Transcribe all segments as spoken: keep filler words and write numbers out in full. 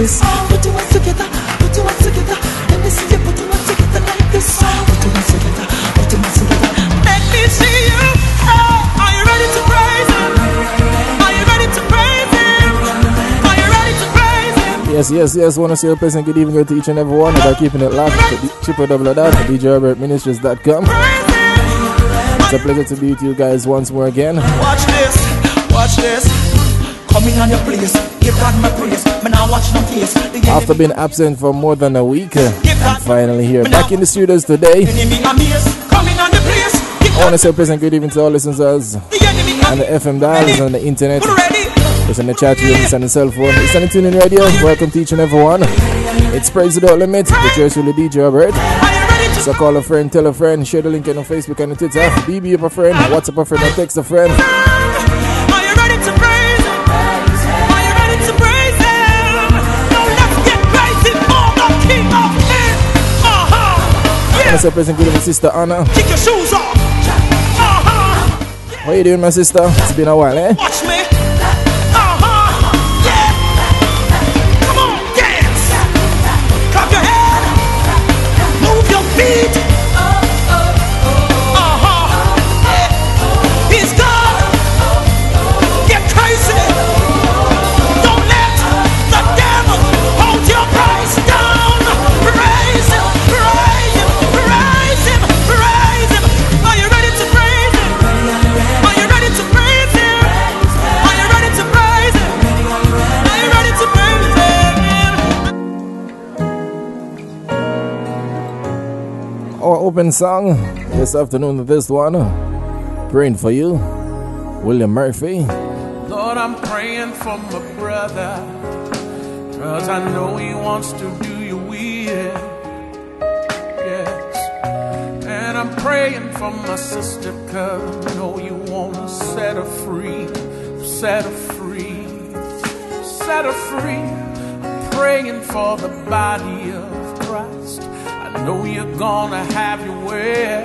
this. Put your hands together, put your hands together. Let me see you put your hands together like this. Put your hands together, put your hands together. Let me see you. Oh, are you ready to praise him? Are you ready to praise him? Are you ready to praise him? Yes, yes, yes. Want to say a pleasant good evening to each and every one by keeping it locked. Triple double dot D J Robert Ministries dot com. It's a pleasure to be with you guys once more again. Watch this, watch this. Coming on your place, give God my praise. Man, I watch no face. After being absent for more than a week, I'm finally here, back in the studios today. I want to say a pleasant good evening to all listeners on the F M dials, on the internet, just on the chat rooms, on the cell phone. It's on the tuning radio. Welcome to each and every one. It's Praise Without Limit with yours with D J Robert. So call a friend, tell a friend, share the link on Facebook and the Twitter. B B up a friend, WhatsApp a friend, or text a friend. Are you ready to praise him? Are you ready to praise him? Now let's get crazy for the King of Kings. Uh-huh. Yeah. So present good with Sister Anna. Kick your shoes off. Uh-huh. How you doing, my sister? It's been a while, eh? Watch me. Uh-huh. Yeah. Come on, dance. Clap your head. Move your feet. Our open song this afternoon with this one, Praying for You, William Murphy. Lord, I'm praying for my brother, cause I know he wants to do you will. Yes. And I'm praying for my sister, cause I know you want to set her free, set her free, set her free. I'm praying for the body of Christ. I know you're gonna have your way.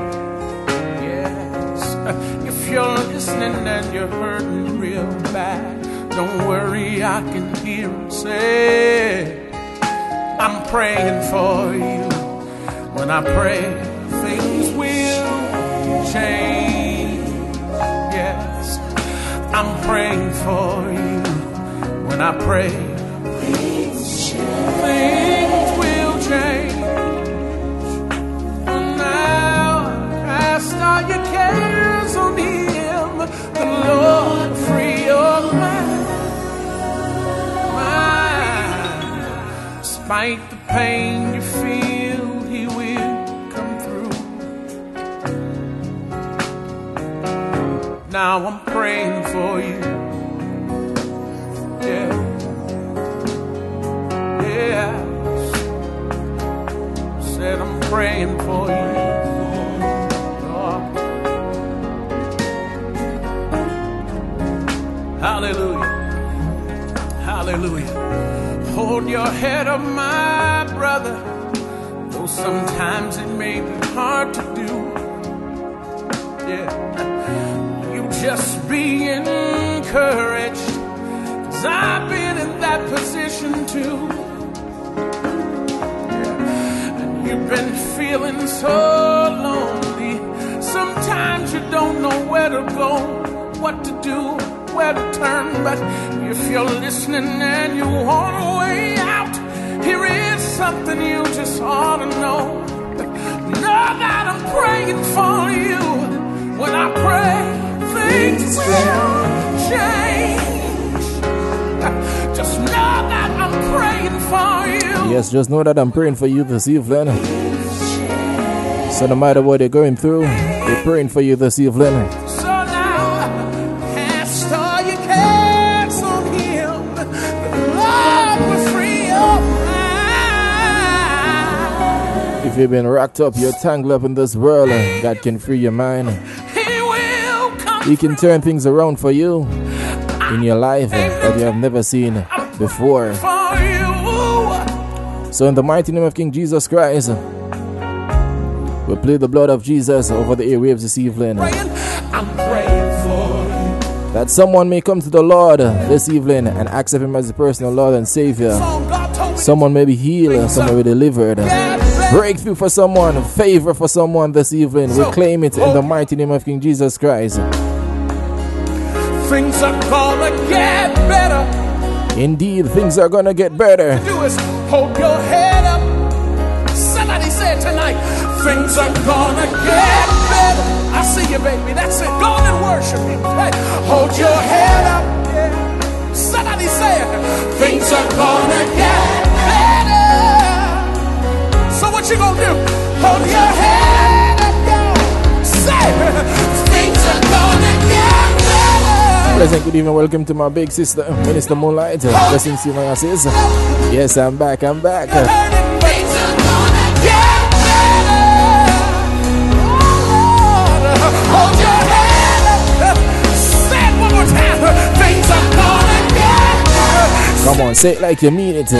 Yes. If you're listening and you're hurting real bad, don't worry, I can hear him say, I'm praying for you. When I pray, things will change. Yes. I'm praying for you. When I pray, things change. Things will change. Cast all your cares on him, the Lord free your mind. mind. Despite the pain you feel, he will come through. Now I'm praying for you. Yeah. Yeah. Said I'm praying for you. Hallelujah, hallelujah. Hold your head up, my brother, though sometimes it may be hard to do. Yeah, you just be encouraged, cause I've been in that position too. Yeah, and you've been feeling so lonely. Sometimes you don't know where to go, what to do, where to turn, but if you're listening and you want a way out, here is something you just ought to know. Know that I'm praying for you. When I pray, things will change. Just know that I'm praying for you. Yes, just know that I'm praying for you this evening. So no matter what you're going through, we're praying for you this evening. If you've been rocked up, you're tangled up in this world, and God can free your mind. He can turn things around for you in your life that you have never seen before. So in the mighty name of King Jesus Christ, we plead the blood of Jesus over the airwaves this evening. That that someone may come to the Lord this evening and accept Him as the personal Lord and Savior. Someone may be healed, someone may be delivered. Breakthrough for someone, favor for someone this evening. We claim it in the mighty name of King Jesus Christ. Things are gonna get better. Indeed, things are gonna get better. Do is hold your head up. Somebody said tonight, things are gonna get better. I see you, baby. That's it. Go on and worship Him. Hey, hold your head up. Yeah. Somebody say it. Things are gonna get better. So what you gonna do? Hold your head up, y'all. Say it. Things are gonna get better. Pleasant good evening. Welcome to my big sister, Minister Moonlight. Blessings to my sis. Yes, I'm back. I'm back. Things are gonna get better. Hold your head up. Say it one more time. Things are gonna get better. Come on, say it like you mean it. Say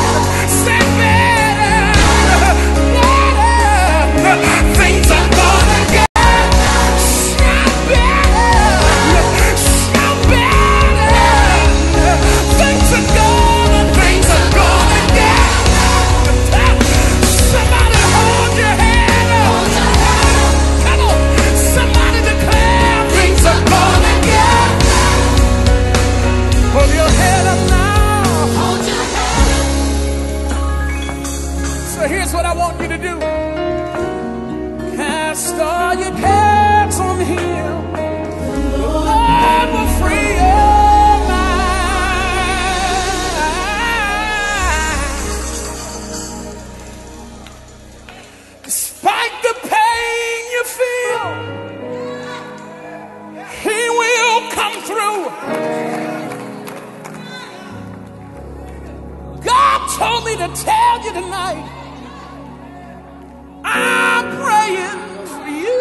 better. Better. Things are gonna get better. Better. Things are gonna, things are gonna get better. Somebody hold your head up. Come on. Somebody declare things are gonna get better. Hold your head up now. Hold your head up. So here's what I want you to do. Cast all your cares on Him. The Lord will free your mind. Despite the pain you feel, He will come through. God told me to tell you tonight, I'm praying for you.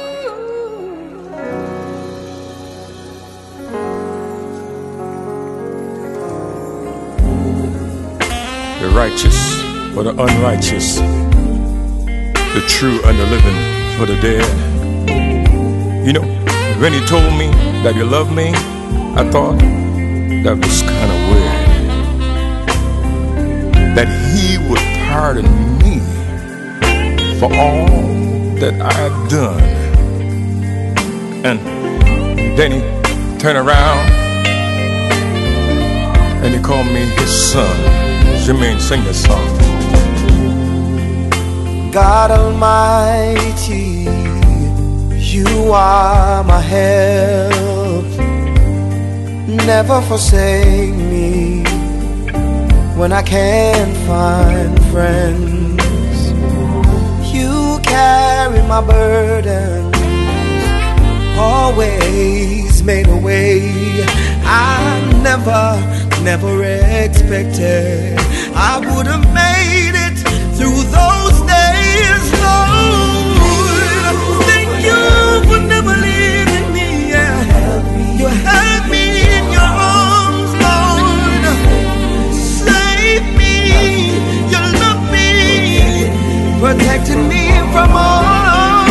The righteous for the unrighteous, the true and the living for the dead. You know, when He told me that He loved me, I thought that was kind of weird. That He would pardon me for all that I've done. And then He turned around and He called me His son. Jermaine, sing this song. God Almighty, You are my help. Never forsake me when I can't find friends. You carry my burdens, always made a way. I never, never expected I would have made it through those days, Lord. Thank You for never leaving me. Yeah. You held me in Your arms, Lord. Save me, You love me, protected me from all.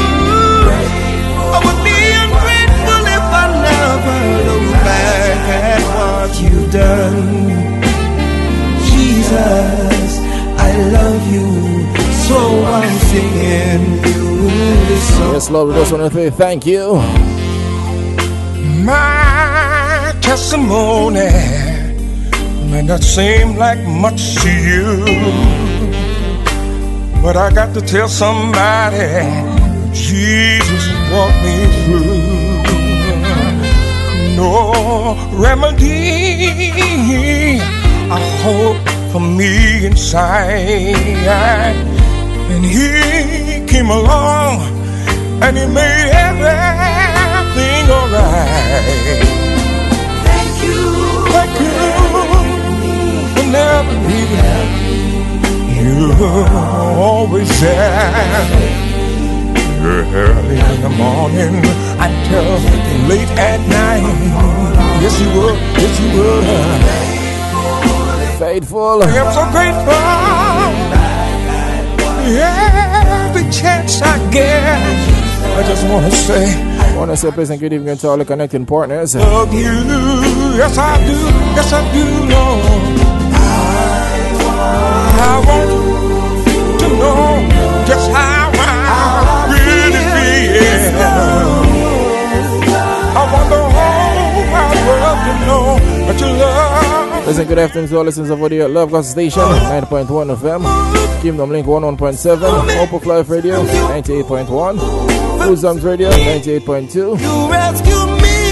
I would be ungrateful if I never look back at what You've done. Jesus, I love You, so I'm singing You this song. Yes, Lord, we just want to say thank You. My testimony may not seem like much to you, but I got to tell somebody Jesus brought me through. No remedy, I hope for me inside, and He came along and He made everything alright. Thank You, Thank You for never leaving. You're always there. Early in the morning until late at night. Yes, You would, yes, You would. Faithful. I am so grateful. Every chance I get, I just want to say I want to say pleasant good evening to all the connecting partners. Love you, yes I do, yes I do, Lord. I want to know just how I really feel. I want the whole wide world to know that you love. Listen, good afternoon to all listeners of audio at Love Gospel Station, nine point one F M, Kingdom Link one one point seven, Opal Life Radio, ninety-eight point one, Uzams Radio, ninety-eight point two, You rescue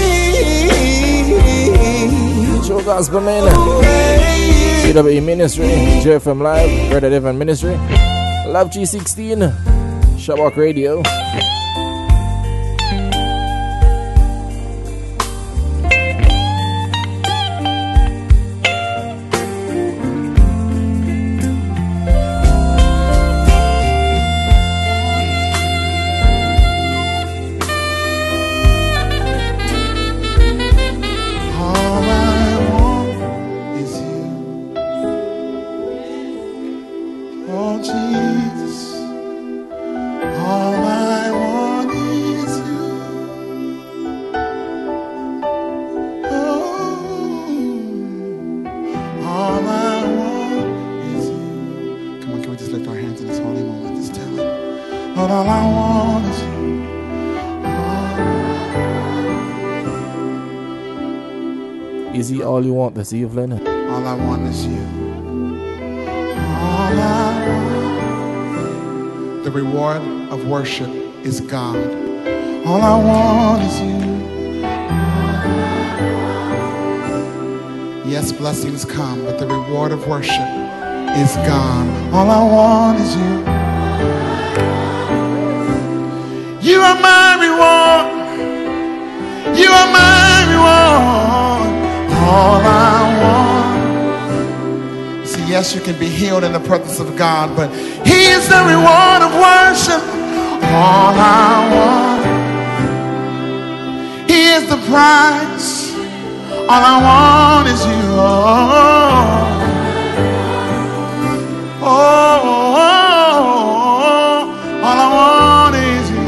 me. Show Gospel Man, C W E Ministry, J F M Live, Brother Devon Ministry, Love G sixteen, Shabak Radio. Is he all you want this evening? All I want is you. All I want. The reward of worship is God. All I want is you. Yes, blessings come, but the reward of worship is God. All I want is you. You are my reward. You are my reward. All I want. See, yes, you can be healed in the presence of God, but He is the reward of worship. All I want. He is the price. All I want is you. Oh, oh, oh, oh. All I want is you.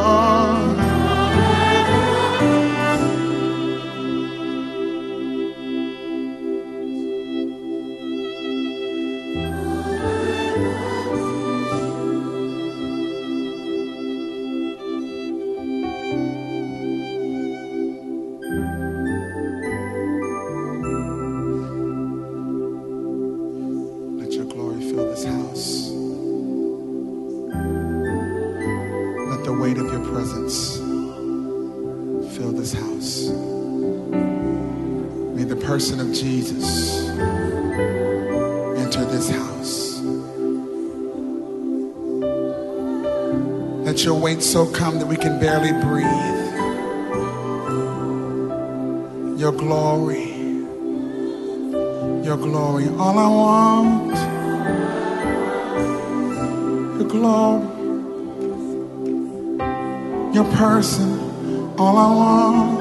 Person of Jesus enter this house. Let your weight so come that we can barely breathe. Your glory, your glory, all I want. Your glory, your person, all I want.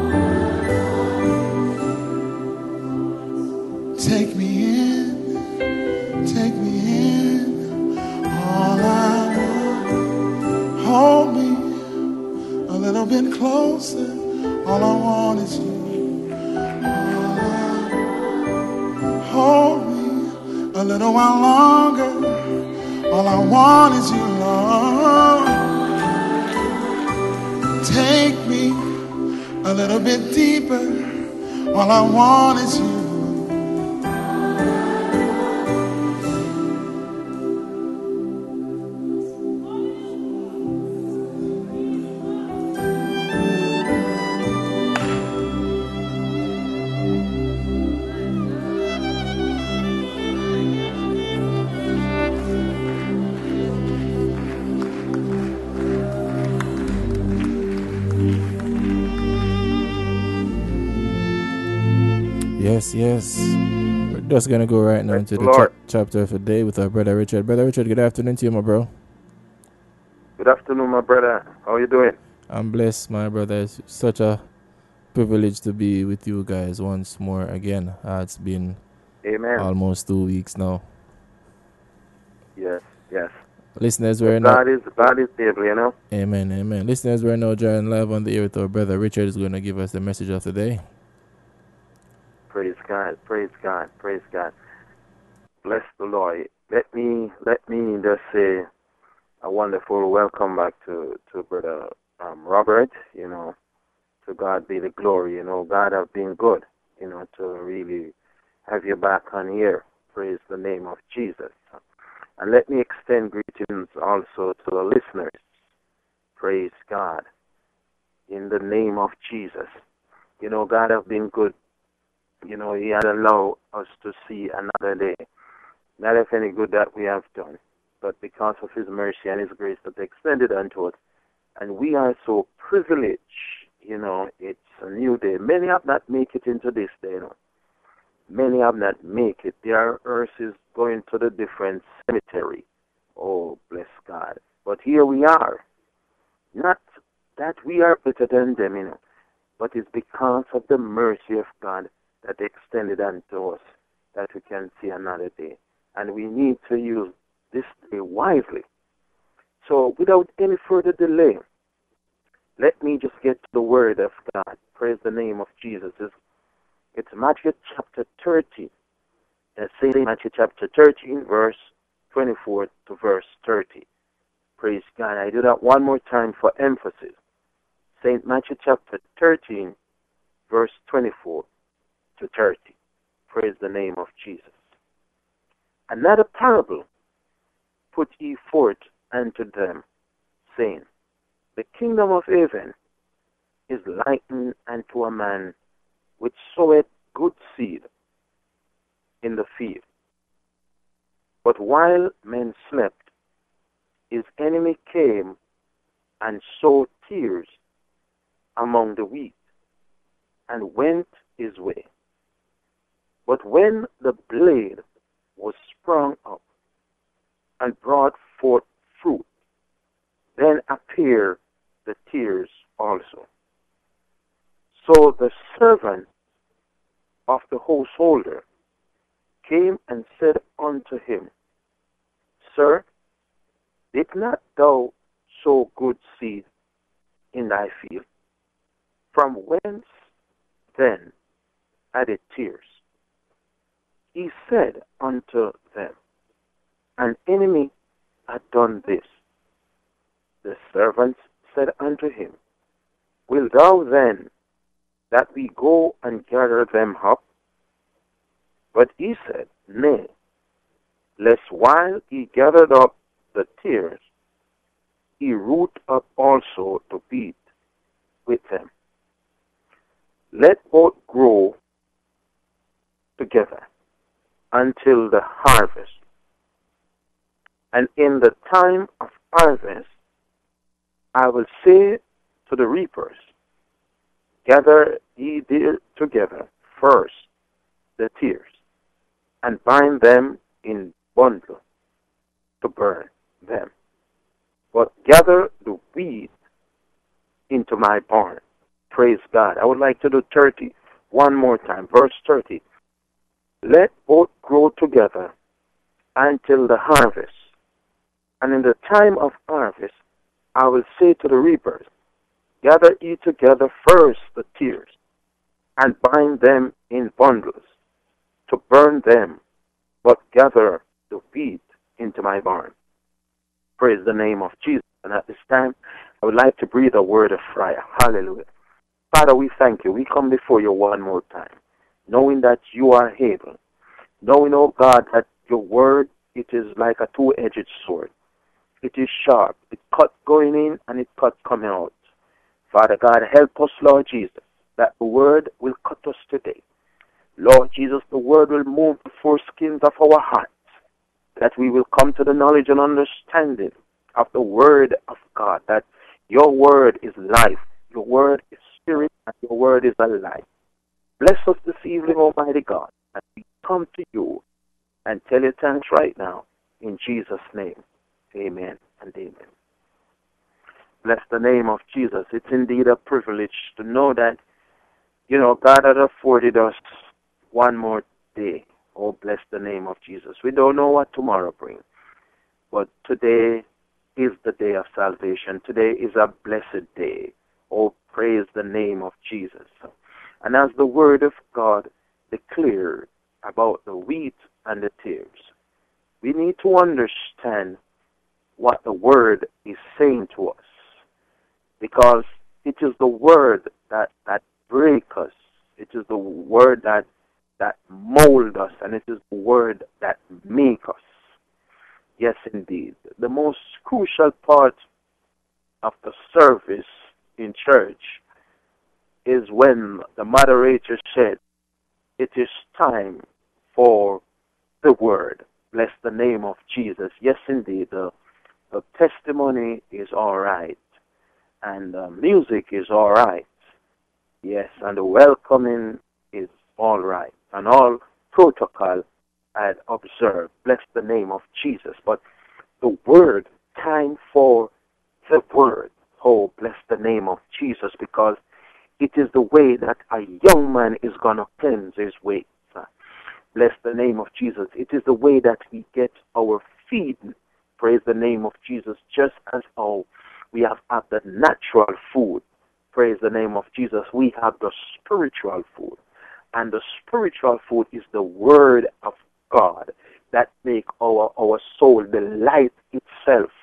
Take me in, take me in, all I want. Hold me a little bit closer, all I want is you. All I want. Hold me a little while longer, all I want is you, Lord. Take me a little bit deeper, all I want is you. Yes, yes. We're just gonna go right now into the cha- chapter of the day with our brother Richard. Brother Richard, good afternoon to you, my bro. Good afternoon, my brother. How are you doing? I'm blessed, my brother. It's such a privilege to be with you guys once more again. Uh, it's been Amen. almost two weeks now. Yes, yes. Listeners, we're God now. is God is able, you know. Amen, amen. Listeners, we're now joining live on the air with our brother Richard is going to give us the message of the day. Praise God, praise God, praise God. Bless the Lord. Let me let me just say a wonderful welcome back to to brother um, Robert. You know, to God be the glory. You know, God have been good. You know, to really have you back on here. Praise the name of Jesus. And let me extend greetings also to the listeners. Praise God. In the name of Jesus. You know, God have been good. You know, He had allowed us to see another day. Not of any good that we have done, but because of His mercy and His grace that extended unto us. And we are so privileged. You know, it's a new day. Many have not make it into this day, you know. Many have not make it. Their earth is going to the different cemetery. Oh, bless God. But here we are. Not that we are better than them, you know, but it's because of the mercy of God that extended unto us that we can see another day. And we need to use this day wisely. So without any further delay, let me just get to the word of God. Praise the name of Jesus. It's, it's Matthew chapter thirteen. Let's say Matthew chapter thirteen, verse twenty-four to verse thirty. Praise God. I do that one more time for emphasis. Saint Matthew chapter thirteen, verse twenty-four to thirty. Praise the name of Jesus. Another parable put ye forth unto them, saying, the kingdom of heaven is likened unto a man which soweth good seed in the field. But while men slept, his enemy came and sowed tares among the wheat, and went his way. But when the blade was sprung up and brought forth fruit, then appeared the tares also. So the servant of the householder came and said unto him, Sir, did not thou sow good seed in thy field? From whence then are the tares? He said unto them, An enemy hath done this. The servants said unto him, Will thou then that we go and gather them up? But he said, Nay, lest while he gathered up the tares, he root up also the wheat with them. Let both grow together until the harvest. And in the time of harvest, I will say to the reapers, Gather ye there together first the tares, and bind them in bundles to burn them. But gather the wheat into my barn. Praise God. I would like to do thirty one more time. Verse thirty. Let both grow together until the harvest. And in the time of harvest, I will say to the reapers, Gather ye together first the tares, and bind them in bundles to burn them, but gather the wheat into my barn. Praise the name of Jesus. And at this time, I would like to breathe a word of prayer. Hallelujah. Father, we thank you. We come before you one more time, knowing that you are able, knowing, oh God, that your word, it is like a two-edged sword. It is sharp. It cut going in and it cut coming out. Father God, help us, Lord Jesus, that the word will cut us today. Lord Jesus, the word will move the foreskins of our hearts, that we will come to the knowledge and understanding of the word of God, that your word is life, your word is spirit, and your word is alive. Bless us this evening, Almighty God, as we come to you and tell you thanks right now, in Jesus' name. Amen and amen. Bless the name of Jesus. It's indeed a privilege to know that, you know, God has afforded us one more day. Oh, bless the name of Jesus. We don't know what tomorrow brings. but today is the day of salvation. Today is a blessed day. Oh, praise the name of Jesus. And as the word of God declared about the wheat and the tares, we need to understand what the word is saying to us, because it is the word that, that breaks us. It is the word that, that molds us, and it is the word that makes us. Yes, indeed. The most crucial part of the service in church is when the moderator said, it is time for the word. Bless the name of Jesus. Yes, indeed. The, the testimony is all right, and the music is all right. Yes, and the welcoming is all right, and all protocol I had observed. Bless the name of Jesus. But the word, time for the word. Oh, bless the name of Jesus, because it is the way that a young man is going to cleanse his ways. Bless the name of Jesus. It is the way that we get our feeding. Praise the name of Jesus. Just as how we have, have the natural food. Praise the name of Jesus. We have the spiritual food. And the spiritual food is the word of God that make our, our soul delight itself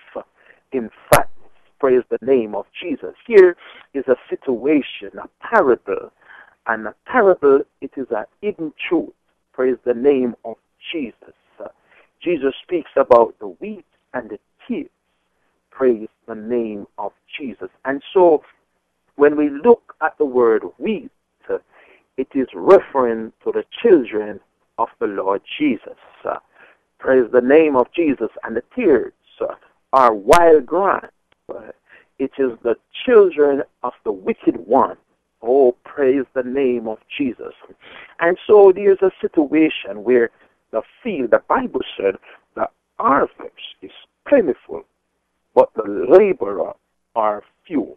in fatness. Praise the name of Jesus. Here is a situation, a parable. And a parable, it is a hidden truth. Praise the name of Jesus. Uh, Jesus speaks about the wheat and the tares. Praise the name of Jesus. And so, when we look at the word wheat, uh, it is referring to the children of the Lord Jesus. Uh, praise the name of Jesus. And the tares uh, are wild grass. Uh, it is the children of the wicked one. Oh, praise the name of Jesus. And so there's a situation where the field, the Bible said, the harvest is plentiful, but the laborer are few.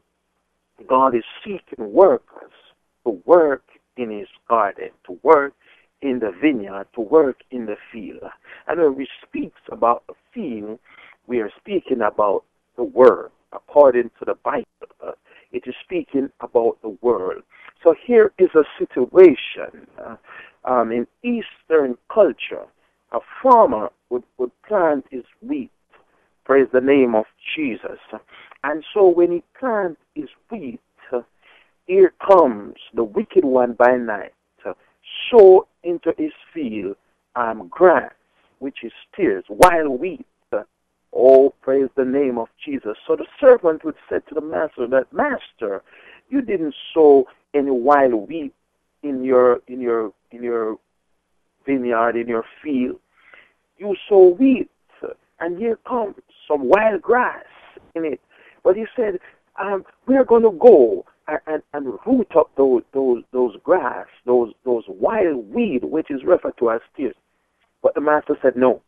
God is seeking workers to work in his garden, to work in the vineyard, to work in the field. And when we speak about the field, we are speaking about the word, according to the Bible. Uh, it is speaking about the world. So here is a situation uh, um, in Eastern culture. A farmer would, would plant his wheat. Praise the name of Jesus. And so when he plants his wheat, uh, here comes the wicked one by night, uh, sow into his field um, grass, which is tares, wild wheat. Uh, oh, praise the name of Jesus. So the servant would say to the master that, Master, you didn't sow any wild wheat in your in your in your vineyard, in your field. You sow wheat, and here comes some wild grass in it. But he said, um, we're going to go and, and, and root up those those those grass, those those wild weed, which is referred to as tares. But the master said, no.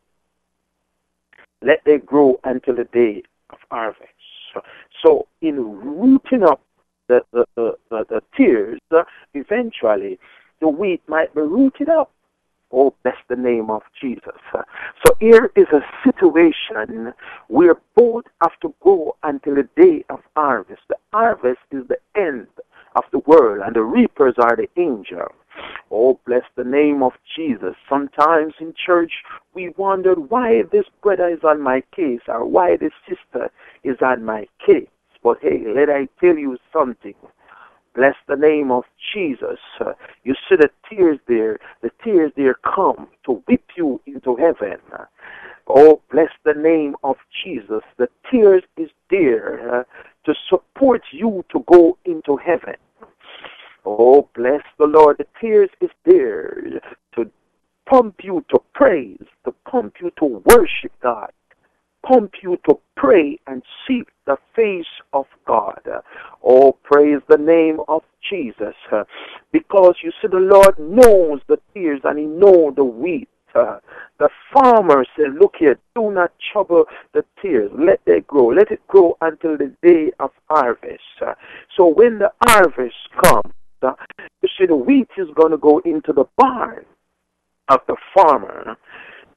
Let them grow until the day of harvest. So, so in rooting up the the, the, the, the tares, uh, eventually the wheat might be rooted up. Oh, bless the name of Jesus. So here is a situation where both have to go until the day of harvest. The harvest is the end of the world, and the reapers are the angels. Oh, bless the name of Jesus. Sometimes in church, we wondered why this brother is on my case, or why this sister is on my case. But hey, let I tell you something. Bless the name of Jesus. Uh, you see the tears there. The tears there come to whip you into heaven. Uh, oh, bless the name of Jesus. The tears is there uh, to support you to go into heaven. Oh, bless the Lord. The tears is there to pump you to praise, to pump you to worship God, pump you to pray and seek the face of God. Oh, praise the name of Jesus. Because you see, the Lord knows the tears and he knows the wheat. The farmer said, look here, do not trouble the tears. Let it grow. Let it grow until the day of harvest. So when the harvest comes, you see, the wheat is going to go into the barn of the farmer.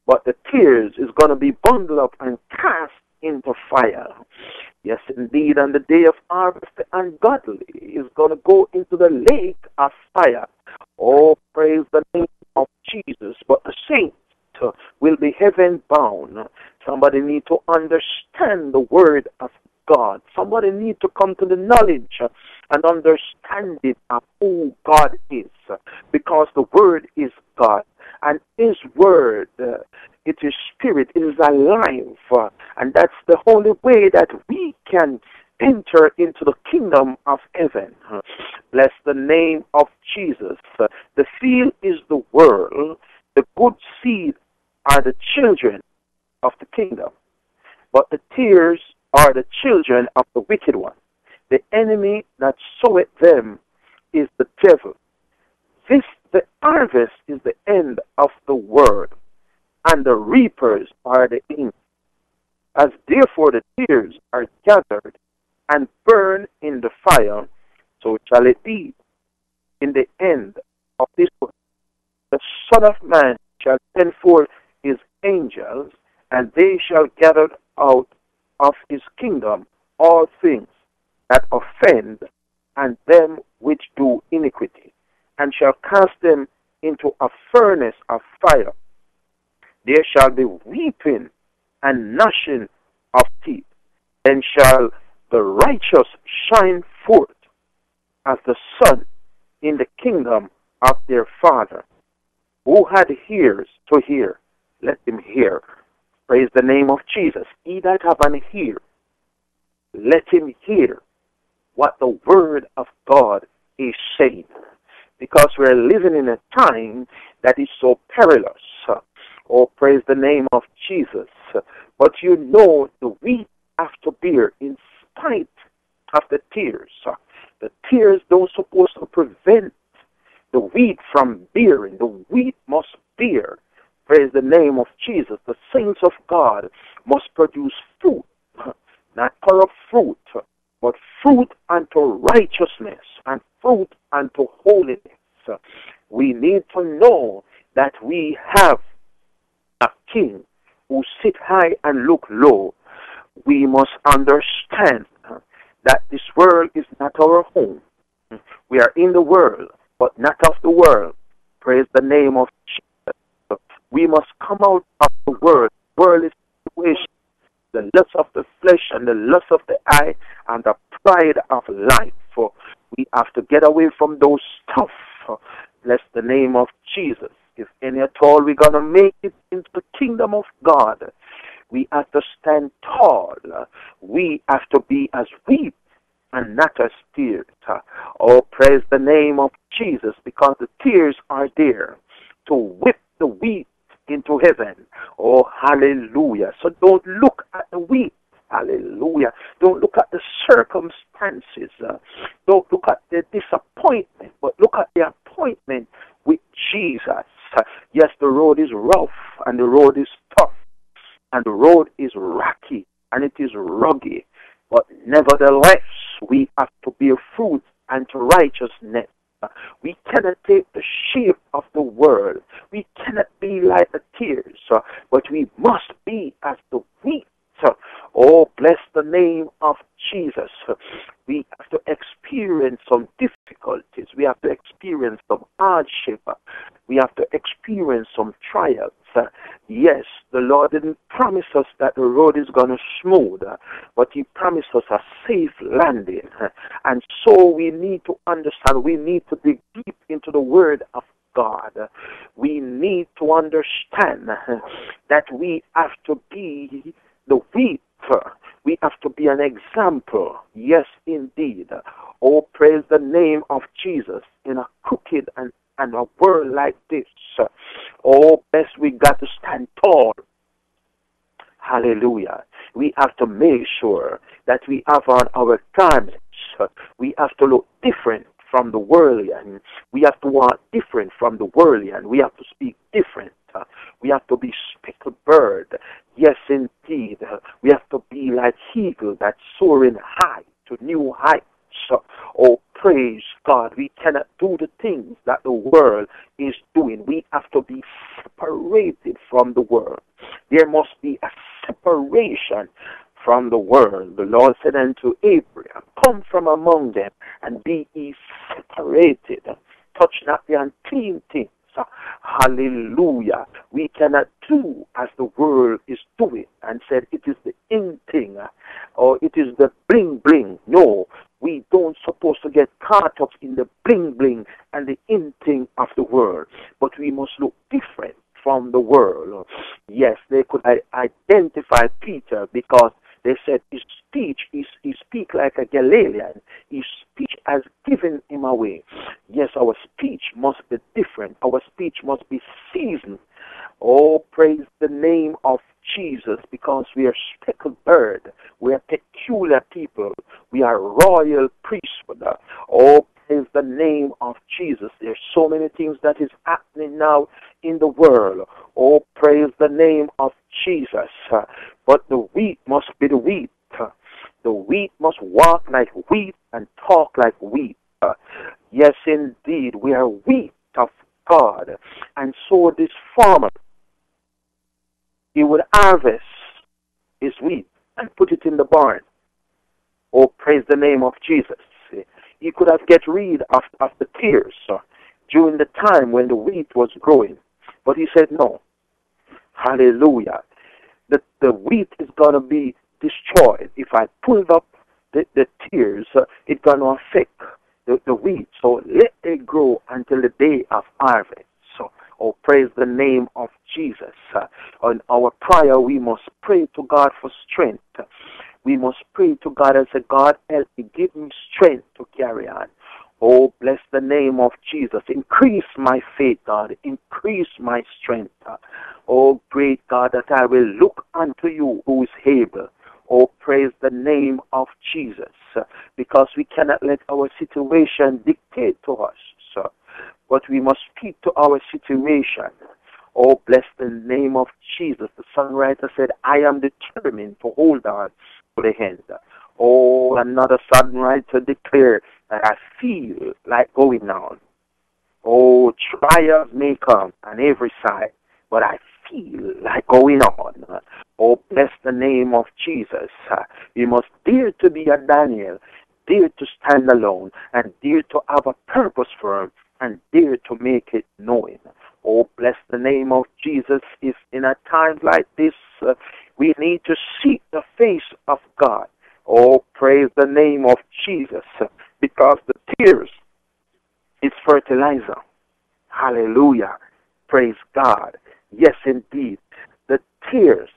but the tears is going to be bundled up and cast into fire. Yes, indeed, on the day of harvest, the ungodly is going to go into the lake of fire. Oh, praise the name of Jesus. But the saints uh, will be heaven bound. Somebody need to understand the word of God. Somebody need to come to the knowledge uh, and understanding of who God is. Uh, because the word is God. And his word, uh, it is spirit, it is alive. Uh, and that's the only way that we can enter into the kingdom of heaven. Uh, bless the name of Jesus. Uh, the field is the world. The good seed are the children of the kingdom. But the tears are the children of the wicked one. The enemy that soweth them is the devil. This, the harvest is the end of the world, and the reapers are the angels. As therefore the tears are gathered and burned in the fire, so shall it be in the end of this world. The Son of Man shall send forth his angels, and they shall gather out of his kingdom all things that offend, and them which do iniquity, and shall cast them into a furnace of fire. There shall be weeping and gnashing of teeth. Then shall the righteous shine forth as the sun in the kingdom of their Father. Who had ears to hear, let him hear. Praise the name of Jesus. He that have an ear, let him hear what the word of God is saying. Because we're living in a time that is so perilous. Oh, praise the name of Jesus. But you know the wheat have to bear in spite of the tears. The tears don't supposed to prevent the wheat from bearing. The wheat must bear. Praise the name of Jesus. The saints of God must produce fruit, not corrupt fruit, but fruit unto righteousness and fruit unto holiness. We need to know that we have a king who sit high and look low. We must understand that this world is not our home. We are in the world, but not of the world. Praise the name of Jesus. We must come out of the world. The world is situation, the lust of the flesh and the lust of the eye and the pride of life. For we have to get away from those stuff. Bless the name of Jesus. If any at all we're going to make it into the kingdom of God, we have to stand tall. We have to be as wheat and not as tears. Oh, praise the name of Jesus, because the tears are there to whip the wheat into heaven. Oh, hallelujah. So don't look at the wheat. Hallelujah. Don't look at the circumstances. Uh, don't look at the disappointment, but look at the appointment with Jesus. Uh, yes, the road is rough and the road is tough and the road is rocky and it is rugged. But nevertheless, we have to bear fruit unto righteousness. Uh, we cannot take the shape of the world. We cannot be like the tears, uh, but we must be as the wheat. Oh, bless the name of Jesus. We have to experience some difficulties. We have to experience some hardship. We have to experience some trials. Yes, the Lord didn't promise us that the road is going to smooth, but He promised us a safe landing. And so we need to understand, we need to dig deep into the Word of God. We need to understand that we have to be the wheat. We have to be an example. Yes, indeed. Oh, praise the name of Jesus in a crooked and, and a world like this. Oh, best we got to stand tall. Hallelujah. We have to make sure that we have on our garments. We have to look different from the worldly, and we have to walk different from the worldly, and we have to speak different. We have to be speckled bird. Yes, indeed. We have to be like eagle that's soaring high to new heights. Oh, praise God. We cannot do the things that the world is doing. We have to be separated from from the world. There must be a separation from the world. The Lord said unto Abraham, come from among them and be ye separated. Touch not the unclean things. Hallelujah. We cannot do as the world is doing and said it is the in thing or it is the bling bling. No, we don't supposed to get caught up in the bling bling and the in thing of the world, but we must look different from the world. Yes, they could identify Peter because they said his speech, he, he speak like a Galilean. His speech has given him away. Yes, our speech must be different. Our speech must be seasoned. Oh, praise the name of Jesus, because we are speckled bird. We are peculiar people. We are royal priesthood. Oh, praise the name of Jesus. There's so many things that is happening now in the world. Oh, praise the name of Jesus. But the wheat must be the wheat. The wheat must walk like wheat and talk like wheat. Yes, indeed, we are wheat of God. And so this farmer, he would harvest his wheat and put it in the barn. Oh, praise the name of Jesus. He could have get rid of, of the tears uh, during the time when the wheat was growing. But he said, no. Hallelujah. The, the wheat is going to be destroyed. If I pull up the, the tears, uh, it's going to affect the, the wheat. So let it grow until the day of harvest. So, oh, praise the name of Jesus. Uh, on our prayer, we must pray to God for strength. We must pray to God and say, God, help me, give me strength to carry on. Oh, bless the name of Jesus. Increase my faith, God. Increase my strength. Oh, great God, that I will look unto you who is able. Oh, praise the name of Jesus. Because we cannot let our situation dictate to us, sir. But we must speak to our situation. Oh, bless the name of Jesus. The songwriter said, I am determined to hold on to the end. Oh, another songwriter declared that I feel like going on. Oh, trials may come on every side, but I feel like going on. Oh, bless the name of Jesus. We must dare to be a Daniel, dare to stand alone, and dare to have a purpose for him, and dare to make it known. Oh, bless the name of Jesus. If in a time like this, uh, we need to seek the face of God. Oh, praise the name of Jesus, because the tears is fertilizer. Hallelujah. Praise God. Yes, indeed. The tears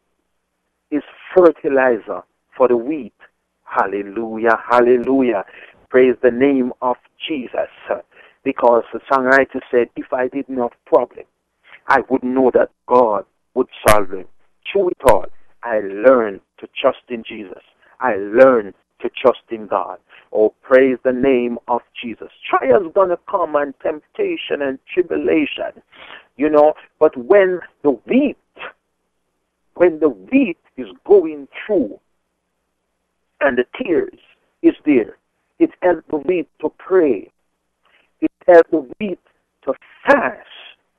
is fertilizer for the wheat. Hallelujah. Hallelujah. Praise the name of Jesus. Because the songwriter said, if I didn't have problem, I would know that God would solve them. Through it all, I learned to trust in Jesus. I learned to trust in God. Oh, praise the name of Jesus. Trials gonna come and temptation and tribulation, you know. But when the wheat, when the wheat is going through and the tears is there, it helps the wheat to pray. It helps the wheat to fast.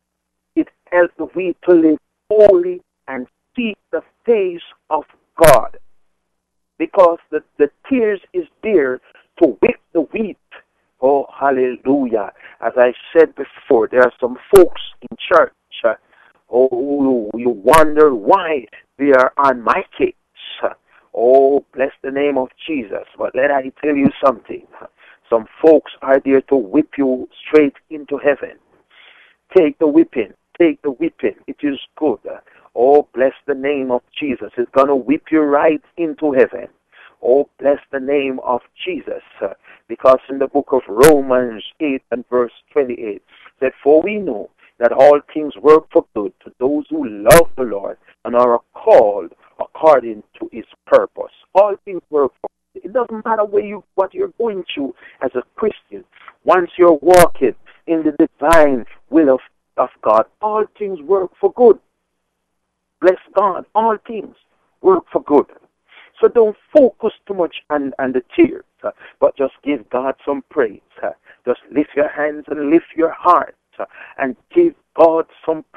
It helps the wheat to live holy and seek the face of God. Because the, the tears is there to whip the wheat. Oh, hallelujah. As I said before, there are some folks in church. Uh, oh, you wonder why they are on my case. Oh, bless the name of Jesus. But let I tell you something. Some folks are there to whip you straight into heaven. Take the whipping. Take the whipping. It is good. Oh, bless the name of Jesus. It's going to whip you right into heaven. Oh, bless the name of Jesus. Because in the book of Romans eight and verse twenty-eight, that for we know that all things work for good to those who love the Lord and are called according to his purpose. All things work for good. It doesn't matter where you, what you're going through as a Christian. Once you're walking in the divine will of, of God, all things work for good. Bless God, all things work for good. So don't focus too much on, on the tears, uh, but just give God some praise. Uh, just lift your hands and lift your heart uh, and give God some praise.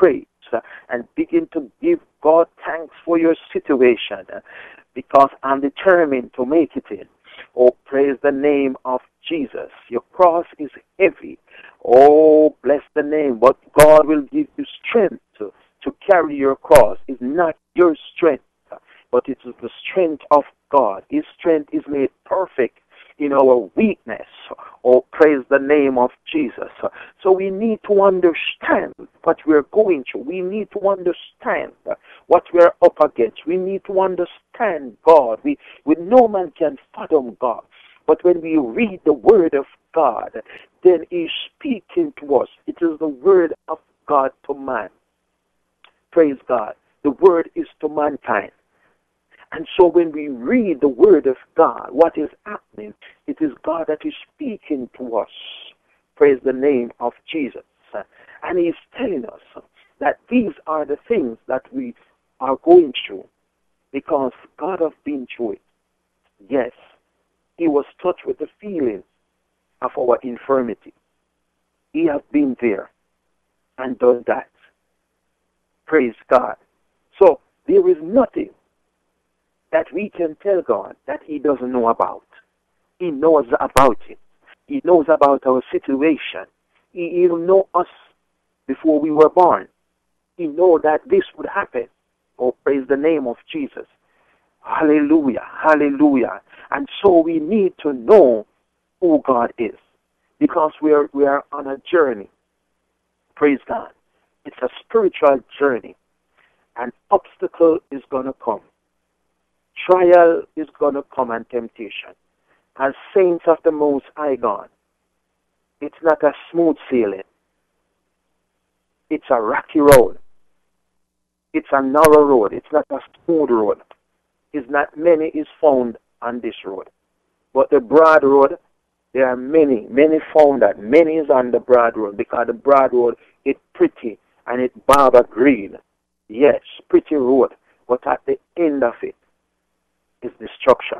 uh, and begin to give God thanks for your situation uh, because I'm determined to make it in. Oh, praise the name of Jesus. Your cross is heavy. Oh, bless the name. But God will give you strength to, to carry your cross. It's not your strength, but it is the strength of God. His strength is made perfect in our weakness. Oh, praise the name of Jesus. So we need to understand what we're going through. We need to understand what we're up against. We need to understand God. We, we no man can fathom God. But when we read the word of God, then he's speaking to us. It is the word of God to man. Praise God. The word is to mankind. And so when we read the word of God, what is happening? It is God that is speaking to us. Praise the name of Jesus. And he's telling us that these are the things that we are going through because God has been through it. Yes, he was touched with the feelings of our infirmity. He has been there and done that. Praise God. So there is nothing that we can tell God that he doesn't know about. He knows about it. He knows about our situation. He even knows us before we were born. He knows that this would happen. Oh, praise the name of Jesus. Hallelujah. Hallelujah. And so we need to know who God is because we are, we are on a journey. Praise God. It's a spiritual journey. An obstacle is going to come. Trial is going to come and temptation. As saints of the Most High God, it's not a smooth sailing. It's a rocky road. It's a narrow road. It's not a smooth road. It's not many is found on this road. But the broad road, there are many, many found that. Many is on the broad road because the broad road is pretty and it's barber green. Yes, pretty road. But at the end of it, is destruction.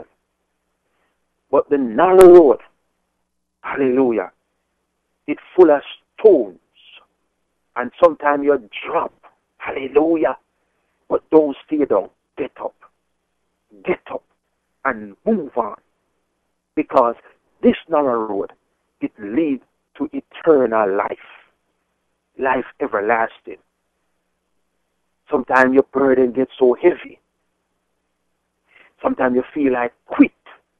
But the narrow road, hallelujah, it's full of stones. And sometimes you drop, hallelujah. But don't stay down. Get up. Get up and move on. Because this narrow road, it leads to eternal life. Life everlasting. Sometimes your burden gets so heavy. Sometimes you feel like quit.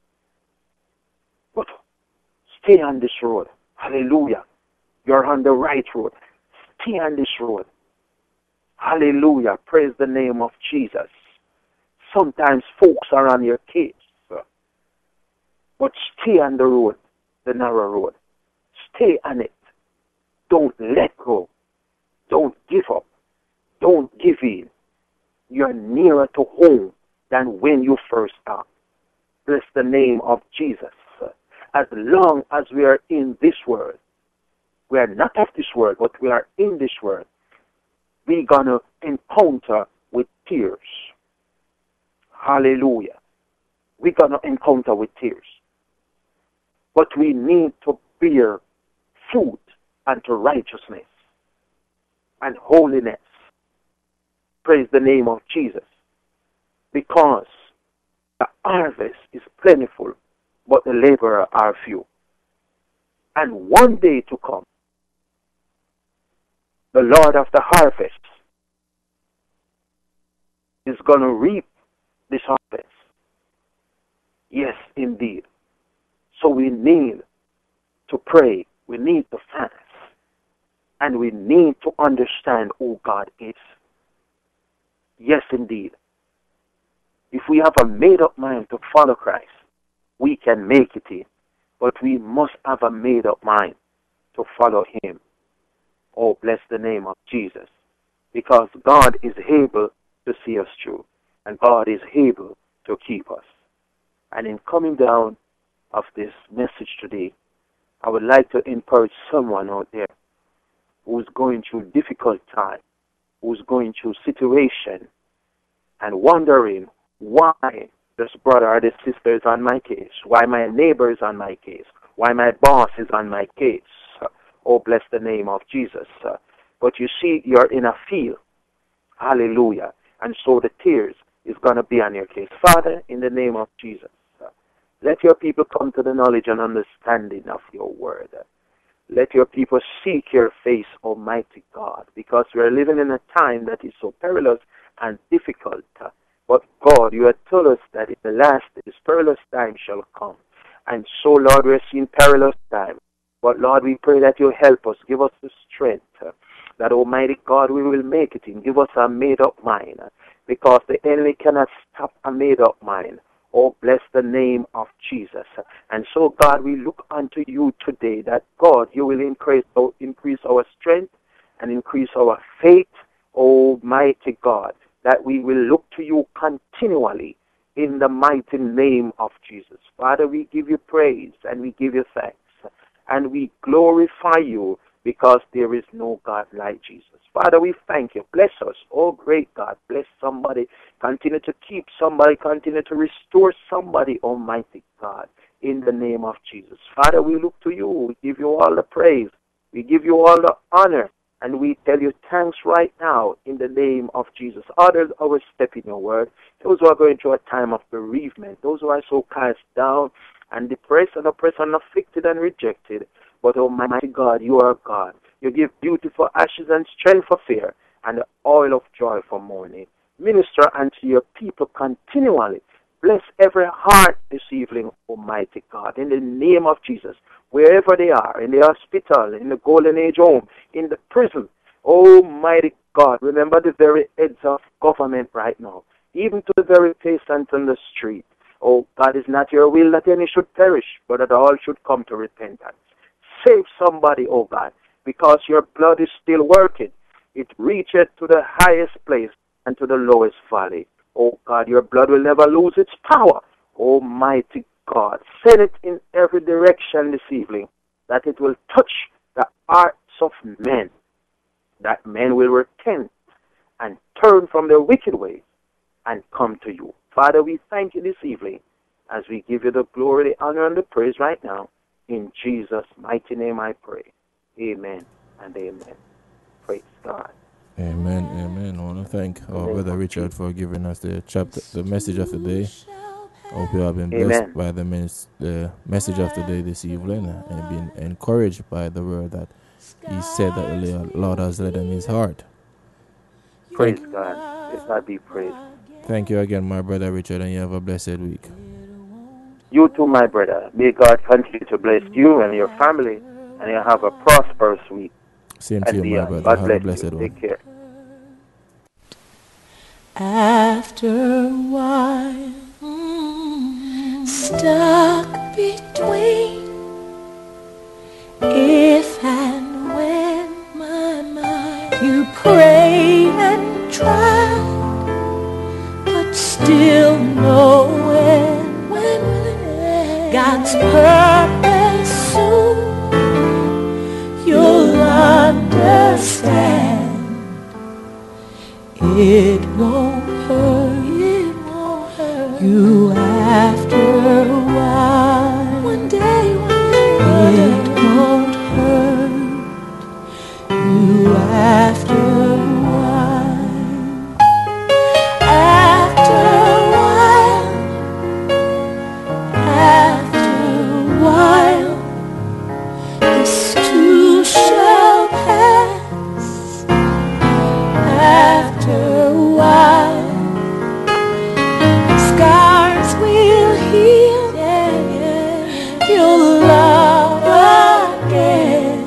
But stay on this road. Hallelujah. You're on the right road. Stay on this road. Hallelujah. Praise the name of Jesus. Sometimes folks are on your case. But stay on the road, the narrow road. Stay on it. Don't let go. Don't give up. Don't give in. You're nearer to home than when you first are. Bless the name of Jesus. As long as we are in this world, we are not of this world, but we are in this world, we're going to encounter with tears. Hallelujah. We're going to encounter with tears. But we need to bear fruit unto righteousness and holiness. Praise the name of Jesus. Because the harvest is plentiful, but the laborers are few. And one day to come, the Lord of the harvest is going to reap this harvest. Yes, indeed. So we need to pray. We need to fast. And we need to understand who God is. Yes, indeed. If we have a made-up mind to follow Christ, we can make it in. But we must have a made-up mind to follow him. Oh, bless the name of Jesus. Because God is able to see us through. And God is able to keep us. And in coming down of this message today, I would like to encourage someone out there who's going through difficult time, who's going through situation, and wondering why this brother or this sister is on my case, why my neighbor is on my case, why my boss is on my case. Oh, bless the name of Jesus. But you see, you're in a field, Hallelujah. And so the tears is going to be on your case. Father, in the name of Jesus, uh, let your people come to the knowledge and understanding of your word. Let your people seek your face, Almighty God, because we are living in a time that is so perilous and difficult. But God, you have told us that in the last days, perilous time shall come. And so, Lord, we're seeing perilous time. But, Lord, we pray that you help us, give us the strength, that, Almighty God, we will make it in. Give us a made-up mind, because the enemy cannot stop a made-up mind. Oh, bless the name of Jesus. And so, God, we look unto you today that, God, you will increase, oh, increase our strength and increase our faith, Almighty God, that we will look to you continually in the mighty name of Jesus. Father, we give you praise and we give you thanks and we glorify you because there is no God like Jesus. Father, we thank you. Bless us. Oh, great God. Bless somebody. Continue to keep somebody. Continue to restore somebody, Almighty God, in the name of Jesus. Father, we look to you. We give you all the praise. We give you all the honor. And we tell you thanks right now in the name of Jesus. Order our step in your word. Those who are going through a time of bereavement, those who are so cast down and depressed and oppressed and afflicted and rejected. But, Almighty God, you are God. You give beauty for ashes and strength for fear and the oil of joy for mourning. Minister unto your people continually. Bless every heart this evening, Almighty God, in the name of Jesus. Wherever they are, in the hospital, in the Golden Age home, in the prison, Almighty God, remember the very heads of government right now, even to the very patients on the street. Oh, God, is not your will that any should perish, but that all should come to repentance. Save somebody, oh God, because your blood is still working. It reacheth to the highest place and to the lowest valley. Oh God, your blood will never lose its power. Almighty God, send it in every direction this evening, that it will touch the hearts of men, that men will repent and turn from their wicked ways and come to you. Father, we thank you this evening as we give you the glory, the honor, and the praise right now. In Jesus' mighty name I pray. Amen and amen. Praise God. Amen, amen. I want to thank our brother Richard for giving us the chapter, the message of the day. I hope you have been blessed amen. by the, mes- the message of the day this evening and been encouraged by the word that he said that the Lord has laid in his heart. Praise thank God. If God be praised. Thank you again, my brother Richard, and you have a blessed week. You too, my brother. May God continue to bless you and your family, and you have a prosperous week. Same to you, my brother. God have bless a blessed you. one. Take care. After a while, mm, stuck between if and when, my mind, you prayed and tried, but still no when, when will it end? God's purpose soon you'll understand. It won't hurt, it won't hurt you after a while. One day, one day, it won't hurt you after a while. After a while, after a while, this too shall pass. After a while, scars will heal, yeah, yeah. You'll love again.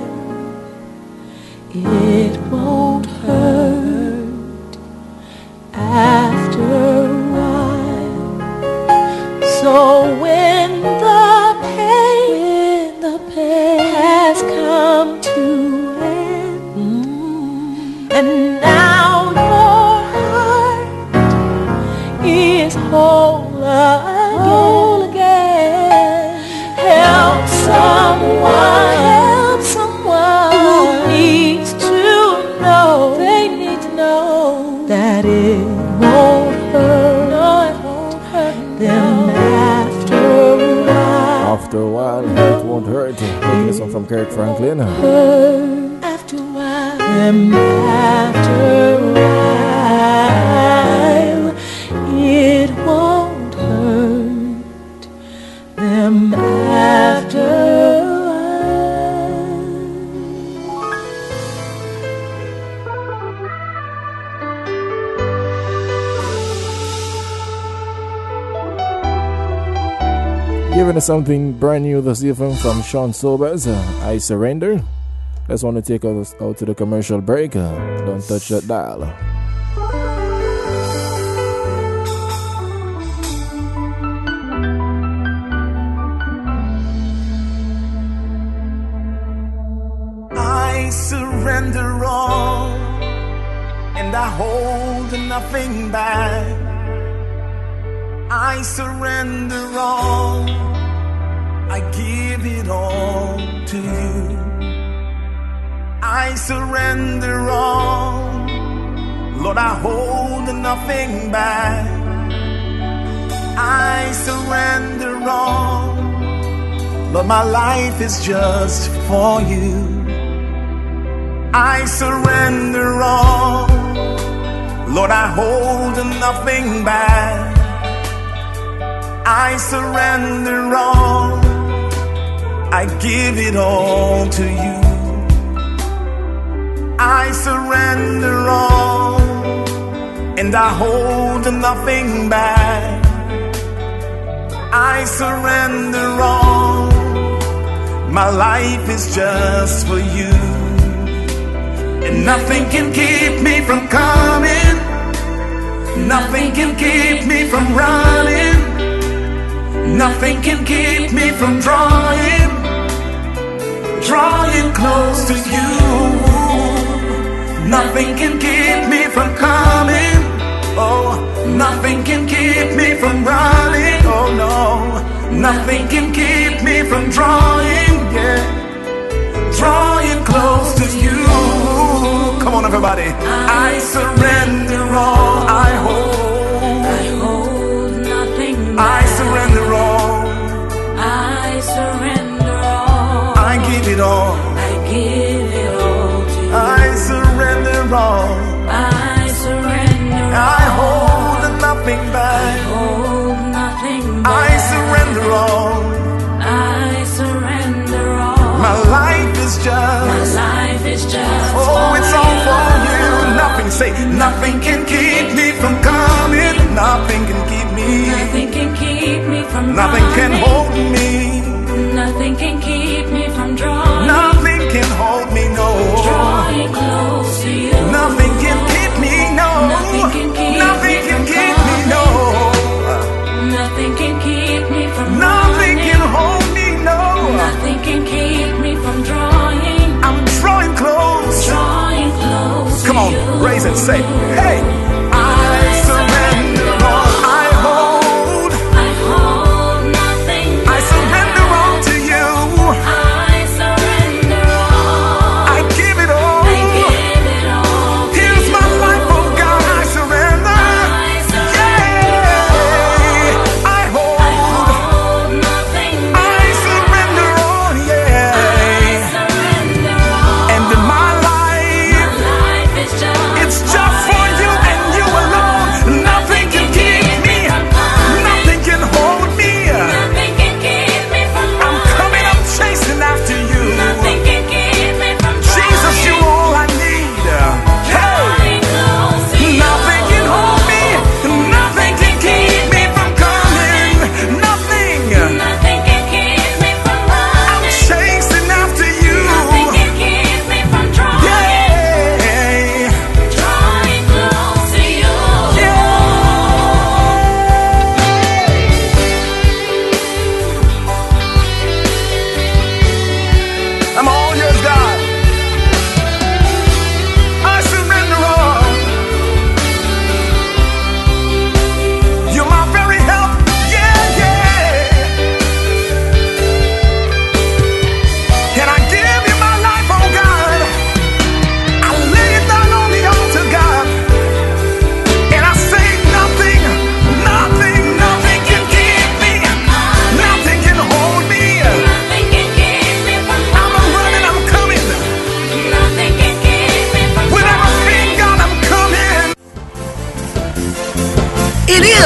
It won't hurt after a while. So when the pain, when the pain has come to end, mm, and now your heart is whole again, whole again. Help someone, help someone who needs to know, they need to know that it won't hurt, no, it won't hurt them after a while. After a while, it won't hurt. Taking this one from Kirk Franklin. Hurt after a while, them after a while. while, it won't hurt them after. Giving us something brand new this evening from Sean Sobers, uh, I Surrender. Just want to take us out to the commercial break. Uh, don't touch that dial. I surrender all, and I hold nothing back. I surrender all, I give it all to you. I surrender all, Lord, I hold nothing back. I surrender all, Lord, my life is just for you. I surrender all, Lord, I hold nothing back. I surrender all, I give it all to you. I surrender all, and I hold nothing back. I surrender all, my life is just for you. And nothing can keep me from coming, nothing can keep me from running, nothing can keep me from drawing, drawing close to you. Nothing can keep me from coming, oh, nothing can keep me from running, oh no, nothing can keep me from drawing, yeah, drawing close to you. Come on everybody. I surrender all, I hold, I hold nothing I back. surrender all, I surrender all, I give it all, I give it all to you. I surrender all, I surrender all, I hold nothing back. hold nothing back. I surrender all, I surrender all, my life is my just, life is just oh, it's for all for you. you. Nothing, say, nothing can keep me from coming, nothing can keep me, Nothing can keep me from nothing can running. hold me, Nothing can keep me from drawing, nothing can hold me, no, drawing close to you. nothing can keep me, no, Nothing can keep nothing me can from keep me, no, Nothing can keep me from nothing running. can hold me, no, Nothing can keep me from drawing, I'm drawing close. drawing close Come to on, you. raise it, say, hey,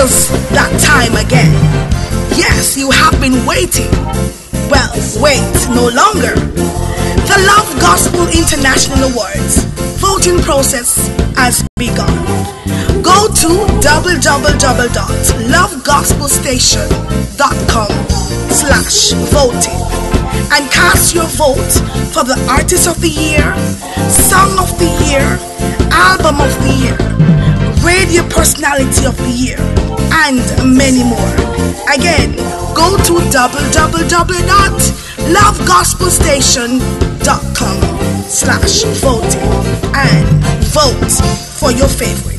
was that time again. Yes, you have been waiting. Well, wait, no longer. The Love Gospel International Awards voting process has begun. Go to w w w dot love gospel station dot com slash voting and cast your vote for the Artist of the Year, Song of the Year, Album of the Year, Radio Personality of the Year, and many more. Again, go to w w w dot love gospel station dot com slash voting and vote for your favorites.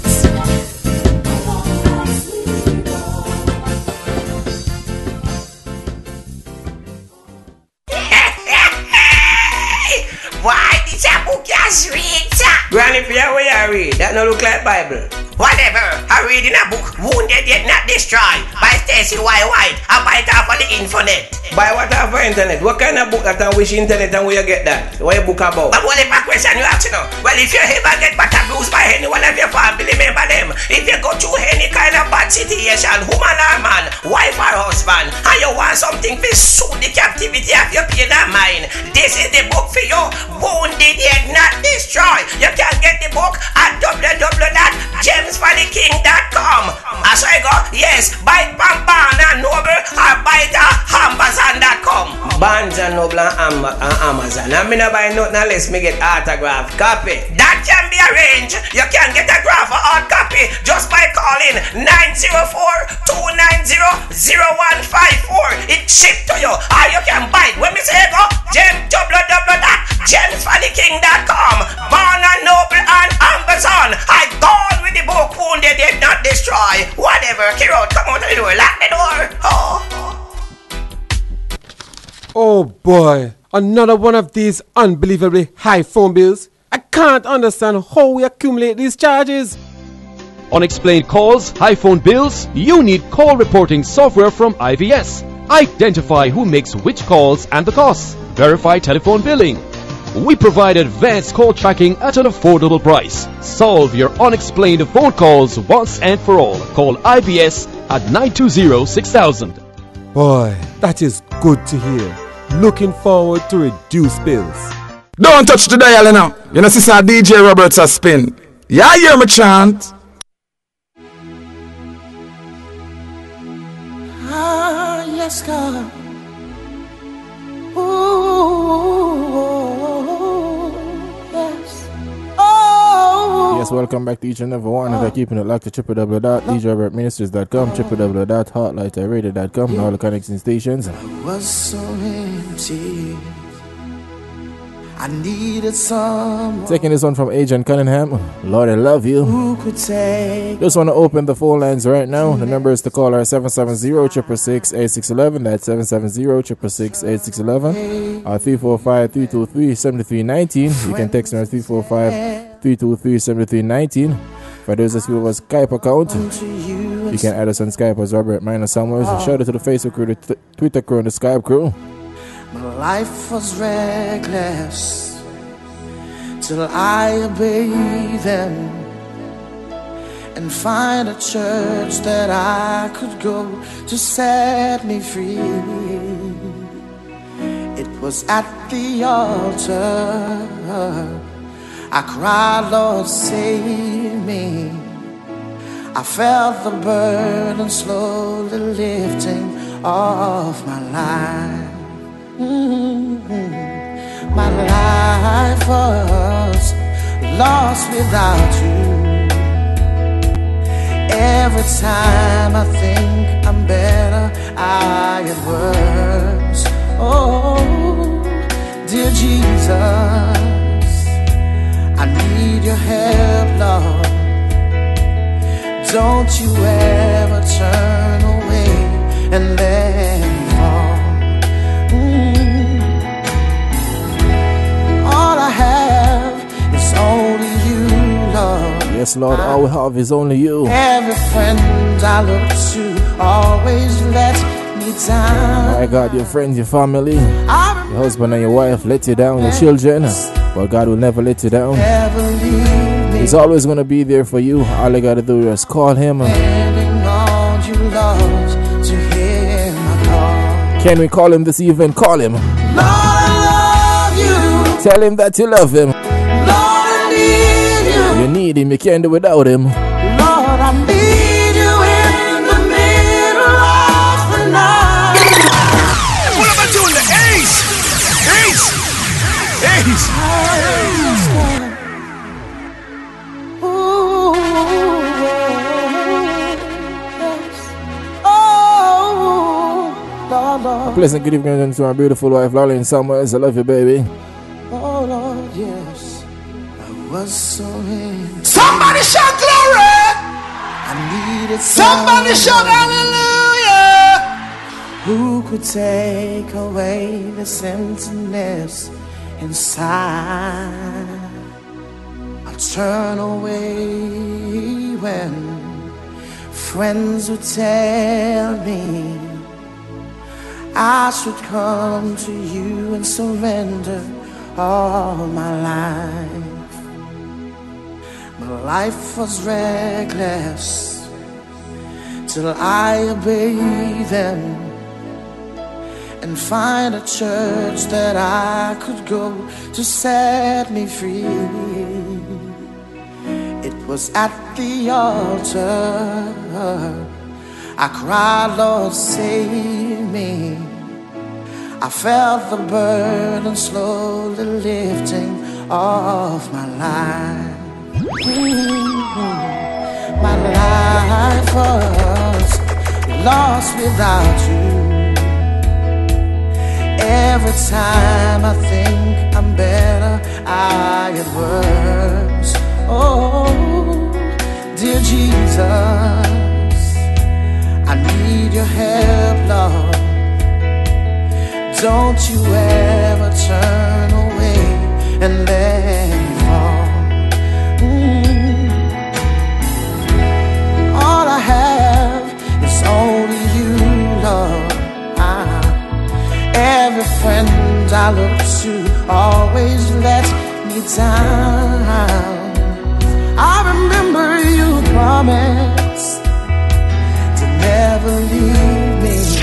Why did you book your read, sir? Granny, if you where you read, that no look like Bible. Whatever, I read in a book, Wounded Yet Not Destroyed, by Stacey Y. White. I buy it off of the internet. Buy what off of internet? What kind of book that I wish internet and where you get that? What you book about? But what if a question you have to know? Well, if you ever get back abused by any one of your family, remember them. If you go through any kind of bad situation, woman or man, wife or husband, and you want something to soothe the captivity of your pain and mind, this is the book for you. Wounded Yet Not Destroyed. You can get the book at w w w dot gems for the king dot com. As I go, yes, buy it from Barnes and Noble or buy it at amazon dot com. Barnes and Noble and, Am and Amazon. I mean, I buy nothing unless me get autograph copy. That can be arranged. You can get a graph or hard copy just by calling nine zero four, two nine zero, zero one five four. It's shipped to you. Or you can buy it. When me say go, gem, w w w dot gems for the king dot com. Barnes and Noble and Amazon. I gone with the book Wounded Yet Not Destroy. Whatever, Kiro, come out of the door, lock the door. Oh. Oh boy, another one of these unbelievably high phone bills. I can't understand how we accumulate these charges. Unexplained calls, high phone bills? You need call reporting software from I V S. Identify who makes which calls and the costs. Verify telephone billing. We provide advanced call tracking at an affordable price. Solve your unexplained phone calls once and for all. Call I B S at nine two zero, six thousand. Boy, that is good to hear. Looking forward to reduced bills. Don't touch the dial now. You know, sister D J Roberts a spin. Yeah, hear me chant. Ah, yes, God. Ooh, yes. Oh. Yes, welcome back to each and every one. If you're keeping it locked to w w w dot d j robert ministries dot com, w w w dot hotlighter radio dot com, and all the connecting stations. I was so empty. I needed someone. Taking this one from Agent Cunningham. Lord, I love you. Who could take Just want to open the phone lines right now. The number is to call our seven seven zero, six six six, eight six one one. That's seven seven zero, six six six, eight six one one. Our three four five, three two three, seven three one nine. You can text me at three four five, three two three, seven three one nine. For those of you who have a Skype account, you can add us on Skype as Robert Minor Summers. Shout out to the Facebook crew, the t- Twitter crew, and the Skype crew. My life was reckless till I obeyed them and find a church that I could go to set me free. It was at the altar I cried, Lord, save me. I felt the burden slowly lifting off my life. Mm-hmm. My life was lost without you. Every time I think I'm better, I get worse. Oh, dear Jesus, I need your help, Lord. Don't you ever turn away and let me fall. All I have is only you, Lord. Yes, Lord, all we have is only you. Every friend I look to always let me down. My God, your friends, your family, your husband and your wife let you down, your children, but God will never let you down. Never leave me. He's always going to be there for you. All you got to do is call him. Can we call him this evening? Call him. Lord, I love you. Tell him that you love him. Lord, I need you. You need him, you can't do without him. Lord, I need you in the middle of the night. What am I doing? The Ace! Ace! Ace! Ooh, yes. Oh, Lord, Lord. A pleasant good evening to my beautiful wife, Lauren Samuels. I love you, baby. Oh, Lord, yes. I was so in. Somebody shout glory! I needed Somebody shout hallelujah! Who could take away this emptiness inside? I'll turn away when friends would tell me I should come to you and surrender all my life. My life was reckless till I obeyed them and find a church that I could go to set me free. It was at the altar I cried, Lord, save me. I felt the burden slowly lifting off my life. Mm-hmm. My life was lost without you. Every time I think I'm better, I get worse. Oh, dear Jesus, I need your help, Lord. Don't you ever turn away and let me fall. Mm. All I have is only you, Lord. Ah. Every friend I look to always let me down. I remember you promised to never leave me.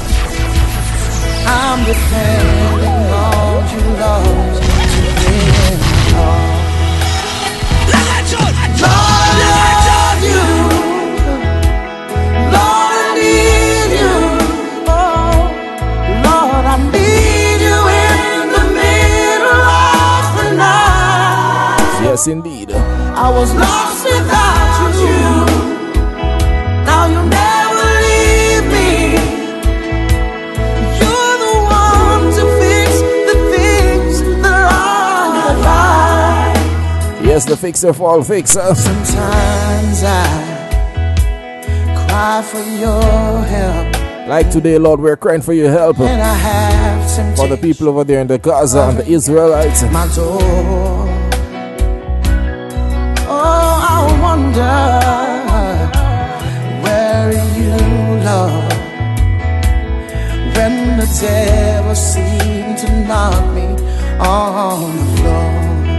I'm depending on you, Lord, to bring me home. Lord, I love you. Lord, I need you. Oh, Lord, I need you in the middle of the night. Yes, indeed. I was lost without you. Now you never leave me. You're the one to fix the things that are right. Yes, the fixer for all fixers. Sometimes I cry for your help. Like today, Lord, we're crying for your help. And I have for the people over there in the Gaza and the Israelites. My door. Oh, I wonder, where are you, Lord? When the devil seemed to knock me on the floor.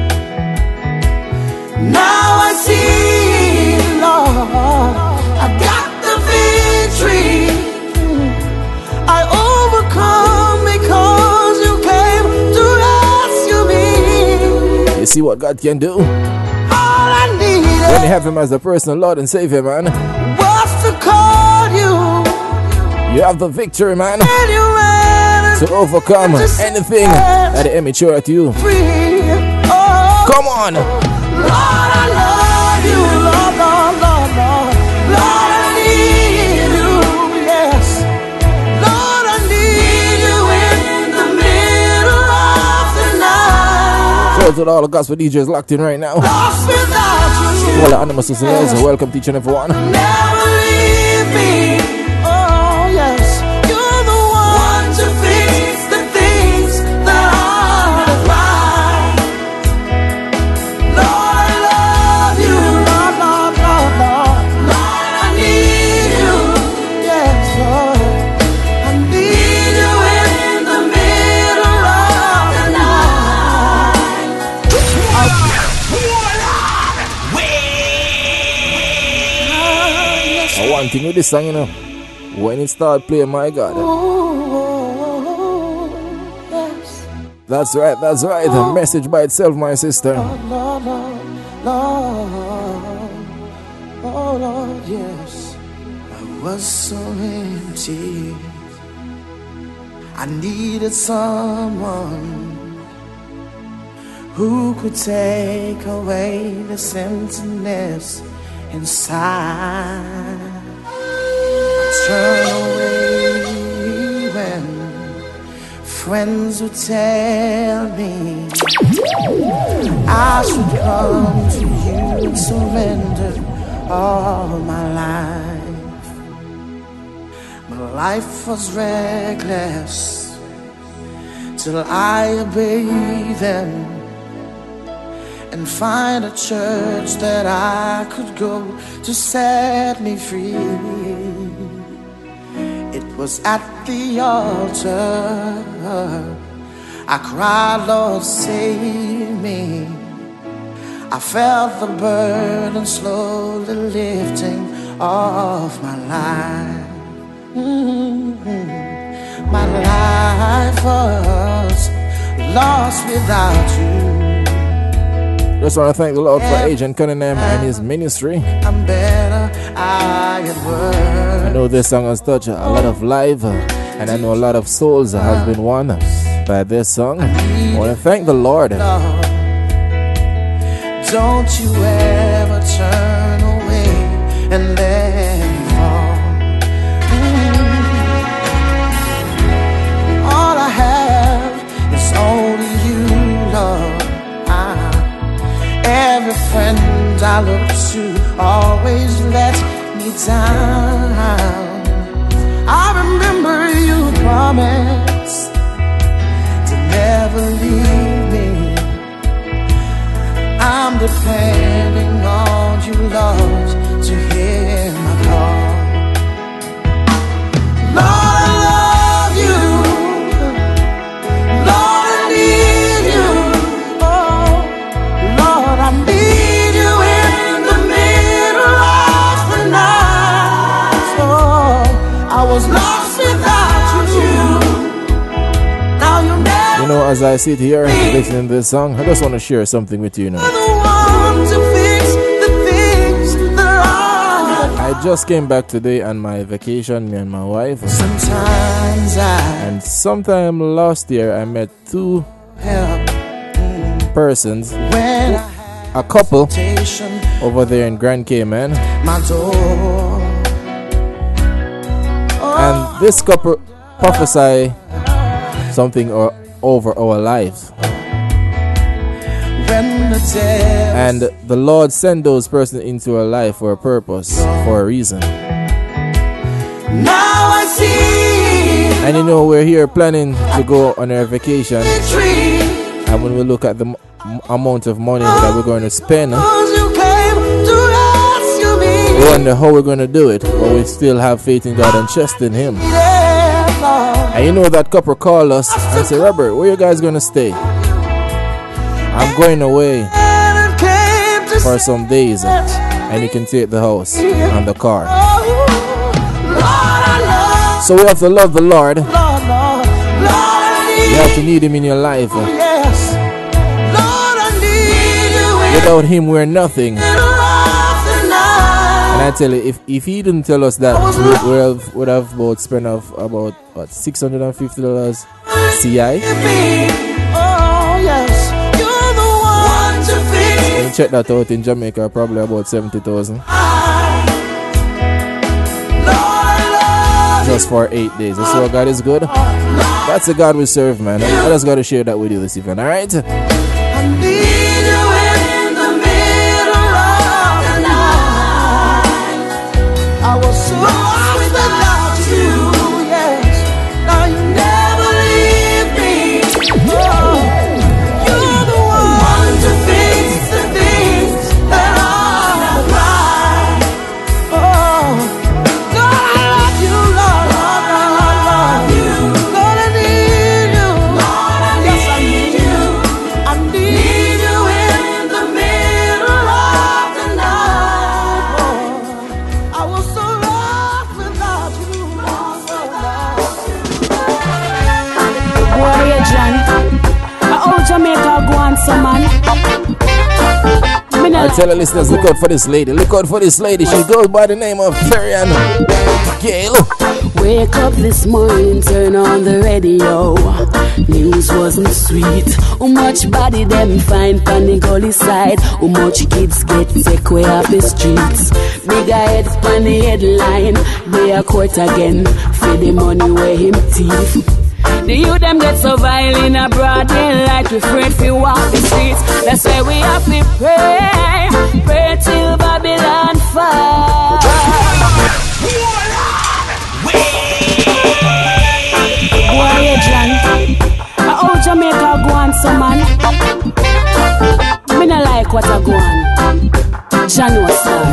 Now I see, Lord, I got the victory. I overcome because you came to rescue me. You see what God can do? When you have him as a personal Lord and Savior, man, what's to call you? You have the victory, man, to overcome anything that the immature at you. Oh, come on, Lord, I love you, Lord, Lord, Lord, Lord, Lord, I need you, yes, Lord, I need you in the middle of the night. Shout out to all the gospel D Js locked in right now. Lost without you. All the anonymous listeners, welcome to each and every one. Never leave me. Oh, yes. You're the one to fix the things that are right. Lord, I love you. Lord, Lord, Lord, Lord. Lord, I need you. Yes, Lord. I need you in the middle of the night. One thing with this song, you know, when it start playing, my God, That's right, that's right. A message by itself, my sister. Lord, Lord, Lord, oh Lord, yes. I was so empty. I needed someone who could take away the emptiness inside. Turn away when friends would tell me I should come to you and surrender all my life. My life was reckless till I obeyed them and find a church that I could go to set me free. It was at the altar I cried, Lord, save me. I felt the burden slowly lifting off my life. Mm-hmm. My life was lost without you. Just want to thank the Lord for Agent Cunningham and his ministry. I'm better, I at work. I know this song has touched a lot of lives, and I know a lot of souls have been won by this song. I want to thank the Lord. Don't you ever turn away and let me fall. Mm. All I have is only you, Lord. Every friend I look to always let me down. I remember you promised to never leave me. I'm depending on you, Lord, to hear my call. Lord, I love you. Lord, I need you. I need you in the middle of the night. Oh, I was lost without you. Now you never. You know, as I sit here listening to this song, I just want to share something with you now. The one to fix the things that are. I just came back today on my vacation, me and my wife. Sometimes I. And sometime last year, I met two persons. When I a couple over there in Grand Cayman, my door. And this couple prophesy something or, over our lives. When the and the Lord sent those persons into our life for a purpose, for a reason. Now I see. And you know, we're here planning to go on our vacation. And when we look at the amount of money that we're going to spend, we wonder how we're going to do it, but we still have faith in God and trust in Him. And you know, that couple called us and said, Robert, where you guys going to stay? I'm going away for some days, and you can take the house and the car. So we have to love the Lord. You have to need Him in your life. Without Him, we're nothing. And I tell you, if, if He didn't tell us that, we would have, would have about spent off about what, six hundred fifty dollars C I. And check that out in Jamaica, probably about seventy thousand. Just for eight days. That's why God is good. That's the God we serve, man. I just got to share that with you this evening, alright? I was so lost without you, yes. Now you never leave me. Oh, you're the one to fix the things that are right. Oh, Lord, I love you, Lord, Lord, Lord, Lord, you. Lord, I need you. Lord, I yes, I need you. I need you. some man. I tell the listeners, look out for this lady. Look out for this lady. She goes by the name of Ferian Gale. Wake up this morning, turn on the radio. News wasn't sweet. How much body them find on the gully side? How much kids get take way off the streets? Big head on the headline. They are court again for the money where him thief. The youth them get so violent in a broad daylight. We afraid to walk the streets. That's why we have to pray, pray till Babylon fall. Boy, John, how Jamaica go on, some man? Me no like what I go on. John was star.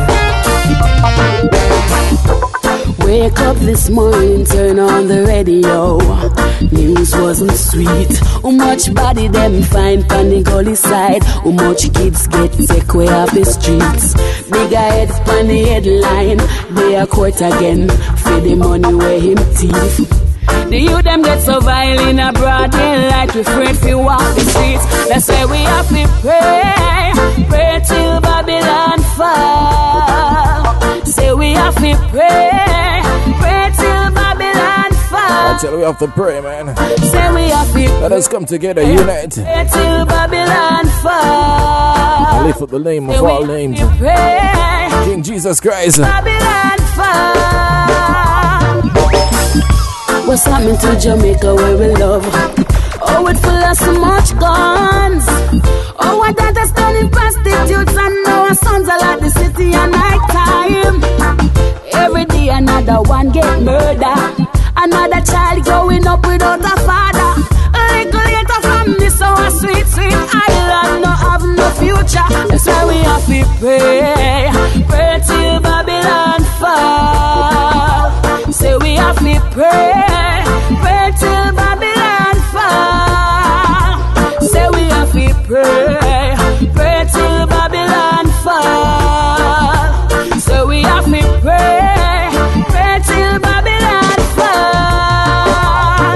Wake up this morning, turn on the radio. News wasn't sweet. How much body them find on the gully side? How much kids get take way off the streets? Bigger head on the headline. They are court again for the money where him thief. The youth them get so violent in a broad daylight. We afraid to walk the streets. That's why we have to pray, pray till Babylon fall. Say we have to pray, pray till Babylon fall. I tell you, we have to pray, man. Say we have to Let us come together, unite. Pray till Babylon fall. I lift up the name of all names, King Jesus Christ. Babylon fall. What's happening to Jamaica where we love? Oh, it full of so much guns. Oh, what that has done in prostitutes, and now our sons are like the city at night time. Every day another one get murdered. Another child growing up without a father. A little later from this our sweet, sweet island no have no future. That's why we have to pray, pray till Babylon fall. Say we have to pray, pray till Babylon fall. Say we have to pray, pray till Babylon fall. Say we have to pray, pray till Babylon fall.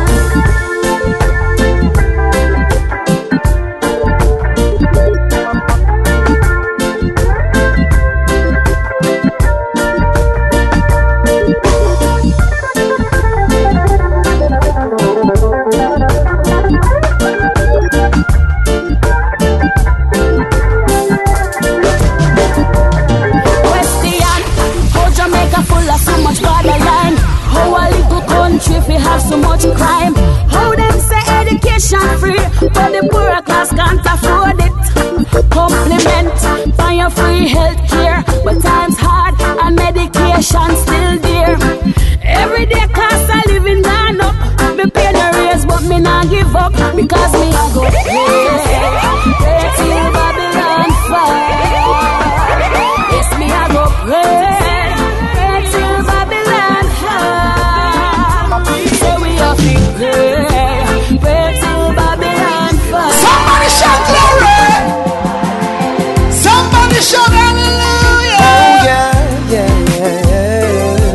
If we have so much crime, how them say education free, but the poor class can't afford it. Compliment for your free health care, but times hard and medication still there. Every day cost of living gone up. Me pay the raise, but me not give up because me a go pray, pray till Babylon fall. Yes, me a go pray. Somebody shout glory! Somebody shout hallelujah! Oh yeah, yeah, yeah,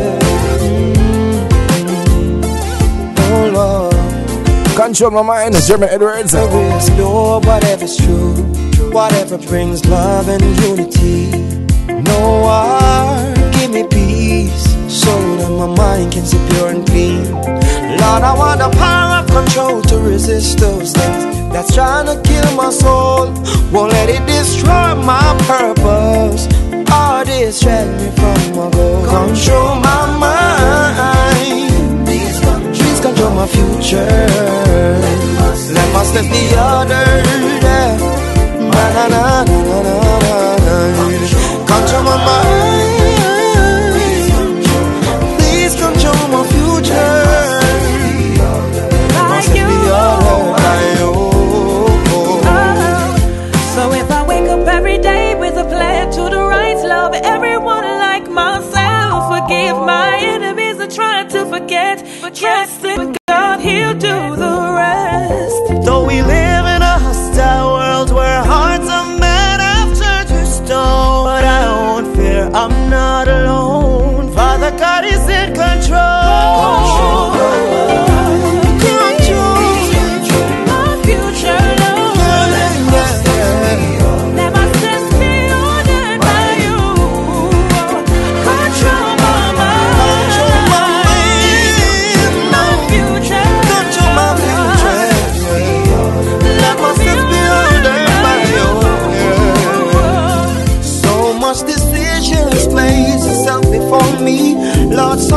yeah. Oh Lord. Control my mind, German Edwards. Whatever is Lord, whatever's true, whatever brings love and unity. No war, give me peace, so that my mind can see pure and clean. Lord, I want the power of control to resist those things that's trying to kill my soul. Won't let it destroy my purpose or distract me from my goal. Control my mind, please control my future. Let my step the other, yeah. Na na na na na na. Control my mind, please control my future. So if I wake up every day with a plan to the right, love everyone like myself, forgive my enemies and try to forget, but trust in God, He'll do the rest. Though we live in a hostile world where hearts are mad after to stone, but I won't fear, I'm not alone. Father God is in control. Control my future, Lord.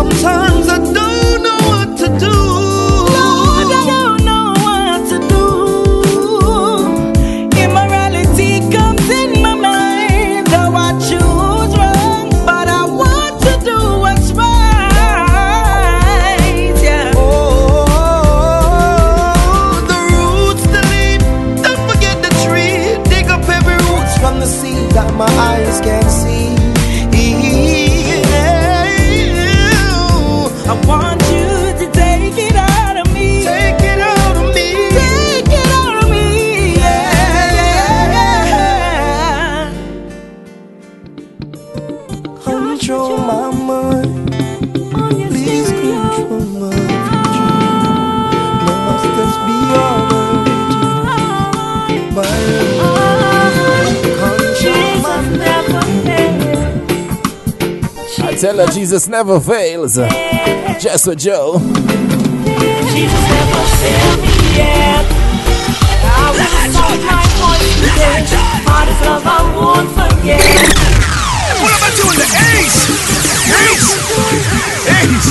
Sometimes I don't know what to do. Lord, I don't know what to do. Immorality comes in my mind, though I choose wrong, but I want to do what's right. Yeah. Oh, the roots, the leaf, don't forget the tree. Dig up every roots from the seed that my eyes can see. I want you to take it out of me. Take it out of me. Take it out of me. Yeah. Control my mind. Please control my future. Let us be ordered by control my I tell her Jesus never fails. Just with Joe. Jesus never failed me yet. I will find my voice today. For His love I won't forget. What about you in the Ace? Ace! Ace!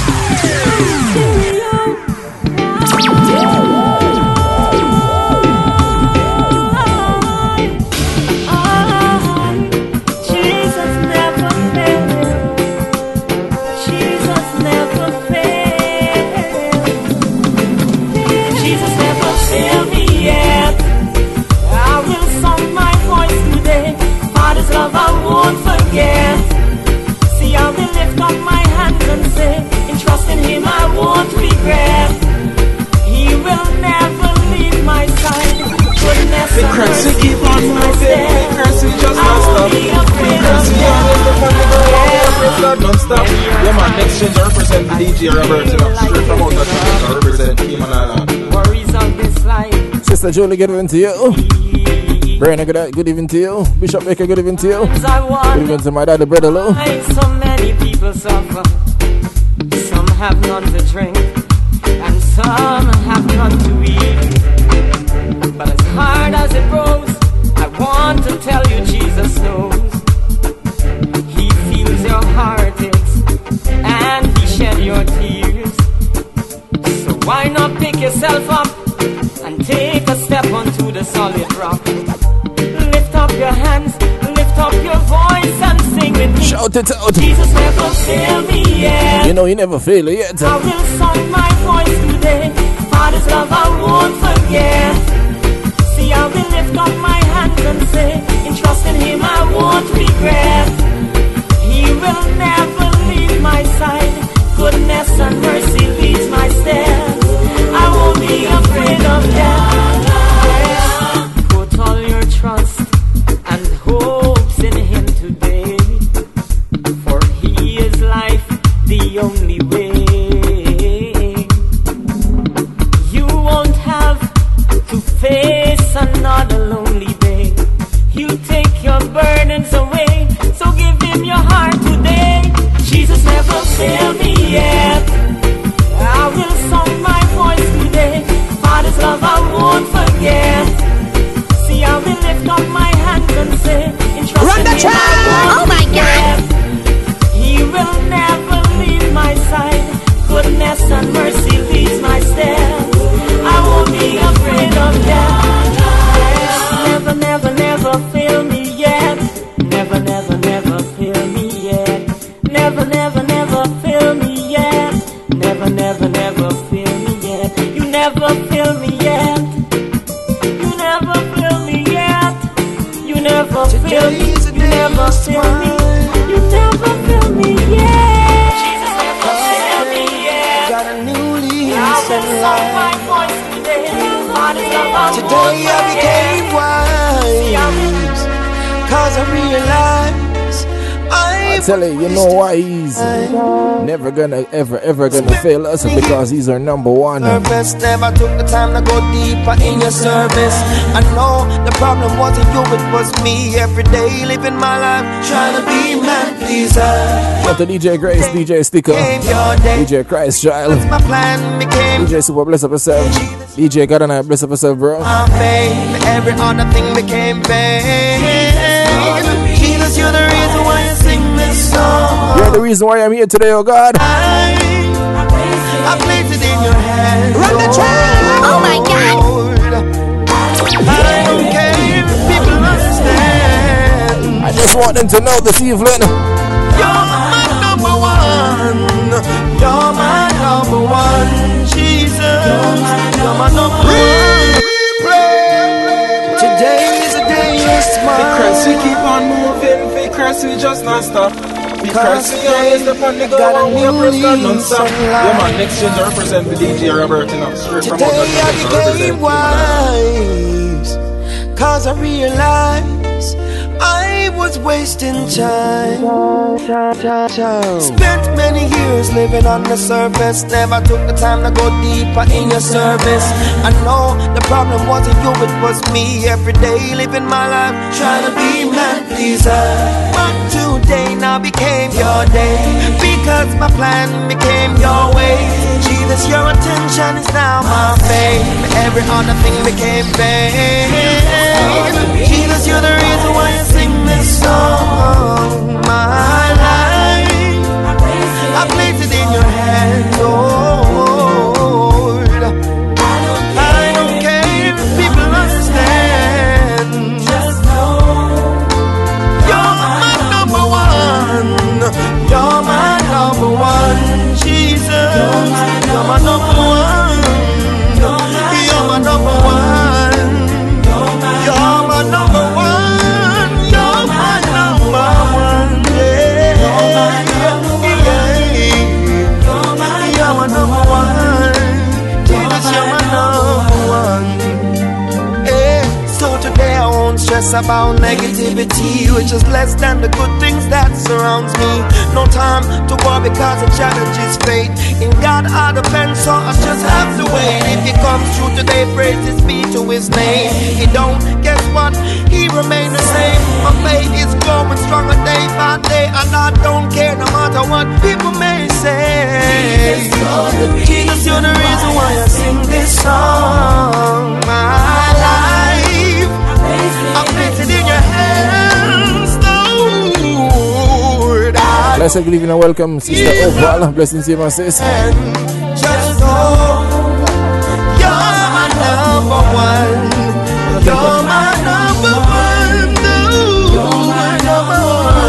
Jesus never failed. Jesus never failed. Jesus never failed me yet. I will song my voice today. For His love I won't forget. See, I will lift up my hands and say, in trust in Him I won't regret. He will never leave my side. Goodness and mercy keep on my step. I won't be afraid of death. Non-stop. Yeah, man, next change I represent D J Robert, you know, straight from out of I represent Team and Island. Worries of this life. Sister Julie, good evening to you. Brianna, good, good evening to you. Bishop Baker, good evening to you. Good evening to my daddy, Brother Lou. So many people suffer. Some have none to drink, and some have none to eat. But as hard as it grows, I want to tell you Jesus knows. He feels your heartaches, and He shed your tears. So why not pick yourself up and take a step onto the solid rock? Lift up your hands, lift up your voice and sing with me. Shout it out. Jesus never failed me yet. You know He never failed yet. I will song my voice today. For His love I won't forget. See, I will lift up my hands and say, in trust in Him I won't regret. He will never leave my side. Goodness and mercy leads my steps. I won't be afraid of death. Put all your trust and hopes in Him today, for He is life, the only way. You won't have to face another lonely day. He'll take your burdens away, so give Him your heart today. Jesus never failed me yet. I will song my voice today. For His love I won't forget. See, I will lift up my hands and say, in trust in Him I won't Oh my God. He will never leave my side. Goodness and mercy leads my steps. I won't be afraid of death. Never, never, never fail me yet. Never, never, never fail me yet. Never, never, never fail me yet. Never, never, never fail me yet. You never fail me yet. You never fail me yet. You never fail me. You never fail me. You never fail me yet. Jesus never fail me yet. got a new lease I in will song life. my voice today. For His love I Today won't I became wise, cause I realized I tell you, you know why He's never gonna, ever, ever gonna fail us, because He's our number one. purpose. Never took the time to go deeper in your service. I know the problem wasn't you, it was me. Every day living my life trying to be man pleaser. Got the D J Grace, D J Sticker, D J Christ Child, My plan became D J Super Bless Up Yourself, D J God and I Bless Up Yourself, bro. my fame. Every other thing became vain. Jesus, you're the reason why I sing this song. You're the reason why I'm here today, oh God. I want them to know this evening. You're my number one. You're my number one. Jesus, you're my number one. Today is a day you smile. Because we keep on moving, because we just not stop. Because we always step on the go and we press God non-stop. Yeah man, next change represent the D J Robert, you know. Straight from out Today I became wise, cause I realized I was wasting time. Spent many years living on the surface, never took the time to go deeper in your service. I know the problem wasn't you, it was me. Every day living my life trying to be man pleaser. But today now became your day, because my plan became your way. Jesus, your attention is now my fame. Every other thing became vain. Jesus, you're the reason why I sing this song. My life, I place it in your hands, Lord. I don't care if people understand. Just know you're my number one. You're my number one, Jesus. You're my number one. You're my number one. You're my number one. You're my number one. Yeah. You're my number one. Jesus, you're my number one. Yeah. So today I won't stress about negativity, which is less than the good things that surrounds me. No time to worry because the challenge is fate. In God I depend, so I just have to wait. If He comes true today, praises be to His name. He don't, guess what? He remains the same. My faith is growing stronger day by day, and I don't care no matter what people may say. Jesus, you're the reason why I sing this song. My life, I place it in your hands, Lord. Blessed, good evening and welcome, Sister Oval. Blessings to you, my sis. Just know you're my number one. You're my number one. You're my number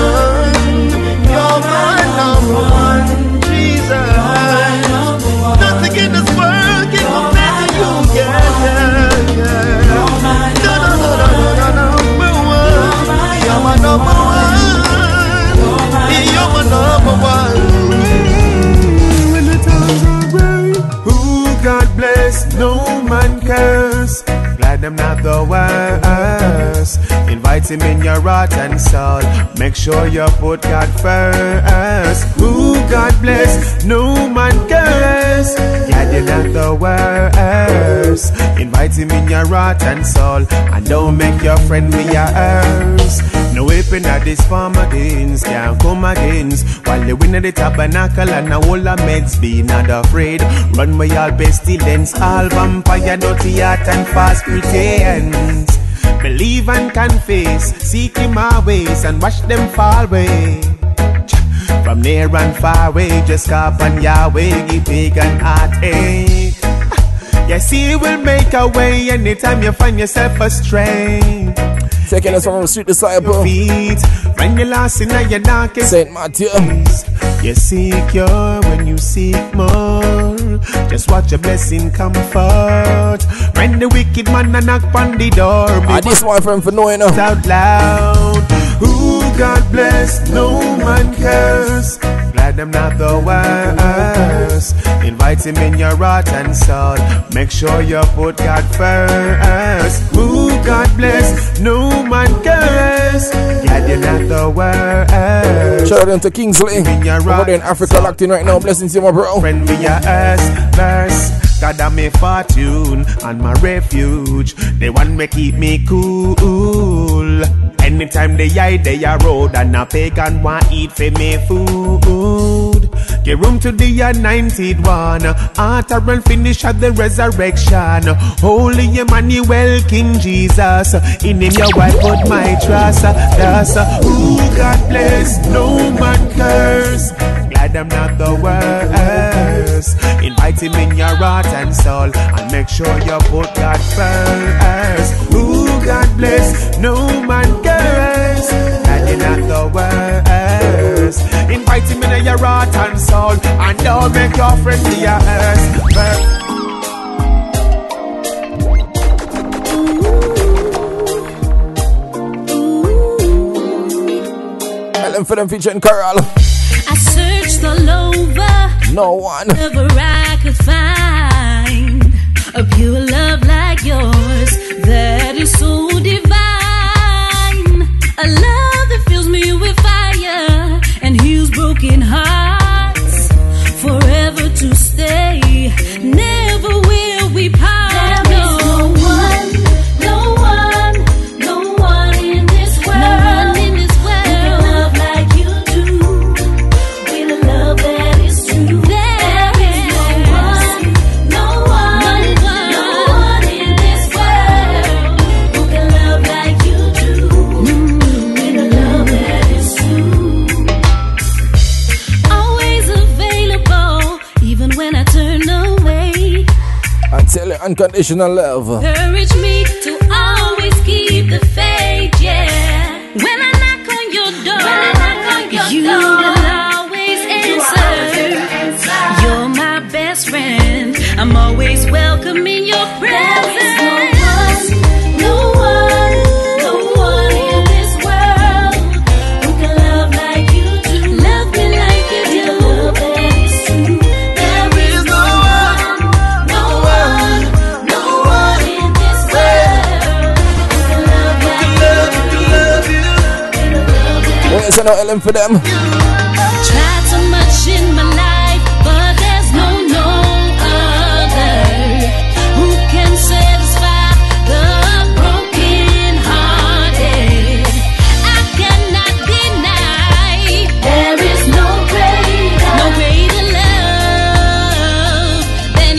one. You're my number one. Jesus. Nothing in this world can compare to you. Yeah, yeah, yeah. No, no, no, no, no, no, number one. You're my number one. You're my number one. When the times are right, who God bless, no man curse. Glad I'm not the worst. Invite Him in your heart and soul. Make sure you put God first. Who God bless, no man curse. Glad you're not the worst. Invite Him in your heart and soul, and don't make your friend be yours. No weapon at this farm against can't come against. While they win at the tabernacle and all the meds, be not afraid. Run with all pestilence, all vampire, dirty heart and fast pretense. Believe and confess, seek Him our ways and watch them fall away. From near and far away, just call on Yahweh, give pagan heartache. Yes, He will make a way anytime you find yourself astray. Taking us from the street disciple, when you're lost in your darkest Saint Matthew. You seek your when you seek more. Just watch a blessing come forth. When the wicked man a knock on the door, I this one from for knowing out loud. Who God bless, no man curse. Glad I'm not the worst. Invite Him in your heart and soul. Make sure you put God first. Who God bless, no man curse. Glad you're not the worst. Shout out to Kingsley over there in Africa, locked in right now. Blessings to my bro. Friend, we are us verse. God, I'm a fortune and my refuge. The one may keep me cool. Anytime they hide they a road, and a pagan want eat for me food. Give room to the anointed one, author and finish at the resurrection. Holy Emmanuel, King Jesus, in Him your wife put my trust. That's who God bless, no man curse. Glad I'm not the worst. Invite Him in your heart and soul, and make sure you put God first. Who God bless, no man curse. And you're not fight him in your heart and soul, and don't make your friend be your earth. For them featuring Carol. I searched all over, no one never I could find a pure love like yours that is so divine. A love that fills me with fire and heals broken hearts, forever to stay. Never will we part. There is no one, no one, no one in this world. No one in this world. Tell you unconditional love. Encourage me to always keep the faith, yeah. When I knock on your door, when I knock on your you door, will always answer. answer. You're my best friend. I'm always welcome in your presence. No one, no one, no one in this world who can love like you do. Love me like you do. Love that is true. There is no one, no one, no one in this world who can love like you do. Where's an L M for them? Tried so much in my life, but there's no, no other who can satisfy the broken hearted. I cannot deny there is no greater, no greater love than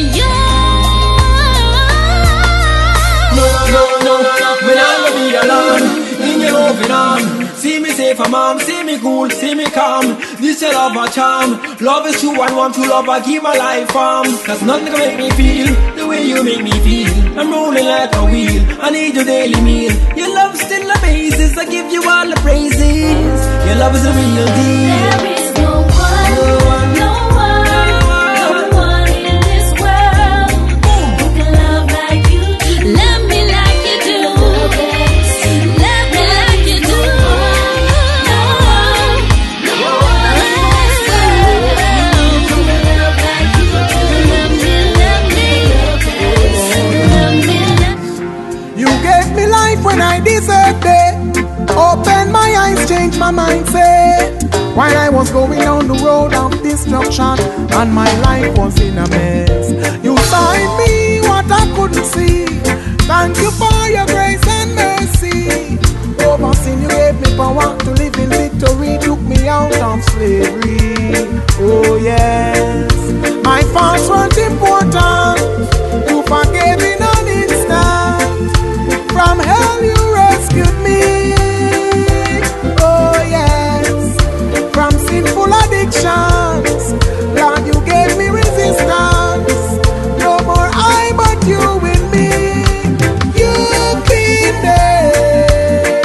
yours. No, no, no, no, when I'm gonna be alone in your open arm. See me safe, mom, see me cool, see me calm. This your love, my charm. Love is true and want to love, I keep my life from. Cause nothing can make me feel the way you make me feel. I'm rolling like a wheel, I need your daily meal. Your love still amazes, I give you all the praises. Your love is a real deal. There is no one, no one, no one, no one in this world who can love like you do. Love me like you do. Love me like you do. No one, no one in this world who can love like you do. Love me, love me, love me, love me. You gave me life when I deserved it. Open my eyes, change my mindset. While I was going down the road of destruction and my life was in a mess, you saw in me what I couldn't see. Thank you for your grace and mercy. Over sin you gave me power to live in victory. Took me out of slavery. Oh yes, my faults weren't important. You forgave me in an instant. From hell you rescued me. Oh yes, from sinful addictions, Lord, you gave me resistance. No more I, but you in me. You've been there,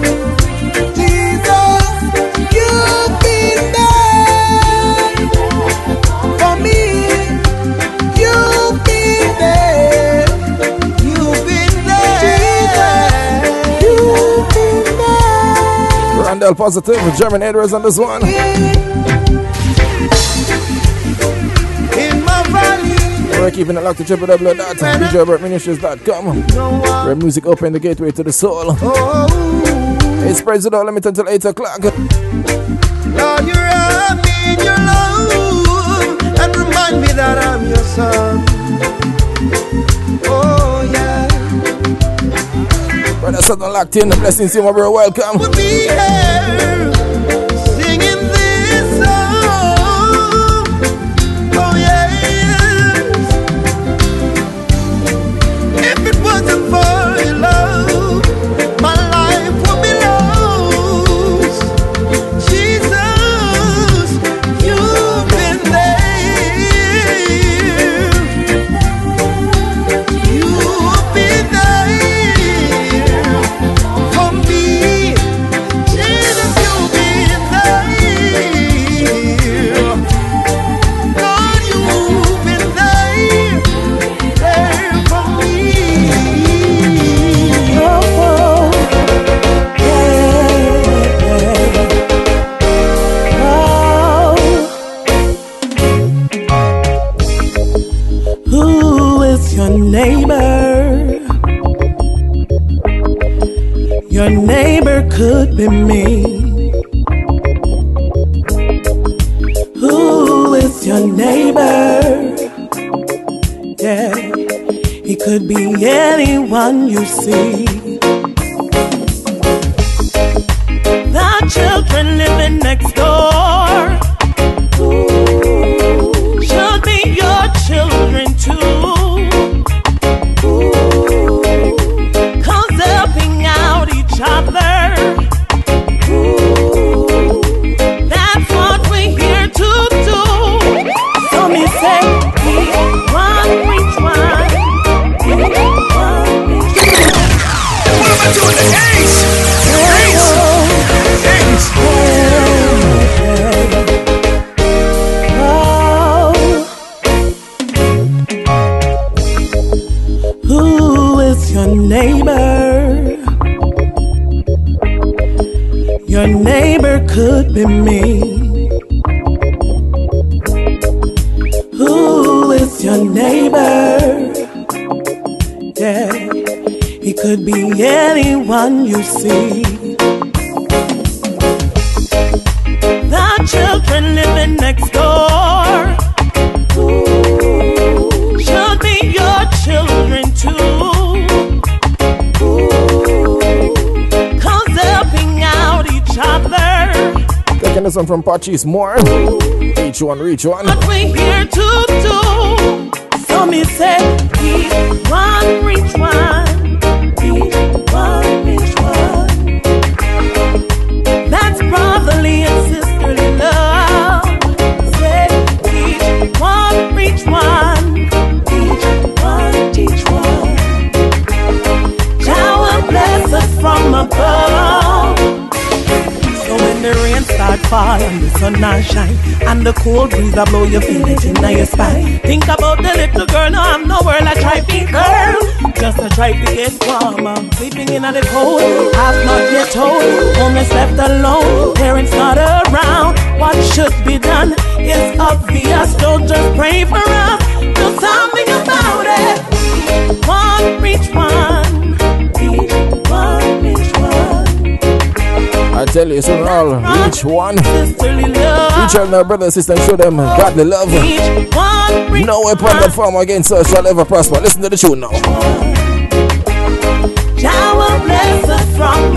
Jesus. You've been there for me. You've been there. You've been there, Jesus. You've been there. Randall Positive with German Edwards on this one. In my valley, We're keeping it locked to w w w dot d j robert ministries dot com, where music open the gateway to the soul. It's Praise the Lord, limit until eight o'clock. Lord, you wrap me in your love and remind me that I'm your son. Oh yeah. Brother Southern locked in, blessings to you, my brother, welcome. We'll be here singing this song. Oh yes. If it wasn't for your love, my life would be lost. Jesus, you've been there. You've been there for me. Jesus, you've your neighbor? Your neighbor could be me. Who is your neighbor? Yeah, he could be anyone you see. The children living next door, ooh, should be your children too. Other. Ooh, that's what we're here to do. So me say, each one, reach one, each one, reach one. What am I doing? The Ace! Ace! Ace! Oh. Who is your neighbor? Your neighbor could be me. Who is your neighbor? Yeah, he could be anyone you see. The children living next door, ooh, should be your children too. Taking this one from Pachis Moore. Each one, reach one. What we here to do. So me say, each one, reach one. Each one, reach one. That's brotherly and sisterly love. Say, each one, reach one. Each one, teach one. Jah will bless us from above. So when the rain start fall and the sun not shine and the cold breeze a blow, you feel it in your spine. Think about the little girl, no I'm no world I try be girl. Just a try to get warmer, sleeping in the cold, have not yet told, homeless left alone, parents not around. What should be done is obvious, don't just pray for us, do something about it. One reach one, each one reach one. I tell you, so all reach one. Reach out now, brother, sister, and show them godly love. No weapon that form against us shall ever prosper. Listen to the tune now. Jah will bless us from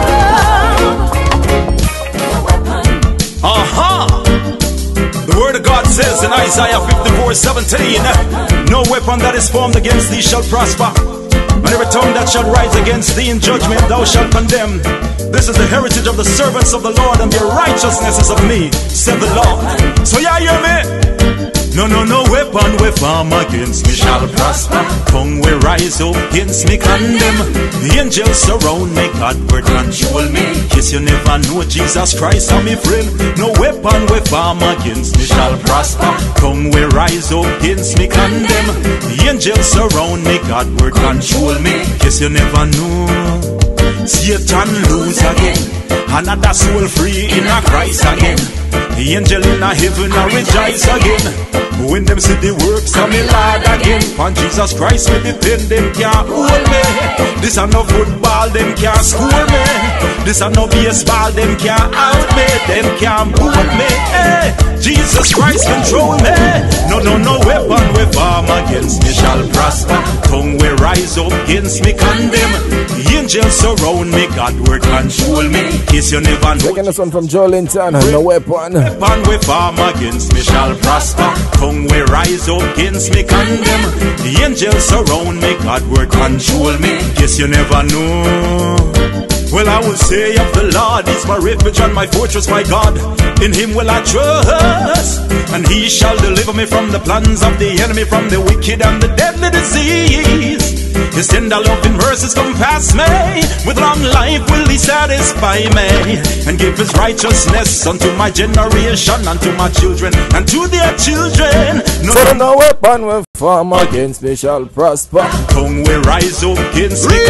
above. Aha! The word of God says in Isaiah fifty-four seventeen, no weapon that is formed against thee shall prosper, and every tongue that shall rise against thee in judgment thou shalt condemn. This is the heritage of the servants of the Lord, and their righteousness is of me, said the Lord. So yeah, hear me? No, no, no weapon we form against me shall prosper. Tongue we rise up against me condemn. The angels surround me, God word control me. Yes, you never know Jesus Christ are my friend. No weapon we form against me shall prosper. Tongue we rise up against me condemn. The angels surround me, God word control me. Yes, you never know. Satan lose again, another soul free in a Christ again. The angel in a heaven a rejoice again. When them see the works of me Lord again. On Jesus Christ me depend, them can't hold me. This a no football, them can't score me. This a no baseball, them can't out me. Them can't hold me. Hey, Jesus Christ control me. No, no, no weapon we form against me shall prosper. Tongue we rise up against me condemn. The angels surround me, God word control me. Case you never know. Taking this one from Joe Linton, no weapon. Weapon we form against me shall prosper. Tongue we rise up against me condemn. The angels surround me, God word control me. Case you never know. Well, I will say of the Lord, He's my refuge and my fortress, my God. In Him will I trust, and He shall deliver me from the plans of the enemy, from the wicked and the deadly disease. His tender love and mercies compass me. With long life will He satisfy me, and give His righteousness unto my generation, unto my children, and to their children. No, so no weapon will form against me shall prosper. Tongue will rise up against me.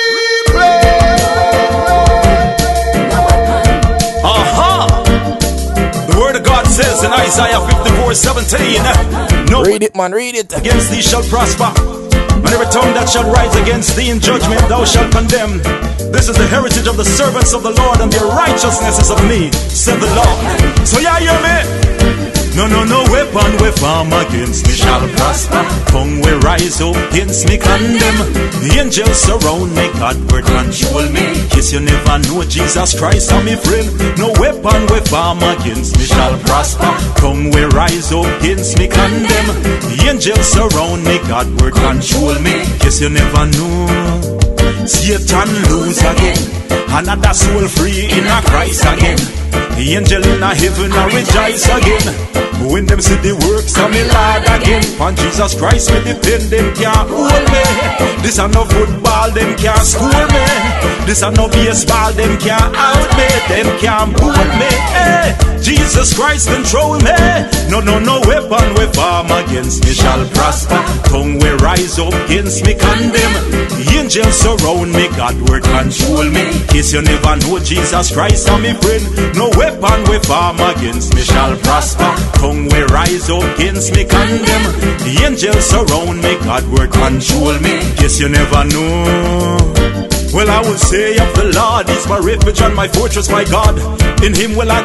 Aha! The word of God says in Isaiah fifty-four seventeen, no, read it, man, read it. Against thee shall prosper, And every tongue that shall rise against thee in judgment thou shalt condemn. This is the heritage of the servants of the Lord, and their righteousness is of me, said the Lord. So yeah, hear me? No, no, no weapon we form against me shall prosper. Tongue we rise up against me condemn. The angels surround me, God word control me. Kiss you never know Jesus Christ I'm my friend. No weapon we form against me shall prosper. Tongue we rise up against me condemn. The angels surround me, God word control me. Kiss you never know. Satan lose again. Another soul free in a Christ again. The angel in a heaven a rejoice again. When them see the works of me Lord again. On Jesus Christ me depend, them can't hold me. This a no football, them can't score me. This a no baseball, them can't out me. Them can't hold me. Hey, Jesus Christ control me. No, no, no weapon we form against me shall prosper. Tongue we rise up against me condemn. The angels surround me, God word control me. Case you never know Jesus Christ I'm my friend. No weapon we form against me shall prosper. Tongue we rise up against me condemn. The angels surround me, God word control me. Case you never know. Well, I will say of the Lord, He's my refuge and my fortress, my God. In Him will I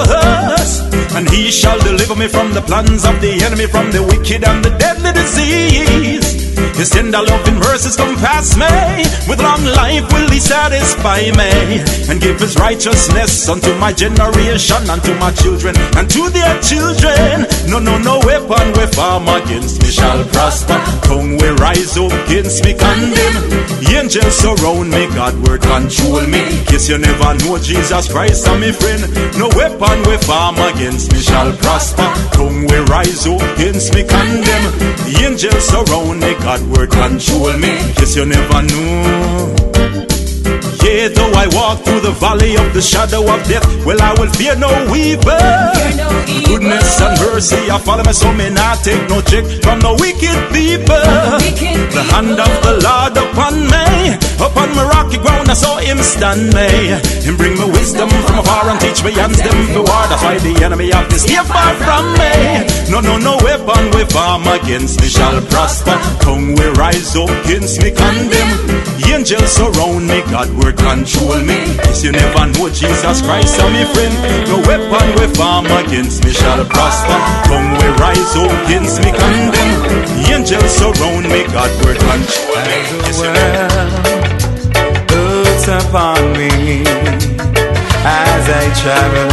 trust, and He shall deliver me from the plans of the enemy, from the wicked and the deadly disease. His tender love and mercies compass me. With long life will He satisfy me, and give His righteousness unto my generation, unto my children, and to their children. No, no, no weapon we form against me shall prosper. Tongue we rise up against me condemn. The angels surround me, God word control me. Case you never know Jesus Christ I'm my friend. No weapon we form against me shall prosper. Tongue we rise up against me condemn. The angels surround me, God word control me. Case you never know. Yea, though I walk through the valley of the shadow of death, well, I will fear no evil. No evil. Goodness and mercy I follow me, so may not take no check from the wicked people. Wicked the people. Hand of the Lord upon me, upon my rocky ground I saw Him stand me. Him bring me wisdom from afar and teach me hands them the word. I fight the enemy of this stay far from me. No, no, no weapon we form against me shall prosper. Tongue we rise up against me condemn. The angels surround me, God word control me. Yes, you never know Jesus Christ I'm my friend. No weapon we form against me shall prosper. Tongue we rise up against me condemn. The angels surround me, God word control me. Yes, you never looks upon me as I travel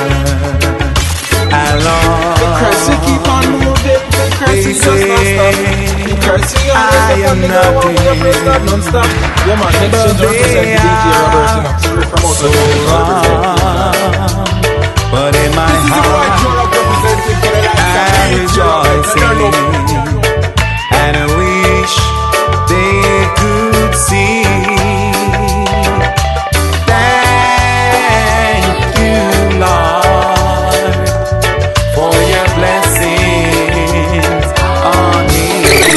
along. The curse keep on moving. The curse does not stop. I am nothing, yeah, man, next represent D J Roberts, you know, so wrong, but in my heart I'm rejoicing, and I wish they could see. Thank you, Lord, for your blessings on me.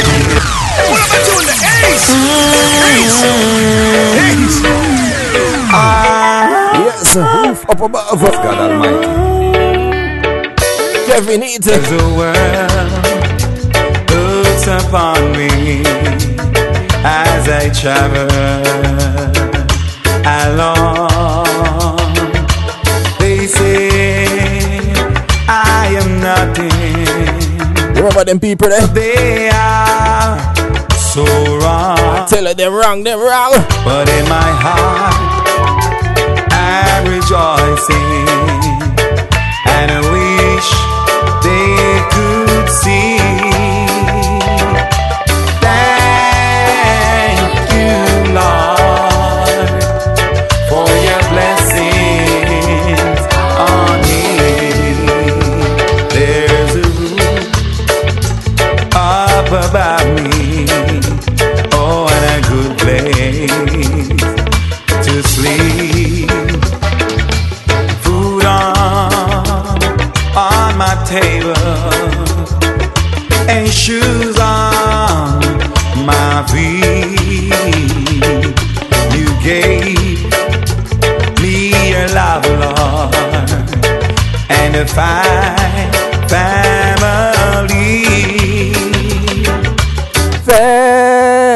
Yes, roof up above. God Almighty. Kevin Eaton. As the world looks upon me as I travel along, they say I am nothing. You remember them people there? They are so wrong. Tell her them wrong, them wrong. But in my heart I'm rejoicing, and I wish they could see. Thank you, Lord, for your blessings on me. There's a roof up above me, oh, and a good place to sleep. Food on, on my table, and shoes on my feet. You gave me your love, Lord, and a fine family. Family.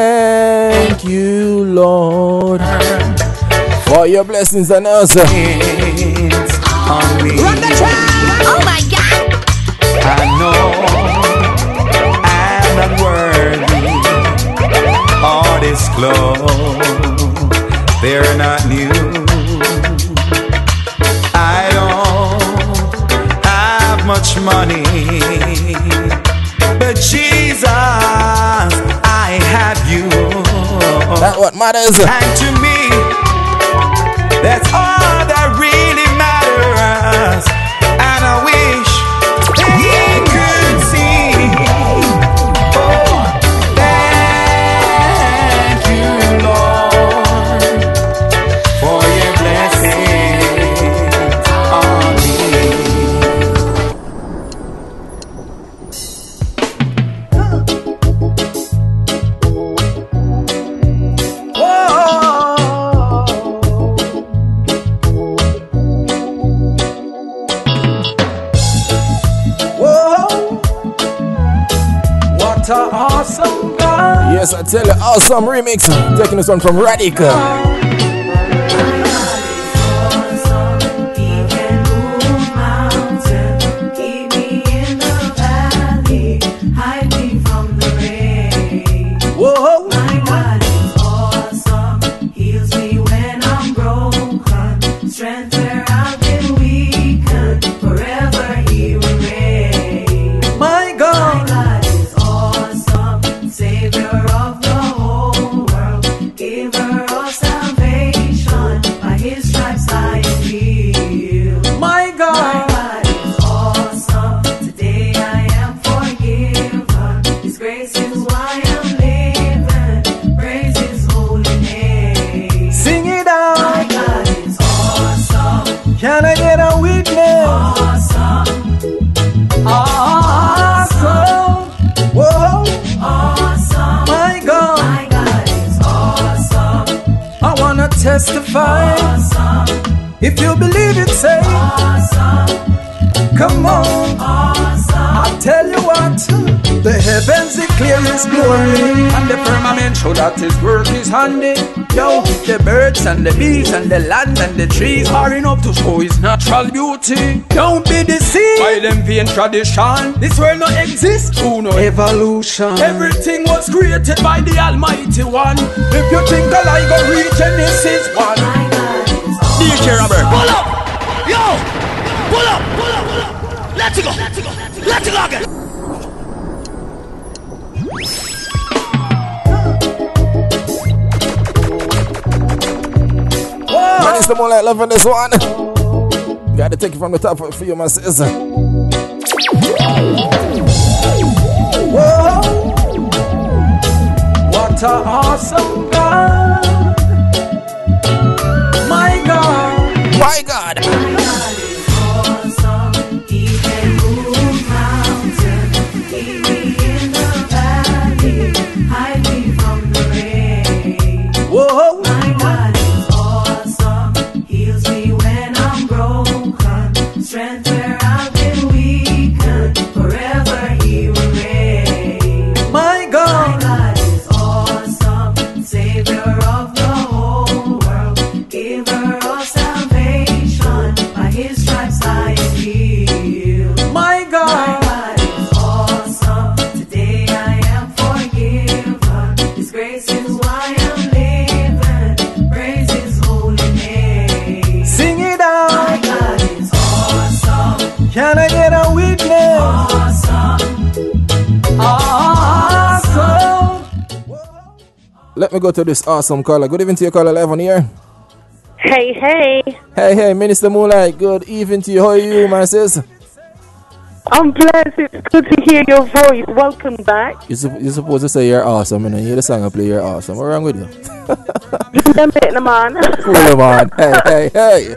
blessings on us. Run the track! Oh my God! I know I'm not worthy. All this clothes, they're not new. I don't have much money, but Jesus, I have you. That's what matters. And to me, that's all that really matters. And I wish they could see. Oh, thank you, Lord, for your blessings on Awesome God. Yes, I tell you, awesome remix. Taking this one from Radical. Can I get a witness? Awesome. Awesome. Whoa. Awesome. My God. My God is awesome. I wanna testify. Awesome. If you believe it, say. Awesome. Come on. Awesome. I tell you what. The heavens declare His glory, and the firmament show that His work is handy. Yo, the birds and the bees and the land and the trees are enough to show His natural beauty. Don't be deceived by them vain tradition. This world no exist, who no evolution. Everything was created by the Almighty One. If you think a lie go reach Genesis one. D J Robert, pull up, yo, pull up, pull up, pull up. Let's go, let's go, let's go again. Man, it's the Moonlight Love on this one. Gotta take it from the top for you, my sister. Whoa. What a awesome God. My God. My God. Whoa. My God is awesome. Heals me when I'm broken. Strength where I've been weakened. Forever He will reign. My God. My God is awesome. Savior of the whole world. Giver of salvation. By His stripes I am healed. My God. My God is awesome. Today I am forgiven. His grace is why I'm living. Praise His holy name. Sing it out. My God is awesome. Can I get a witness? Awesome. Awesome. Let me go to this awesome caller. Good evening to you, caller live on here. Hey, hey. Hey, hey, Minister Moonlight. Good evening to you. How are you, my sis? I'm blessed. It's good to hear your voice. Welcome back. You're, su- you're supposed to say you're awesome, and you know? You hear the song I play, you're awesome. What's wrong with you? Them bit, man. Cool, man. Hey, hey, hey.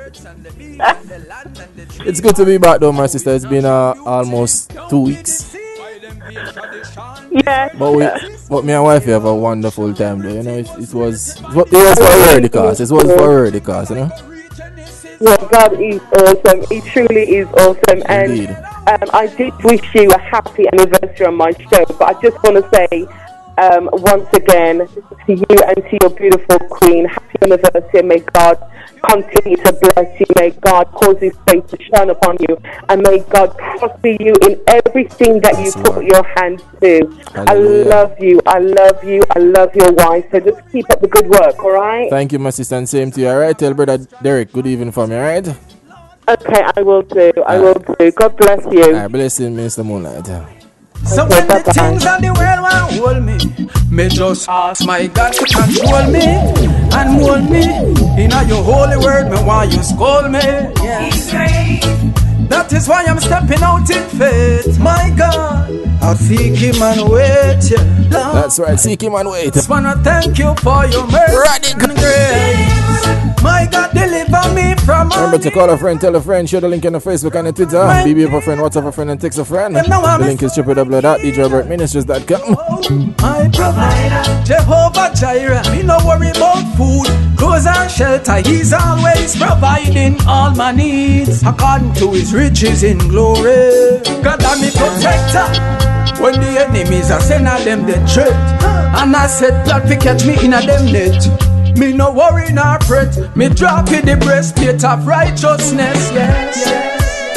It's good to be back, though, my sister. It's been uh, almost two weeks. Yeah. But we, but me and wife have a wonderful time, though. You know, it, it was, it was for her the cause. It was for her the cause, you know. Well, God is awesome. He truly is awesome. Indeed. And um, I did wish you a happy anniversary on my show, but I just want to say um, once again to you and to your beautiful queen, happy universe here. May God continue to bless you. May God cause His face to shine upon you. And may God prosper you in everything that you put your hands to. Hallelujah. I love you. I love you. I love your wife. So just keep up the good work, all right? Thank you, my sister, and same to you. All right, tell brother Derek good evening for me. All right. Okay, I will do. I will do. God bless you. All right, bless you, Mister Moonlight. So when the things of the world want hold me, me just ask my God to control me and mold me. In your holy word, me want you scold me. Yes. That is why I'm stepping out in faith. My God, I'll seek Him and wait. Yeah. That's right, seek Him and wait. Just wanna thank you for your mercy and grace. My God, deliver me from Remember to call a friend, tell a friend, share the link on the Facebook and the Twitter. B B F a friend, WhatsApp a friend, and text a friend. The link is w w w dot d j robert ministries dot com. My provider, Jehovah Jireh. Me no worry about food, clothes and shelter. He's always providing all my needs according to His riches in glory. God, I'm me protector. When the enemies are sending all them the threat, and I said, God, fi catch me in a them net. Me no worry nor fret. Me drop in the breastplate of righteousness. Yes, yes.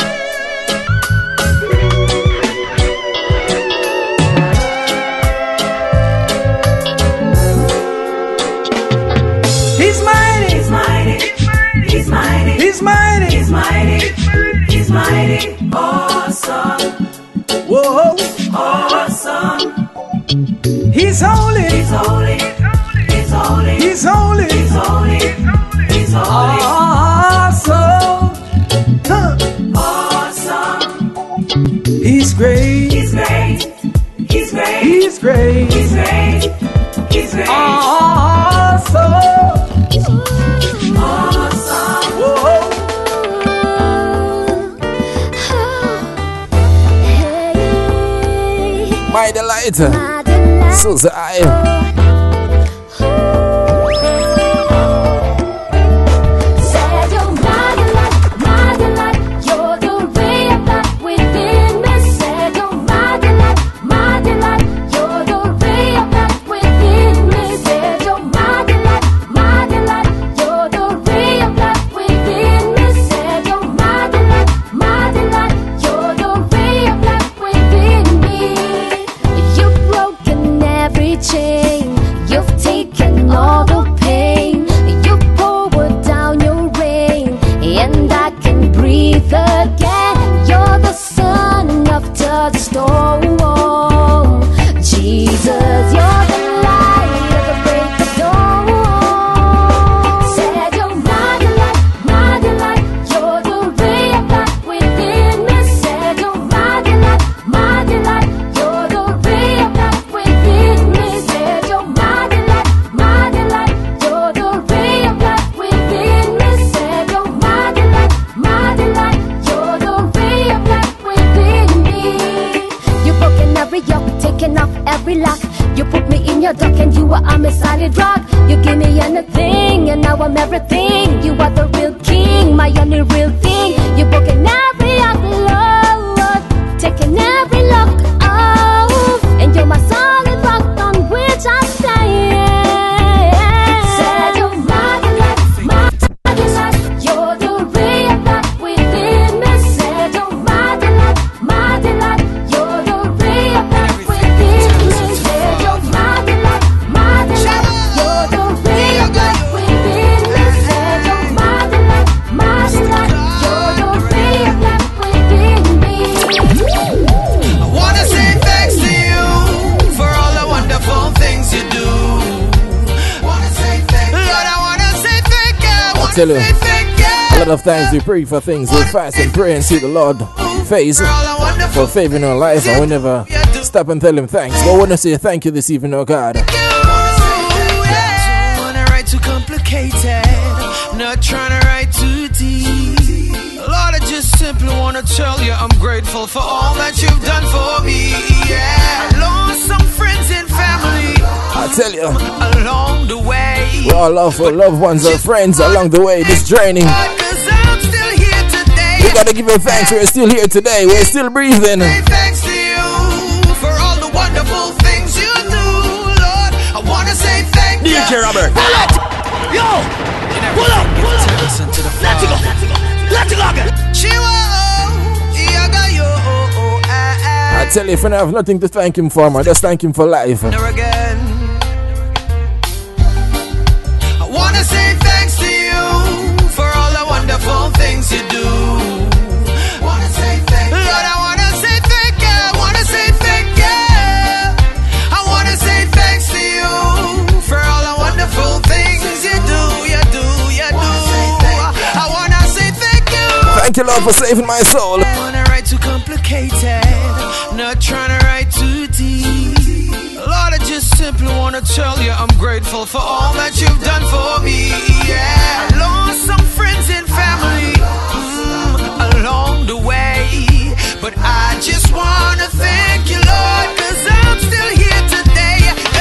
He's mighty. He's mighty. He's mighty. He's mighty. He's mighty. He's mighty. Awesome. Whoa. Awesome. He's holy. He's holy. He's holy. He's holy. He's holy. He's holy. Awesome. Huh. Awesome. He's great. He's great. He's great. He's great. He's great. He's great. Awesome. Awesome. Whoa. My delight. Susie I. Tell you, a lot of times we pray for things, we fast and pray and see the Lord face for favor in our life, and we never stop and tell Him thanks. But I want to say thank you this evening, oh God. Wanna write too complicated, not trying to write too deep. Lord, I just simply want to tell you I'm grateful for all that you've done for me. Yeah, I lost some friends and family. I tell you, along the way, we all love our loved ones or friends along the way, this journey. We gotta give Him thanks, we're still here today, we're still breathing. Thanks to you for all the wonderful things you do, Lord. I wanna say thank you. D J Robert. Yo, pull up, pull up. Let it go, let it go again. I tell you, if I have nothing to thank him for, man, just thank him for life. Never again. I wanna say thanks to you for all the wonderful things you do. Wanna say thank you. Lord, I wanna say thank you. I wanna say thank you. I wanna say thanks to you for all the wonderful things you do. You do, you do. I wanna say thank you. Thank you, Lord, for saving my soul. I wanna write too complicated, not trying to write too deep. Lord, I just simply wanna tell you I'm grateful for all that you've done for me. Yeah, I lost some friends and family mm, along the way, but I just wanna thank you, Lord, 'cause I'm still here today.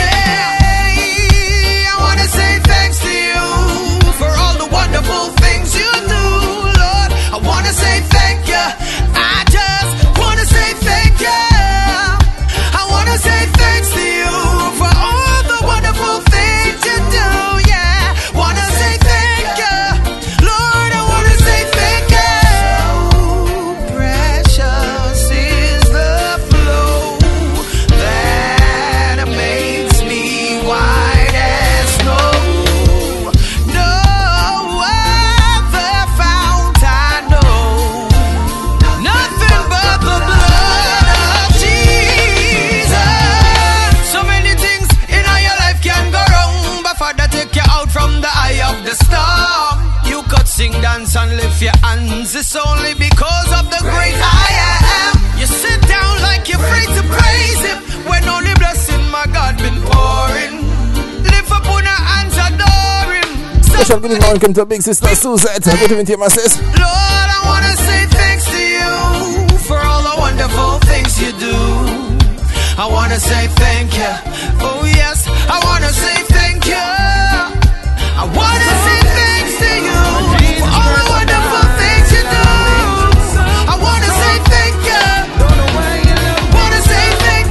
Hey, I wanna say thanks to you for all the wonderful things you do, Lord. I wanna say thank you. I just wanna say thank you. I wanna say thanks to you for all the wonderful things you do. Yeah, wanna say thank you, Lord. I wanna say thank you. So precious is the flow that makes me white as snow. No other fount I know, nothing but the blood of Jesus. So many things in all your life can go wrong, but Father take you out from the eye of the storm. You could sing, dance and lift your hands. It's only because of the great I am. You sit down like you're afraid to praise Him when only blessing my God been pouring. Lift up on your hands, adore Him. Special good evening, welcome to Big Sister Suzette. Good evening to you, my sis. Lord, I wanna say thanks to you for all the wonderful things you do. I wanna say thank you. Oh yes, I wanna say thank you. I wanna say thanks to you for all the wonderful things you do. I wanna say thank you. Wanna say thank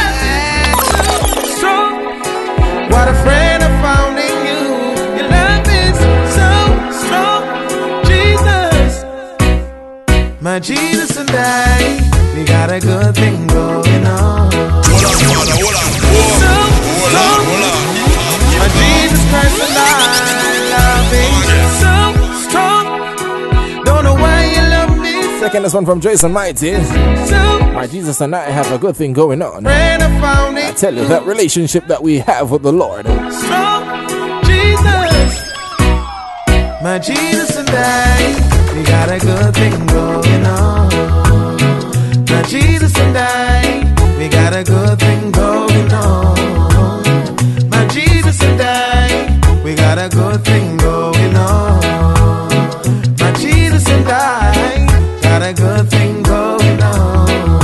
you. What a friend I found in you. Your love is so strong, Jesus. My Jesus and I, we got a good thing going on. Hold on, hold on, hold on. So Hold on, hold on. my Jesus Christ and I love Him so strong. Don't know why you love me so. Second, this one from Jason Mighty. So My Jesus and I have a good thing going on. friend I found I it tell you, that relationship that we have with the Lord. strong, Jesus. My Jesus and I, we got a good thing going on. My Jesus and I, we got a good thing going on. My Jesus and I, we got a good thing going on. My Jesus and I, got a good thing going on.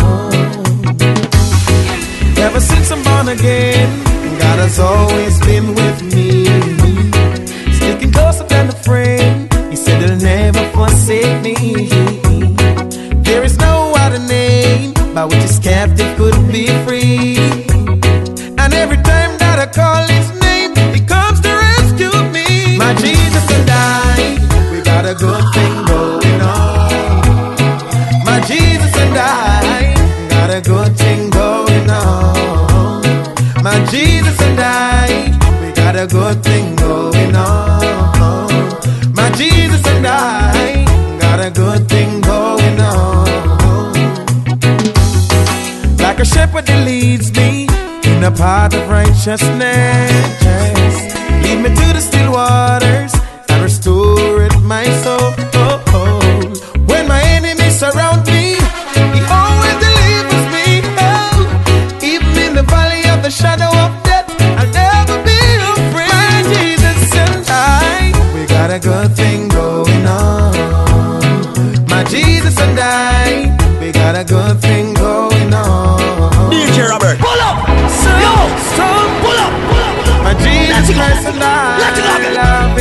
Ever since I'm born again, God has always been with me, sticking closer than a friend. He said He'll never forsake me. There is no other name by which His captive could be free. And every time that I call His name, He comes to rescue me. My Jesus and I, we got a good thing going on. My Jesus and I, got a good thing going on. My Jesus and I, we got a good thing going on. My Jesus and I, got a good thing going on. Like a shepherd that leads me in the path of righteousness, lead me to the still waters and restore my soul. When my enemies surround me, He always delivers me. Oh, even in the valley of the shadow of death, I'll never be afraid. My Jesus and I, we got a good thing going on. My Jesus and I, we got a good thing going on. D J Robert, pull up. So Yo, strong, pull up. my Jesus Christ and I, Let it go again. love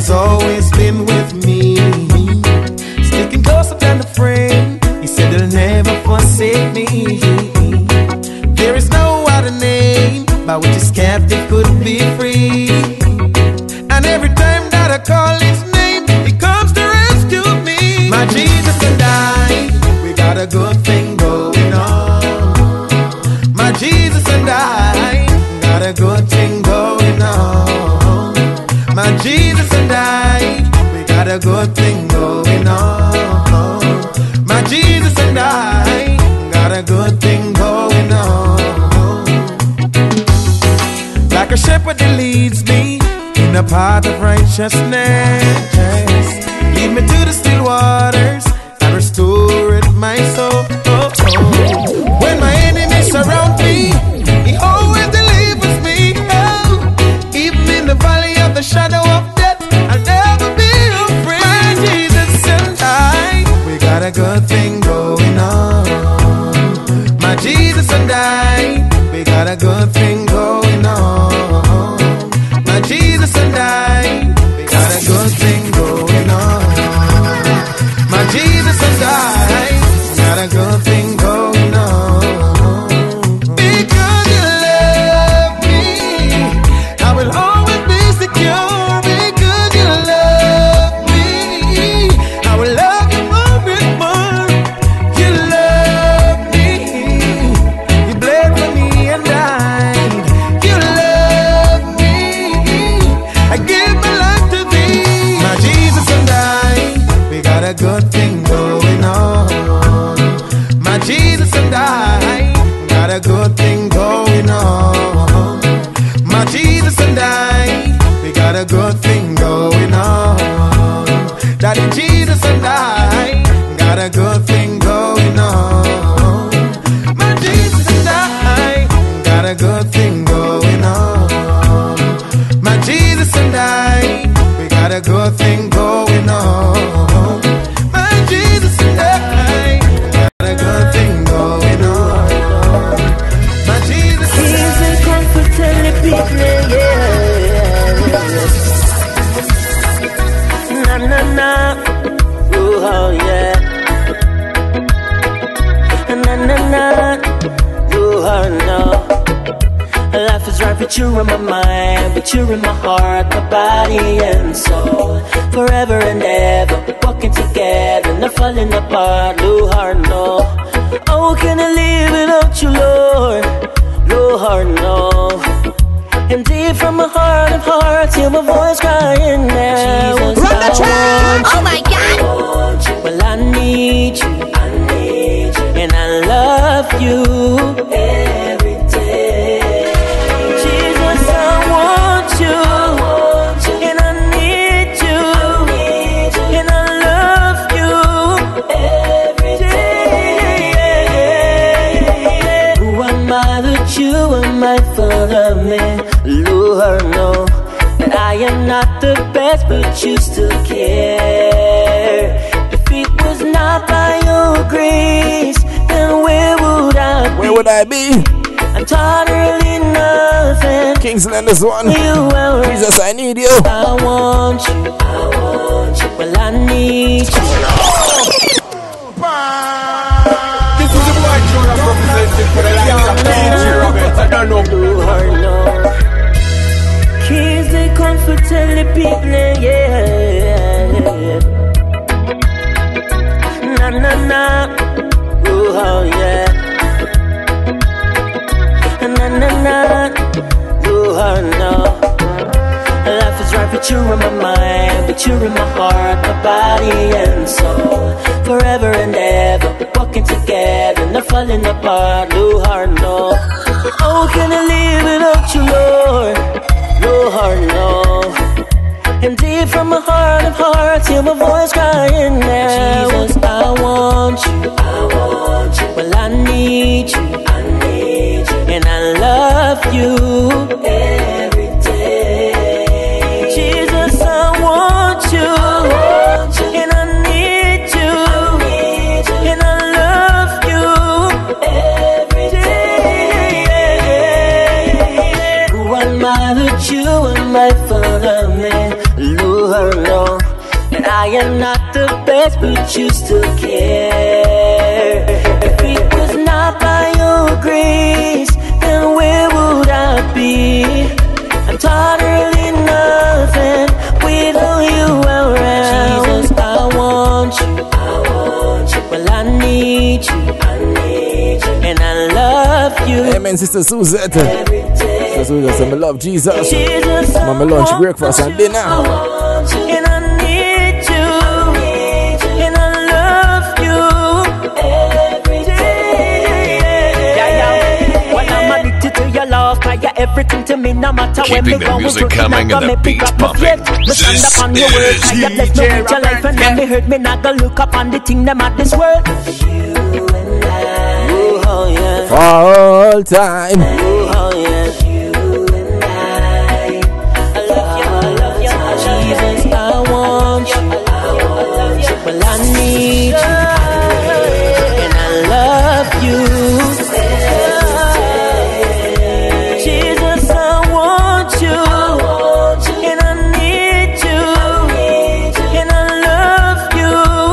has always been with me, sticking closer than a friend. He said he'll never forsake me. There is no other name by which his captive could be free. And every time that I call his name, he comes to rescue me. My Jesus and I, we got a good thing going on. My Jesus and I got a good thing going on. My Jesus and I, we got a good thing going on. My Jesus and I got a good thing going on. Like a shepherd that leads me in the path of righteousness, lead me to the still waters and restore my soul. Oh, oh. When my enemies surround me, he always delivers me. Oh, even in the valley of the shadow of death, I'll never be afraid. My Jesus and I, we got a good thing going on. My Jesus and I, we got a good thing going on. My Jesus and I, we got a good thing going on. My Jesus and I, got a good thing going on. Because you love me, I will always be secure. Because you love me, I will love you more and more. You love me, you bled for me and died. You love me, I give my life to thee. My Jesus and I, we got a good thing going on. My Jesus and I got a good thing going on. My Jesus and I, we got a good thing going on. Daddy Jesus and I got a good thing going on. My Jesus and I got a good thing going on. My Jesus and I, we got a good thing going on. My Jesus and I got a good thing going on. My Jesus and I. He's a comfort to the people, yeah. Na na na, oh yeah. Na na na, oh no. Life is right, but you're in my mind, but you're in my heart, my body and soul. Forever and ever, walking together, not falling apart, no heart, no. How can I live without you, Lord? No heart, no. And deep from my heart of hearts, hear my voice crying now. Jesus, run the track! Oh my God! Well, I need you, I need you, and I love you every day. Jesus, I want you, and I need you, and I love you every day. Who am I that you are mindful of me? Lord, no, that I am not the best, but you still care. If it was not by your grace, then where would I be? Where would I be? I'm totally nothing. Kingsland, this one. Jesus, I need you. I want you, I want you. Well, I need you. This is the boy Jonah representing for the likes of D J Roberts. I don't know who her know. Keys they comfort tell the people, yeah. Na na na, oh yeah. Na na na, oh no. Life is right, but you're in my mind, but you're in my heart, my body and soul. Forever and ever, walking together, not falling apart, no heart, no. How can I live without you, Lord? No heart, no. And deep from my heart of hearts, hear my voice crying now. Jesus, I want you, I want you. Well, I need you, I need you, and I love you every day. Jesus, I want you, I want you, and I need you, I need you, and I love you every day. Who am I that you are mindful of me? Lord, am not the best, but you still care. If it was not by your grace, then where would I be? I'm totally nothing without you around. Jesus, I want you, I want you. Well, I need you, I need you, and I love you. Amen, Sister Suzette. Sister Suzette said, I love Jesus. Jesus, Mama lunch, breakfast, and dinner. I want you, and I need you, and I love you every day. Yeah, yeah. When I'm addicted to your love, cause you're everything to me, no matter when me Keeping the go music with you, coming and the beats pumping. me stand up on your word, cause you bless me with your life, and when me hurt me, not go look up on the thing them at this world. You and I, oh yeah, For all time. oh yeah. Jesus, I want you, well I need you, and I love you. Jesus, I want you, and I need you, and I love you.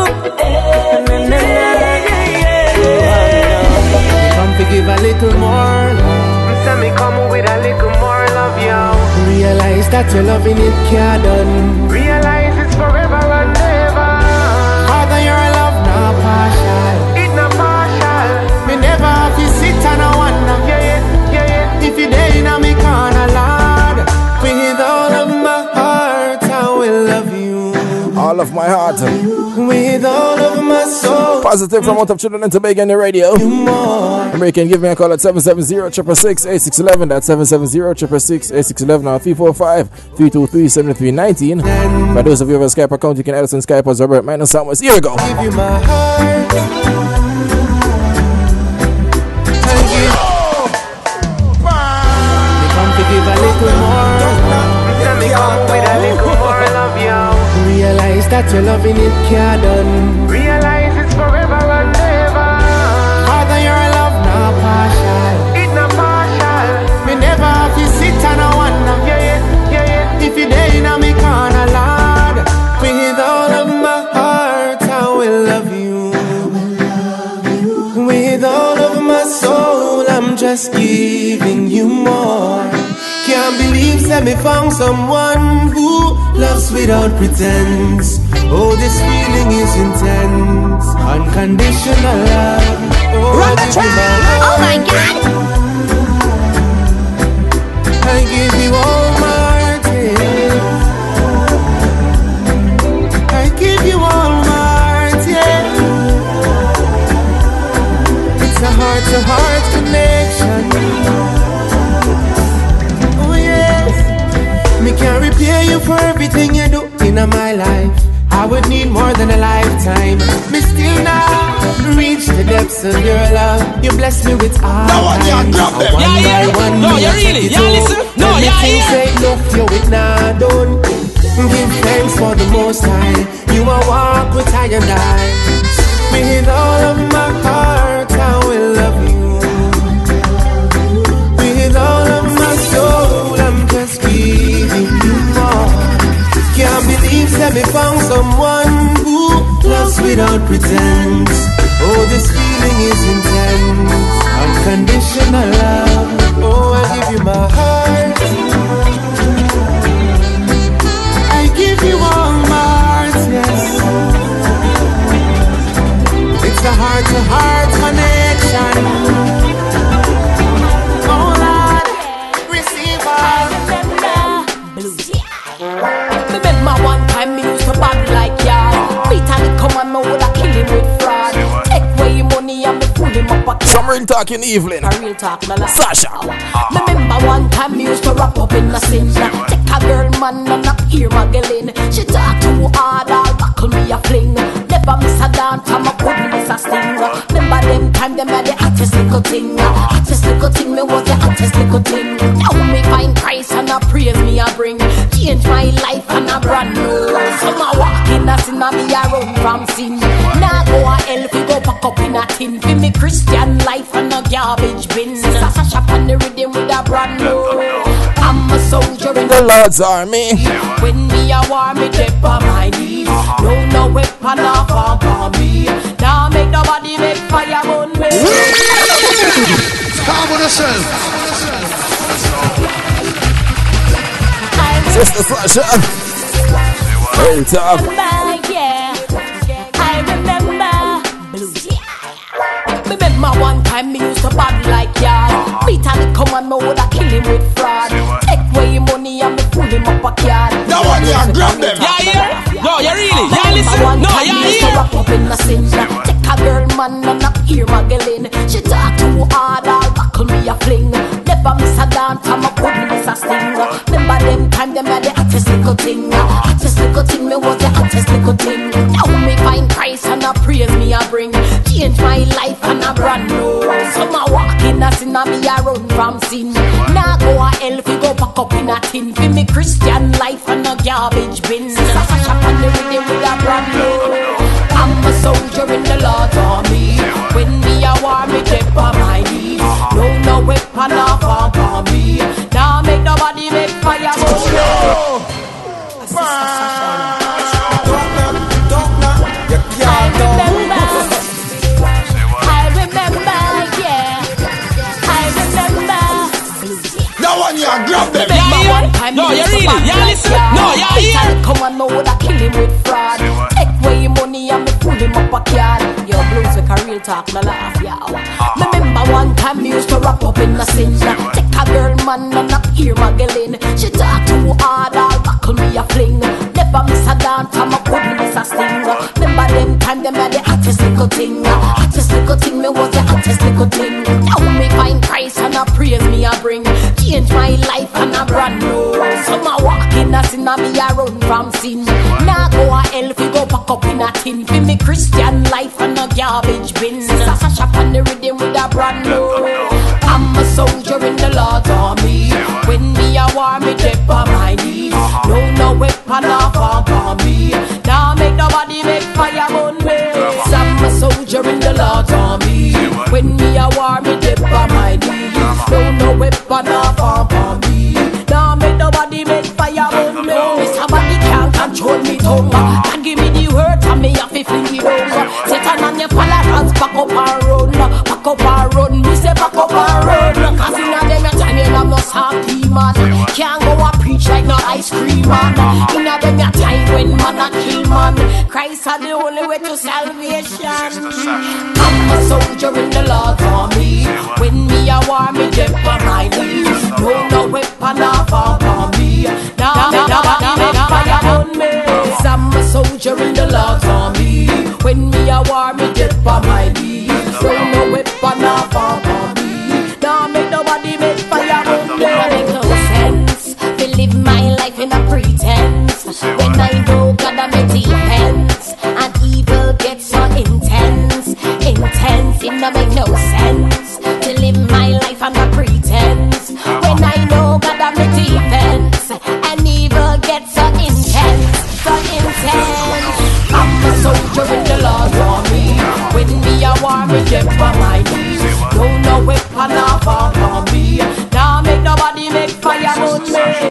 Come to give a little more love. Tell me come with a little more love, yo. Realize that your loving it can't done. Realize it's forever and ever. Father, your love not partial. It's not partial. Me never have to sit and I wonder. Yeah, yeah, yeah, yeah. If you day in a me corner, Lord, with all of my heart, I will love you. All of my heart. With all of my soul. Positive from out of Trinidad and Tobago on the radio. Remember, you can give me a call at seven seven zero, six six six, eight six one one. That's seven seven zero, six six six, eight six one one or three four five, three two three, seven three one nine. For those of you who have a Skype account, you can add us on Skype as Robert Minus Samuels. Here we go. Give you my heart. Thank you. Me come to give a little more. Tell me come with a little more love, yo. Realize that your loving it can't done. Realize it's forever and ever. Father, your love not partial. It's not partial. Me never have to sit and I wonder. Yeah, yeah, yeah, yeah. If you day in a me corner, Lord, with all of my heart, I will love you. With all of my soul, I'm just giving you more. Can't believe that me found someone who loves without pretense. Oh, this feeling is intense. Unconditional love. Oh, Run the track! Oh my God! I give you all my heart, yeah. I give you all my heart, yeah. It's a heart-to-heart connection. Oh yes. Me can repay you for everything you do in my life. I would need more than a lifetime. Me still not reach the depths of your love. You bless me with all No one can grab them. One Yeah, by yeah. one, No, me you a really. check it Yeah, out. listen. No, yeah, Everything yeah. say no, you it not done. Give thanks for the Most High. You are walk with I and I. With all of my heart, I will love you. With all of my soul, I'm just giving you more. Can't believe that me found someone who loves without pretense. Oh, this feeling is intense. Unconditional love. Oh, I give you my heart. I give you all my heart, yes. It's a heart-to-heart connection. Oh, Lord, receive all. Remember one time me used to bad like y'all. Beat and come and me woulda kill him with fraud. Take away him money and me pull him up a Some real talk in Evelyn. A real talk, no lie. Sasha. Remember one time me used to wrap up in the sin. Take a girl man and not hear my girlin'. She talk too hard, I'll buckle me a fling. Never miss a dance, I'm a couldn't miss a sting. Remember them time them had the hottest little thing. Hottest little thing, me was the hottest little thing. Now me find Christ and I praise me I bring. Change my life and a brand new. Some a walk in a sin and me a run from sin. Now go a hell fi go pack up in a tin. Fi me Christian life and a garbage bin. Sasha on the rhythm with a brand new. I'm a soldier in the Lord's army. When me a war me dip on my knees. No no weapon off on me. Now make nobody make fire burn me. Calm on yourself. Sister Sasha. Hey, talk. Yeah, I remember. Remember one time me used to bad like yard. Beat and come and me woulda kill him with fraud. Take away him money and me pull him up a card. Now one you grab them. Yeah, yeah. No, you really. Yeah, listen. No, yeah, yeah. Wrap up in the sin. Take a girl man and knock ear Magdalene. She talk too hard, I'll buckle me a fling. Never miss a dance, I'm a good miss a sting. Remember them time them had the hottest little thing. Hottest little thing, me was the hottest little thing. Now me find Christ and I praise me I bring. Change my life and a brand new. Some a walk in a sin and me a run from sin. Now go a hell fi go back up in a tin. Fi me Christian life and a garbage bin. Sasha on the rhythm with a brand new. I'm a soldier in the Lord's army. When me a war me dip on my knees. No no weapon off on me. Now make nobody make fire go. Grab them. Yeah, yeah. No, you really. Yeah, listen. No, yeah, yeah. Come on, me woulda kill him with fraud. Take away him money and me pull him up a card. Your blues like a real talk, no laugh, yeah. Remember one time me used to wrap up in the sin. Take a girl man and knock ear Magdalene. She talk too hard, I'll buckle me a fling. Never miss a dance, I'm a good miss a sting. Remember them time them had the hottest little thing. Hottest little thing, me was the hottest little thing. Now me find Christ and I praise me I bring. Change my life and a brand new. Some a walk in a sin and me a run from sin. Now go a hell fi go back up in a tin. Fi me Christian life and a garbage bin. Sasha shop on the rhythm with a brand new. I'm a soldier in the Lord's army. When me a war me dip on my knees. No no weapon off on me. Now make nobody make fire burn me. I'm a soldier in the Lord's army. When me a war me dip on my knees. No no weapon off on me. Now make nobody make fire burn me. Somebody can't control me tongue. Can give me the words and me have to fling it over. Satan and your followers back up and run. Back up and run. Me say back up and run. Cause in a them your time you have no salty man. Can't go and preach like no ice cream man. In a them your time when man a kill man. Christ are the only way to salvation. I'm a soldier in the Lord's army. When me a war me dip on my knees. No no weapon off on me. Now now now now fire on me. I'm a soldier in the Lord's army. When me a war me dip on my knees. No no weapon off on me. Now make nobody make fire on me. I make no sense to live my life in a pretense. When I know God I'm a defense. And evil gets so intense. Intense, it no make no sense to live my life on a pretense. When I know God I'm a defense. And evil gets so intense. So intense. I'm a soldier in the Lord's army. When me a war me dip on my knees. No no weapon off on me. Now make nobody make fire on me.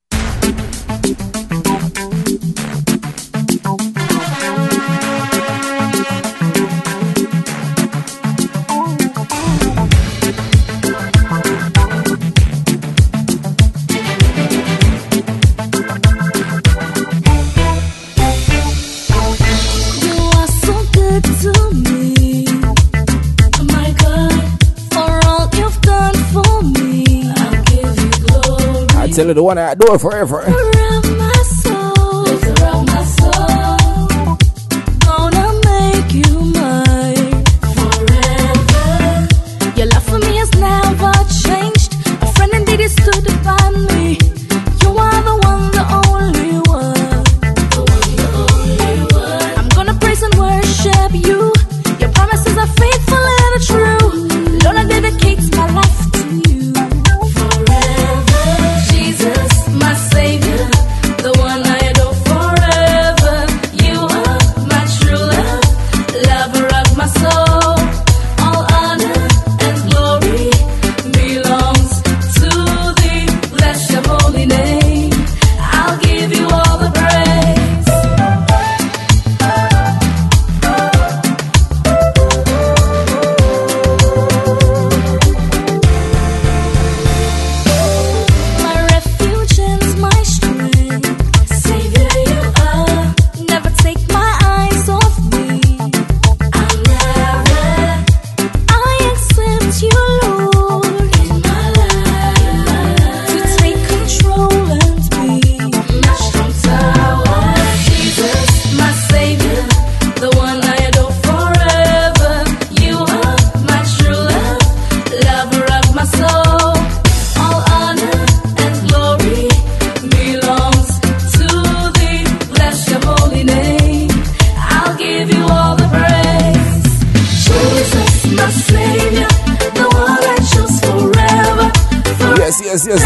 Tell you the one I do it forever. Around my soul, around my soul, gonna make you mine forever. Your love for me has never changed. A friend indeed is stood by me. You are the one, the only one, the one, the only one. I'm gonna praise and worship you. Your promises are faithful and true. Lord, I dedicate my life to you. My Savior,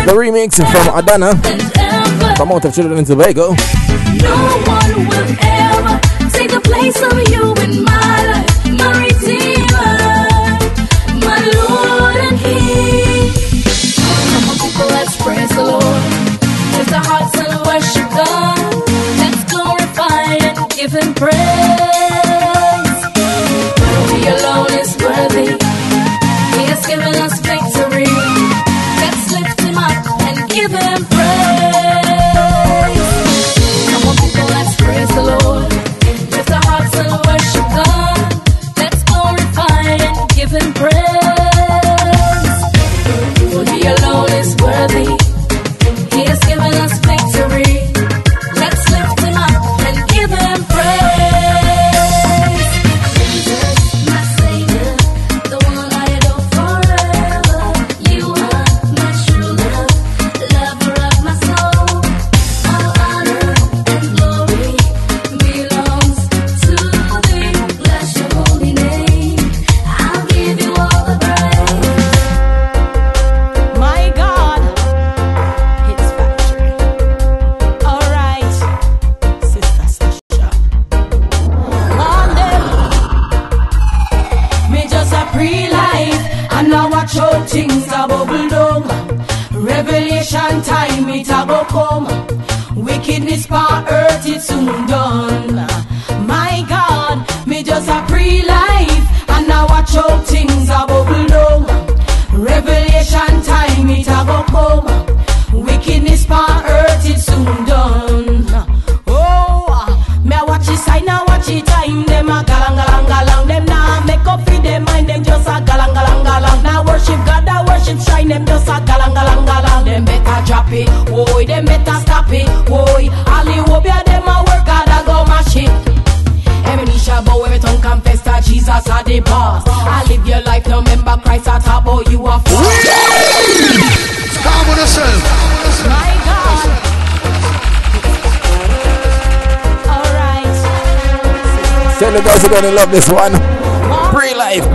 The remix from Adana from out of Trinidad and Tobago. No one will ever take the place of you in my life, my Redeemer, my Lord and King. Come on, people, let's praise the Lord. Lift our hearts and worship God. Let's glorify and give Him praise. He alone is worthy. He has given us victory. Let's lift Him up and give Him praise. Come on, people, let's praise the Lord. Lift our hearts and worship God. Let's glorify and give Him praise. For He alone is worthy. He has given us victory. Let's lift Him up and give Him praise. Jesus, my Savior, the one I adore forever. You are my true love, lover of my soul. All honor and glory belongs to Thee. Bless Your holy name. I'll give You all the praise. My God, Hits Factory. All right, Sister Sasha. On them, me just a pre-life, and now watch how things a bubble down. Revelation time, it a go come. Wickedness pa earth, it soon done. My God, me just a pre-life, and now watch how things a bubble down. Revelation time, it a go come. Wickedness pa earth, it soon done. Oh, me a watch it sign, I watch it time. Them a galang galang galang. Them nah make up for them mind. Them just a galang galang galang. Now worship God, I worship shrine. Them just a galang galang galang. Them better drop it, boy. Them better stop it, boy. Hollywood, them a work hard, I go mash it. Every knee shall bow, every tongue confess that Jesus are the boss. I live your life, no remember Christ at top, boy, you are false. Calm on yourself. My God. Alright. Tell the guys you're gonna love this one. Pre-life.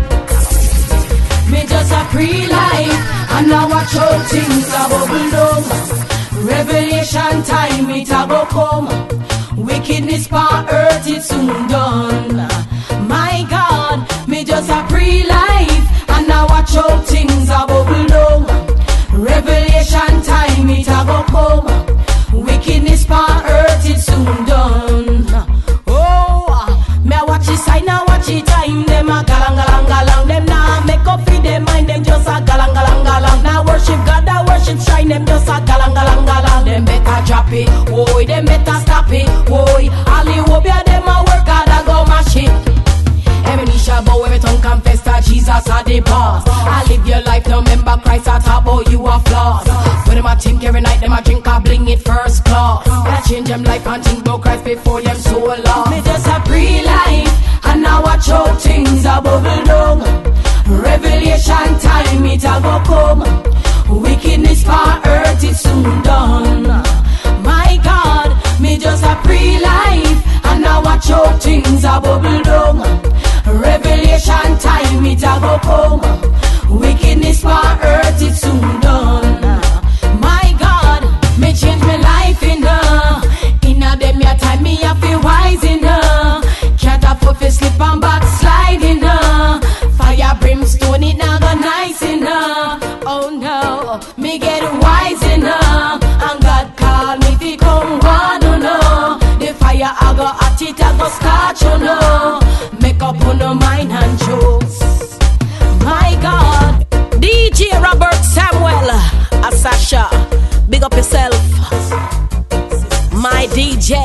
Me just a pre-life, and now watch how things a bubble down. Revelation time, it a go come. Wickedness pa earth, it soon done. My God, me just a pre-life, and now watch how things a bubble down. Revelation time, it a go come. Wickedness pa earth, it soon done. Oh, me a watch it sign, I watch it time. Them a galang galang galang. Them nah make up for them mind. Them just a galang galang galang. Now worship God, I worship shrine. Them just a galang galang galang. Them better drop it, boy. Them better stop it, boy. Hollywood, them a work hard, I go mash it. Every knee shall bow, every tongue confess that Jesus are the boss. I live your life, no remember Christ at top, boy, you are flawed. When them a think every night, them a drink a bling it first class. I change them life and think about Christ before them so lost. Me just a pre-life, and now watch how things a bubble down. Revelation time, it a go come. Wickedness pa earth, it soon done. My God, me just a pre-life, and now watch how things a bubble down. Revelation time, it a go come. Wickedness pa earth, it soon done. My God, me change my life in her. Inna them ya time, me a feel wise in her. Can't afford to slip and backslide in her. Fire brimstone, it not go nice in her. Oh no, me get wise in her. And God call me to come one, oh no. The fire I go at it, I go start, you know. Make up on no mind and choose. My God, D J Robert Samuel, a Sasha, big up yourself. My D J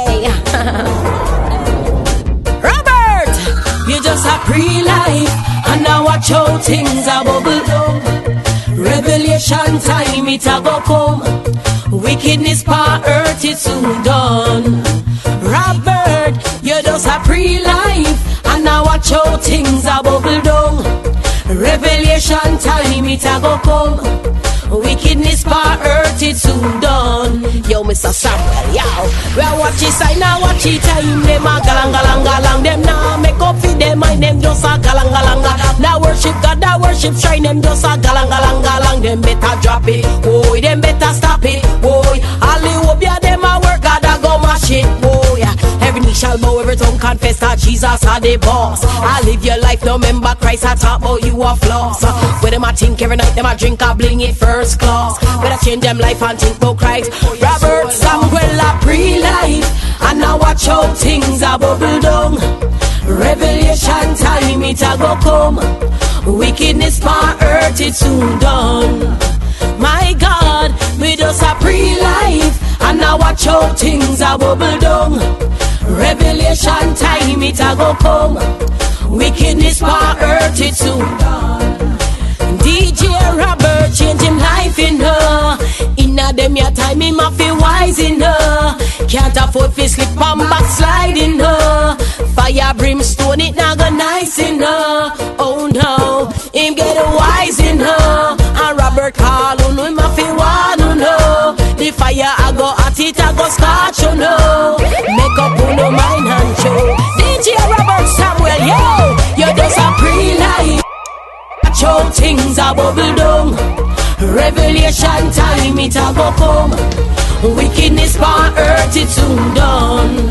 Robert, you just a pre-life, and now watch how things a bubble down. Revelation time, it a go come. Wickedness pa earth, it soon done. Robert, you just a pre-life, and now watch how things a bubble down. Revelation time, it a go come. Wickedness pa earth it soon done. Yo, Mister Samuel, yo. Well, watch it sign now, watch it time. Them a galang galang galang. Them now make up for them mind. Them just a galang galang galang. Now worship God, now worship shrine. Them just a galang galang galang. Them better drop it, boy. Them better stop it, boy. Hollywood, yeah, them a work, God a go mash it, boy. Every knee shall bow, every tongue confess that Jesus are the boss. I live your life, no remember Christ. I talk about you are floss. Where them a think every night, them a drink a bling it first class. Better change them life and think about Christ. Robert Samuel a pre-life, and now watch how things a bubble down. Revelation time it a go come. Wickedness pa earth it soon done. My God, we just a pre-life, and now watch how things a bubble down. Revelation time it a go come. Wickedness pa earth it soon done. D J Robert change him life in her. Inna them your time him a feel wise in her. Can't afford to slip and backslide in her. Fire brimstone it not go nice in her. Oh no, him get wise in her. And Robert call on him a feel one on her. The fire I go at it I go scotch on her. Make up on no mind and show. D J Robert Samuel, yo, you just a pre-life. How things are bubble down. Revelation time it a go come. Wickedness pa earth it soon done.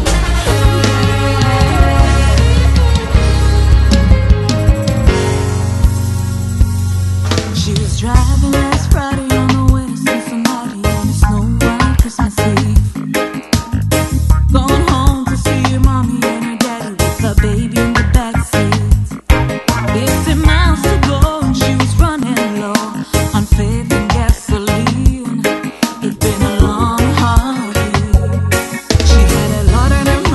She was driving last Friday on the way to Cincinnati on a snow white Christmas Eve. Going home to see her mommy and her daddy with her baby in the backseat. Fifty miles to go. It's been a long, hard year. She had a lot on her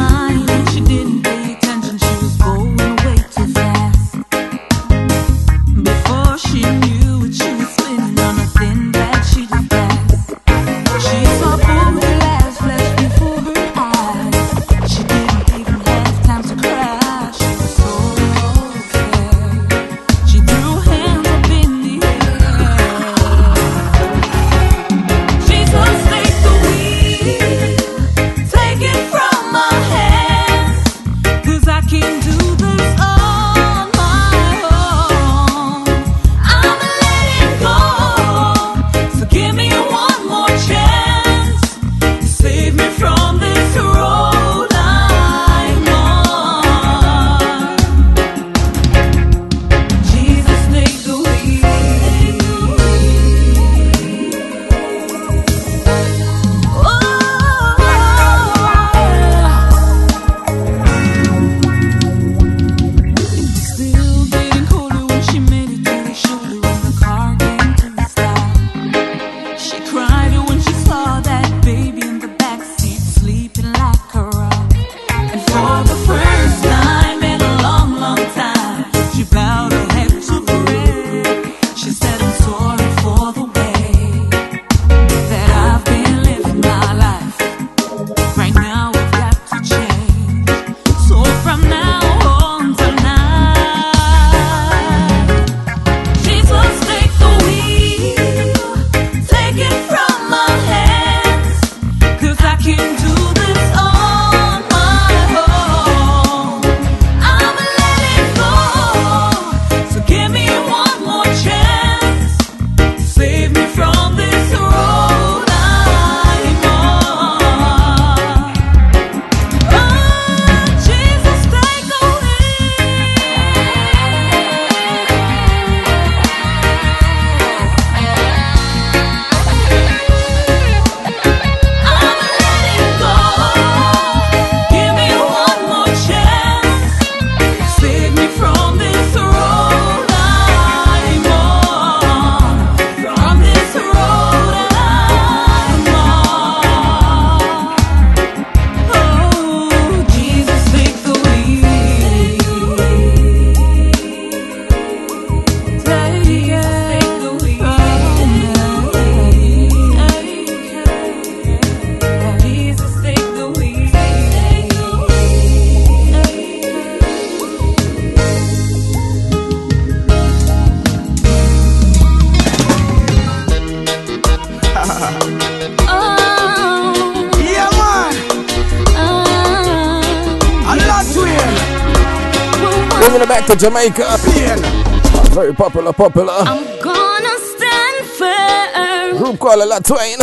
Bringing it back to Jamaica. Very popular, popular. I'm gonna stand firm. Group called La Twain.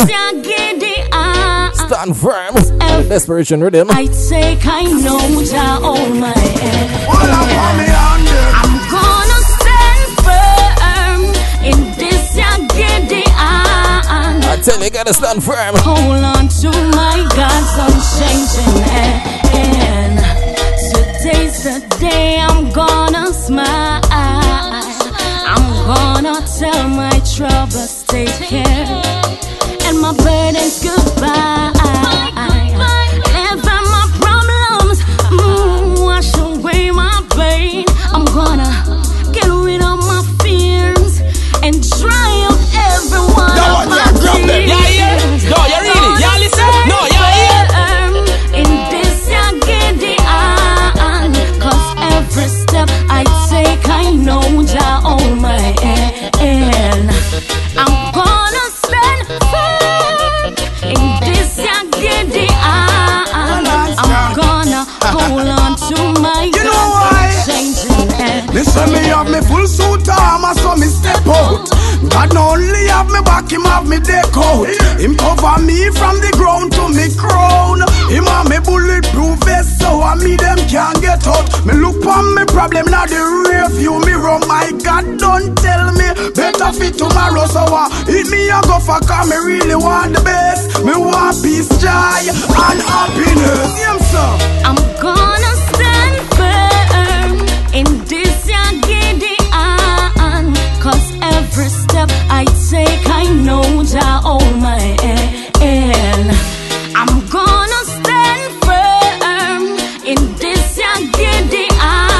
Stand firm. The Desperation Rhythm. I take I know Jah on my head. I'm gonna stand firm in this Gideon. I tell you, you gotta stand firm. Hold on to my God's unchanging hand. Today's the day I'm gonna smile. I'm gonna tell my troubles take care, and my burdens goodbye. Never my problems, mm, wash away my pain. I'm gonna get rid of my fears and dry up every one no, of my tears. Yeah, yeah. No, you really, yeah, listen. No, yeah, yeah. In this Gideon, 'cause every step I take, I know Jah on my hand. I'm gonna stand firm in this Gideon. I'm gonna hold on to my you know why? Changing hand. Listen, me have me full suit armor, so me step out. God not only have me back, him have me deck out. Him cover me from the ground to me crown. Him have me bulletproof vest, so I me them can't get out. Me look on me problem now the rear view mirror. My God, don't tell me better fit tomorrow, so I hit me a go for cause me really want the best. Me want peace, joy, and happiness. Yes, sir. I'm gonna stand firm in this Gideon, 'cause every step I take, I know Jah on my hand. I'm gonna stand firm in this Gideon.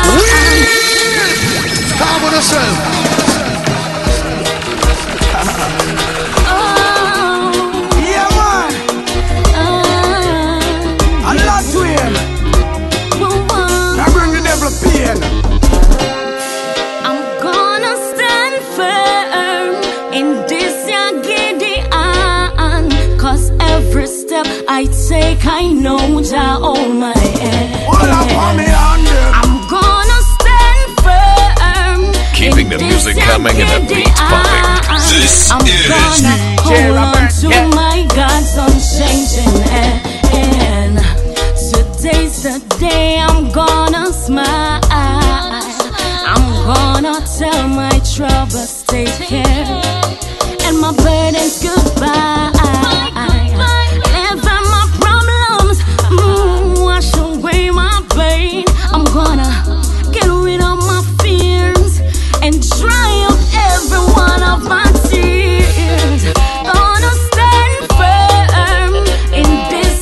Come on yourself. Yeah, man. I love to him. I bring the devil pain. I'm gonna stand firm in this Gideon, 'cause every step I take, I know Jah on my hand. I'm gonna stand firm. Keeping the music coming and the beats pumping. This I'm is gonna hold on to my God's unchanging hand. Today's the day I'm gonna smile. I'm gonna tell my troubles take care, and my burdens goodbye. Never my problems, mm, wash away my pain. I'm gonna get rid of my fears and dry up every one of my tears. Gonna stand firm in this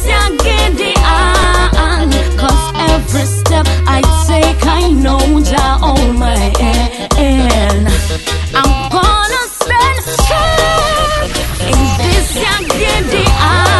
Gideon, 'cause every step I take, I know Jah on my hand. I'm gonna stand firm in this Gideon.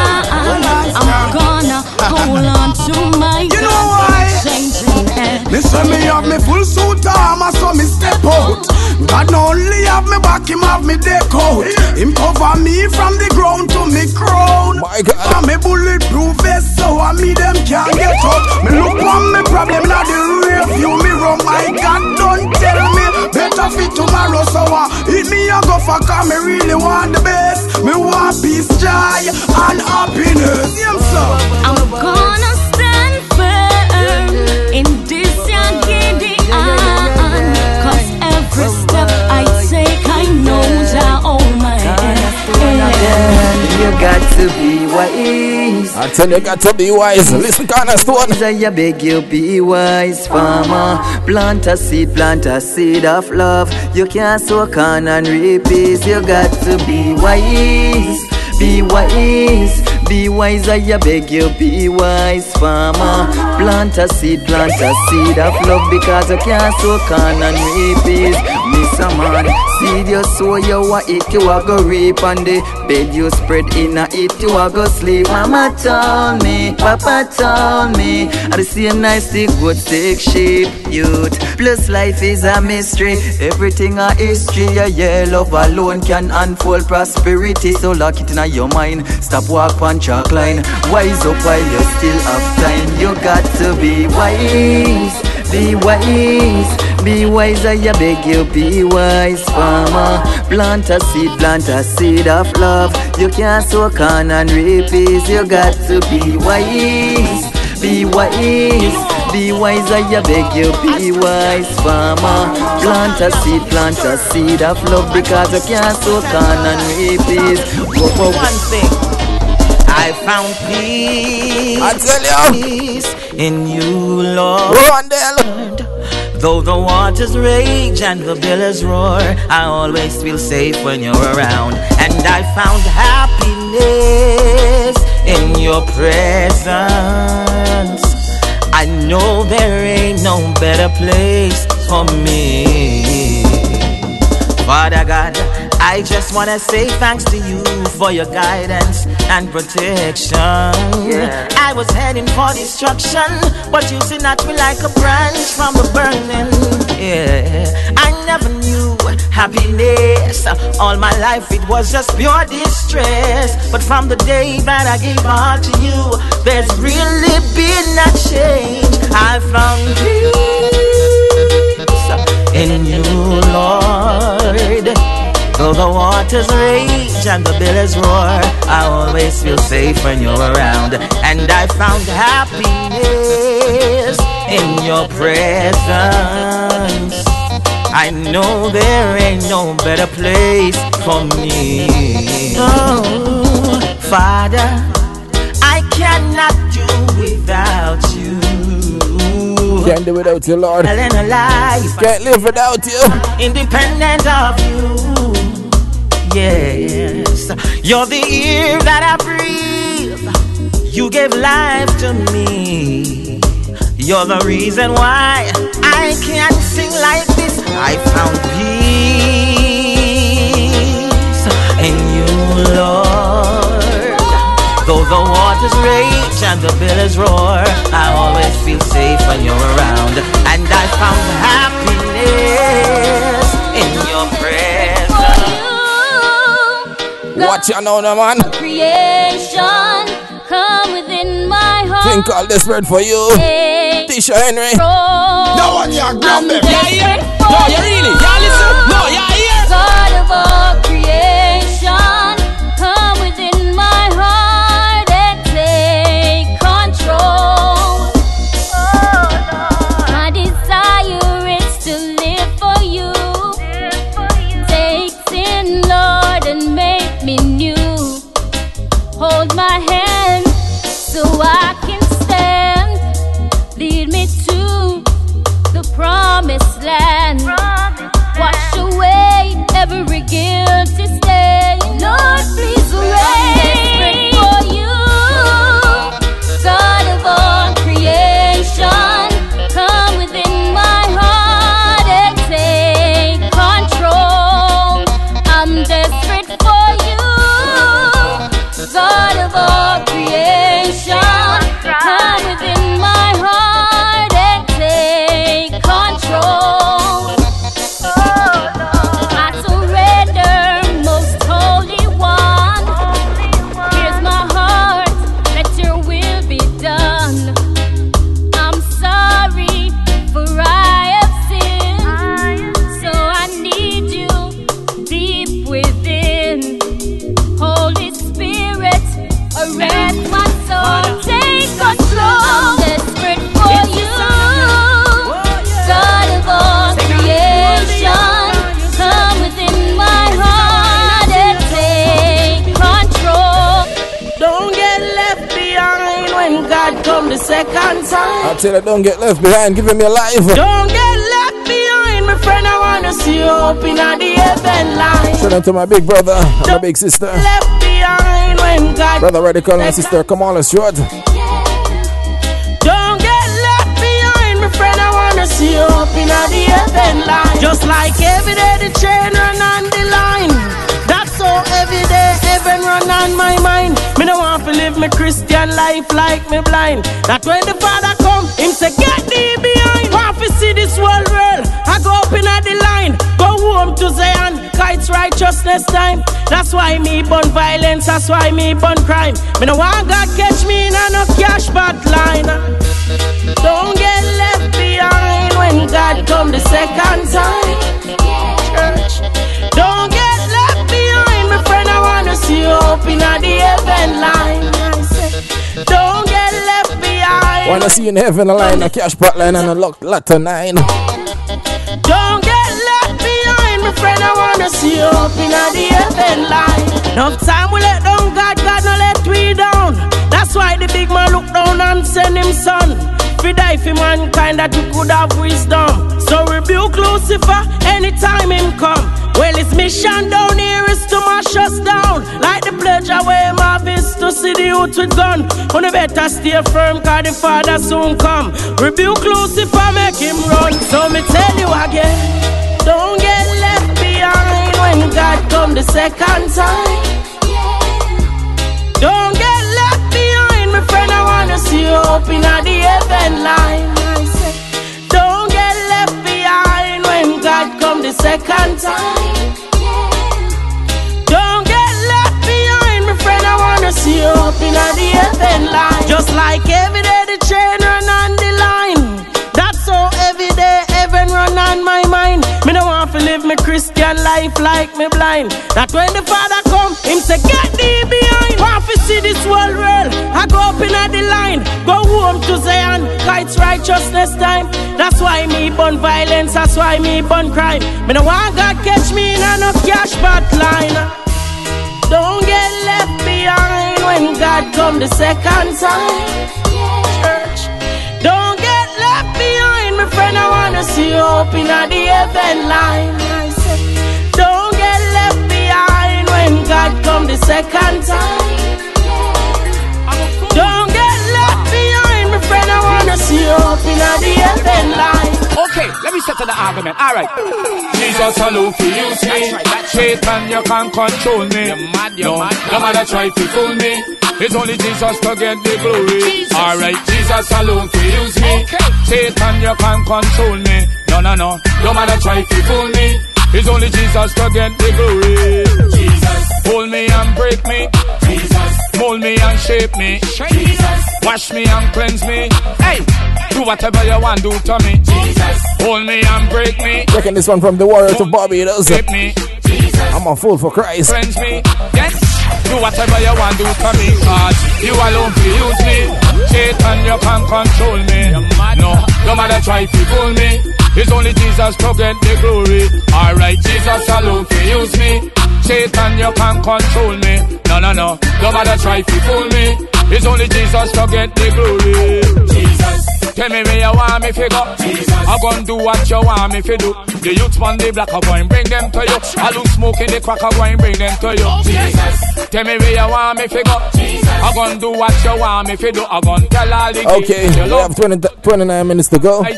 I'm gonna hold on to my you know why? changing hand. Listen, me have me full suit armor, so me step out. God not only have me back, him have me deck out. Him cover me from the ground to me crown. My God. And me bulletproof vest, so I me them can't get out. Me look on me problem now the rear view mirror. My God, don't tell me better fit tomorrow, so I hit me a go for cause me really want the best. Me want peace, joy, and happiness. Yes, sir. I'm gonna stand firm in this Gideon, 'cause every step I take, I know Jah on my hand. You got to be wise. I tell you, you got to be wise. Listen, Cornerstone. I beg you, be wise, farmer. Plant a seed, plant a seed of love. You can't sow corn and reap peace. You got to be wise. Be wise, be wise, I beg you, be wise, farmer. Plant a seed, plant a seed of love, because you can't sow corn and reap peace. Miss a man, seed you sow, you a eat, you a go reap, and the bed you spread in a eat, you a go sleep. Mama told me, Papa told me, I the same nice stick, good stick, sheep, youth. Plus life is a mystery, everything a history. Yeah, yeah, love alone can unfold prosperity. So lock it in your mind, stop walk on chalk line. Wise up while you still have time. You got to be wise. be wise. Be wise, I beg you, be wise, farmer. Plant a seed, plant a seed of love. You can't sow corn and reap peas. You got to be wise, be wise. Be wise, I beg you, be wise, farmer. Plant a seed, plant a seed of love, because you can't sow corn and reap peas. One thing, I found peace. I tell you, in you, Lord. Rondell. Though the waters rage and the billows roar, I always feel safe when you're around. And I found happiness in your presence. I know there ain't no better place for me. Father God, I just wanna say thanks to you for your guidance and protection. Yeah. I was heading for destruction, but you snatched me like a branch from the burning. Yeah, I never knew happiness. All my life it was just pure distress. But from the day that I gave my heart to you, there's really been a change. I found peace in you, Lord. Though the waters rage and the billows roar, I always feel safe when you're around. And I found happiness in your presence. I know there ain't no better place for me. Oh, Father, I cannot do without you. Can't do without you, Lord. Can't live without you. Independent of you. Yes, you're the air that I breathe. You gave life to me. You're the reason why I can sing like this. I found peace in you, Lord. Though the waters rage and the billows roar, I always feel safe when you're around. And I found happiness in your presence. Watch you now, man. Creation, come within my heart. Think all this word for you, Tisha Henry. No one you grab them. Yeah, here. No, you really. Yeah, listen. No, yeah, here. God of all creation, come within my heart and take control. My desire is to live for you. Take sin, Lord, and make me new. Hold my hand so I can stand. Lead me to the promised land. Wash away every guilty stain. Lord, please reign for you. God of all creation, come within my heart and take control. I'm desperate for you. God of all creation, come within my heart and take control. I surrender, most holy one. Here's my heart, let your will be done. I'm sorry for I have sinned, so I need you deep within. Holy Spirit, arrest my soul, take control. I'm desperate for you, God of all creation. Come within my heart and take control. Don't get left behind when God come the second time. I'll tell you, don't get left behind. Give him your life. Don't get left behind, my friend. I wanna see you up in the heaven line. Shout out to my big brother and my big sister. Left behind when God Brother Radical and sister, come on, let's short. Don't get left behind, my friend. I wanna see you up in the heaven line. Just like every day the train run on the line. That's so every day heaven run on my mind. Me no want to live my Christian life like me blind. That when the Father come, him say get thee behind. Want to see this world real? I go up in the line. Go home to Zion, kites righteousness time. That's why me burn violence, that's why me burn crime. Me no want God catch me in a no cash back line. Don't get left behind Wanna see you in heaven, a line, a cash pot line, and a lock letter nine. Don't get left behind, my friend. I wanna see you up in the heaven line. Enough time we let down God, God no let we down. That's why the big man look down and send him son. We die for mankind that you could have wisdom. So rebuke Lucifer anytime him come. Well, his mission down here is to mash us down. Like the pledge away my is to see the youth with gun. On the better stay firm, cause the father soon come. Rebuke Lucifer, make him run. So me tell you again, don't get left behind when God come the second time. Don't get left behind, my friend, I wanna see you up in the heaven line. I say, don't get left behind when God come the second time. Don't get left behind, my friend, I wanna see you up in the heaven line. Just like every day the train run on the line. That's so every day heaven run on my mind. Me don't want to live my Christian life like me blind. That when the Father come, him say get thee behind. Want to see this world world, I go up in the line. Go home to Zion, cause it's righteousness time. That's why me burn violence, that's why me burn crime. Me don't want God catch me in a no cash pot line. Don't get left behind when God come the second time. Church, don't get left behind, my friend, I wanna see you up in the heaven line. I say, don't get left behind when God come the second time. Don't get left behind, my friend, I wanna see you up in the heaven line. Okay, let me settle the argument. All right. Jesus alone for use me. Satan, you can't control me. You're mad, you're no, mad. No matter try to fool me. It's only Jesus to get the glory. All right, Jesus alone for use me. Okay. Satan, you can't control me. No, no, no. No matter try to fool me. It's only Jesus to get the glory. Jesus, hold me and break me. Jesus, mold me and shape me. Jesus, wash me and cleanse me. Hey, do whatever you want do to me. Jesus, hold me and break me. Checking this one from the Warrior to Barbados. Shape me. Jesus, I'm a fool for Christ. Cleanse me. Yes, do whatever you want do to me. Cause you alone to use me. Satan, you can't control me. No, no matter try to fool me. It's only Jesus to get the glory. Alright, Jesus alone to use me. Satan, you can't control me. No, no, no, no matter try to fool me. It's only Jesus to get the glory. Jesus, tell me where you want me to go. Jesus, I'm gonna do what you want me to do. The youths on the block are going bring them to you. I look smoke in the crack are going bring them to you. Jesus, tell me where you want me to go. Jesus, I'm gonna do what you want me to do. I'm gonna tell all the okay, we have twenty, twenty-nine minutes to go.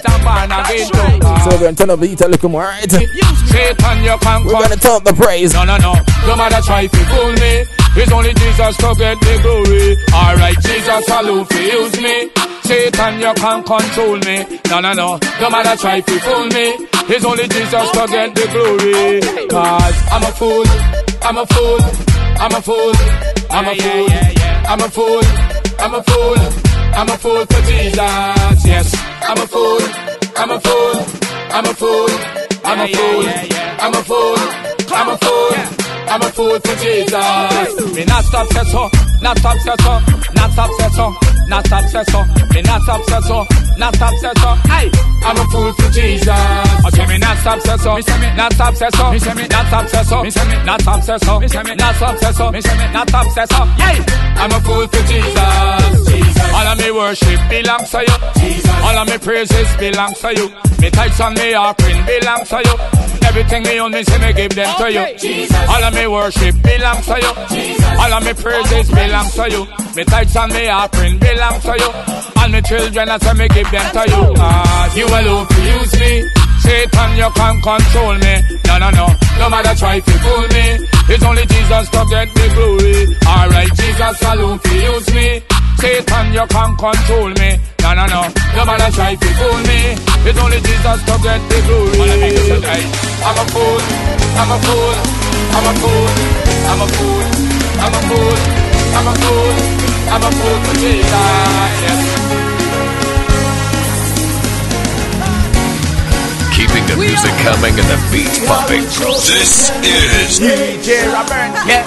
So we're gonna turn up the heat a little more, right? Satan, you can't we're gonna turn up the praise. No, no, no, no matter try to fool me. It's only Jesus to get the glory. Alright, Jesus alone to use me. Satan, you can't control me. No, no, no, no matter try to fool me. It's only Jesus to get the glory. Cause I'm a fool, I'm a fool, I'm a fool, I'm a fool, I'm a fool, I'm a fool, I'm a fool for Jesus. Yes, I'm a fool, I'm a fool, I'm a fool, I'm a fool, I'm a fool, I'm a fool. I'm a fool for Jesus. Me not stop say so, not stop say so, not stop say so, not stop say so. Me not stop say so, not stop say so. Hey, I'm a fool for Jesus. I say me not stop say so, me say me not stop say so, me say me not stop say so, me say me not stop say so, me say me not stop say so, me say me not stop say so. Hey, I'm a fool for Jesus. Jesus. All of me worship belongs to you. Jesus. All of me praises belongs to you. Me tithes and me offering belongs to you. Everything me own, me say me give them to you. Jesus. All of me worship belongs to you. Jesus. All of me praises belongs to you. Me tithes and me offering belongs to you. All me children, I say me give them to you. Cause you alone to use me. Satan, you can't control me. No, no, no, no matter try to fool me. It's only Jesus to get the glory. Alright, Jesus alone to use me. Satan, you can't control me. No, no, no, no matter try to fool me. It's only Jesus to get the glory. I'm a fool, I'm a fool, I'm a fool, I'm a fool, I'm a fool, I'm a fool, I'm a fool for Jesus. Yes. Keeping the music coming and the beat pumping. This is D J Robert. Yeah.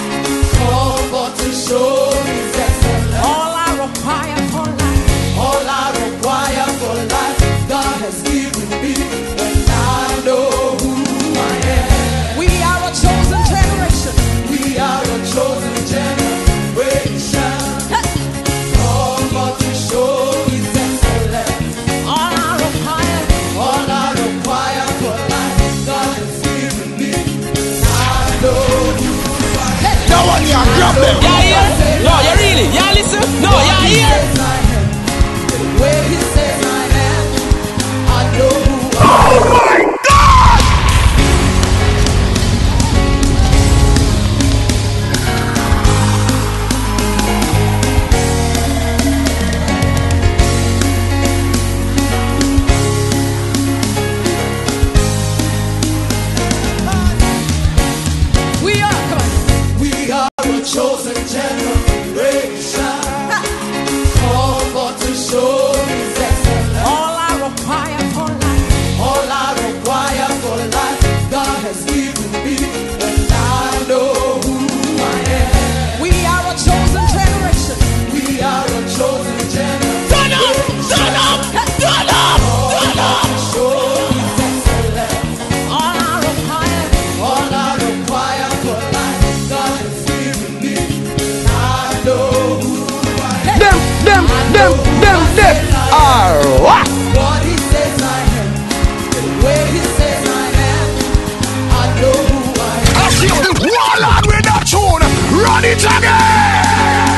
All but to show is that all I require for life, all I require. them. Yeah, yeah. No, you really. Yeah, listen. No, yeah, yeah. Where he says I am, I know who I am. Oh my God! We are, come on. We are a chosen generation. Called for to show His excellence. All I require for life, all I require for life, God has given me, and I know who I am. We are a chosen generation. We are a chosen generation. Turn up, turn up, turn up, turn up. To show His excellence. All I require, all I require for life, God has given me, and I know who I am. Them, them, them, them, them are what? What He says I am, the way He says I am, I know who I am. I see the warlord with that tune. Run it again.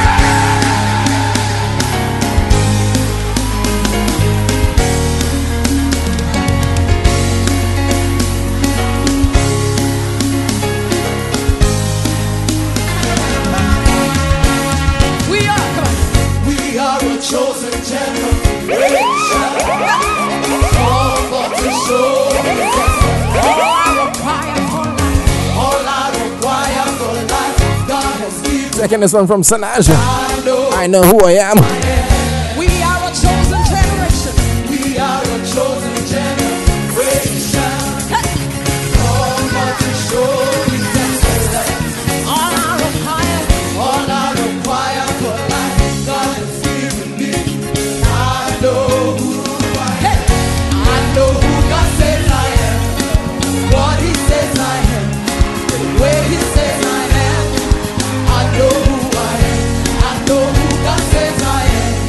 We are, come on. We are a chosen generation. Called for to show His excellence. All I require for life, all I require for life, God has given. Second this one from Sanaj. I know, I know who I am. we are a chosen generation. We are a chosen generation. Called for to show His excellence. All I require, all I require for life, God has given me. I know who I am. I know who God says I am. What He says I am. The way He says I am. I know who I am. I know who God says I am.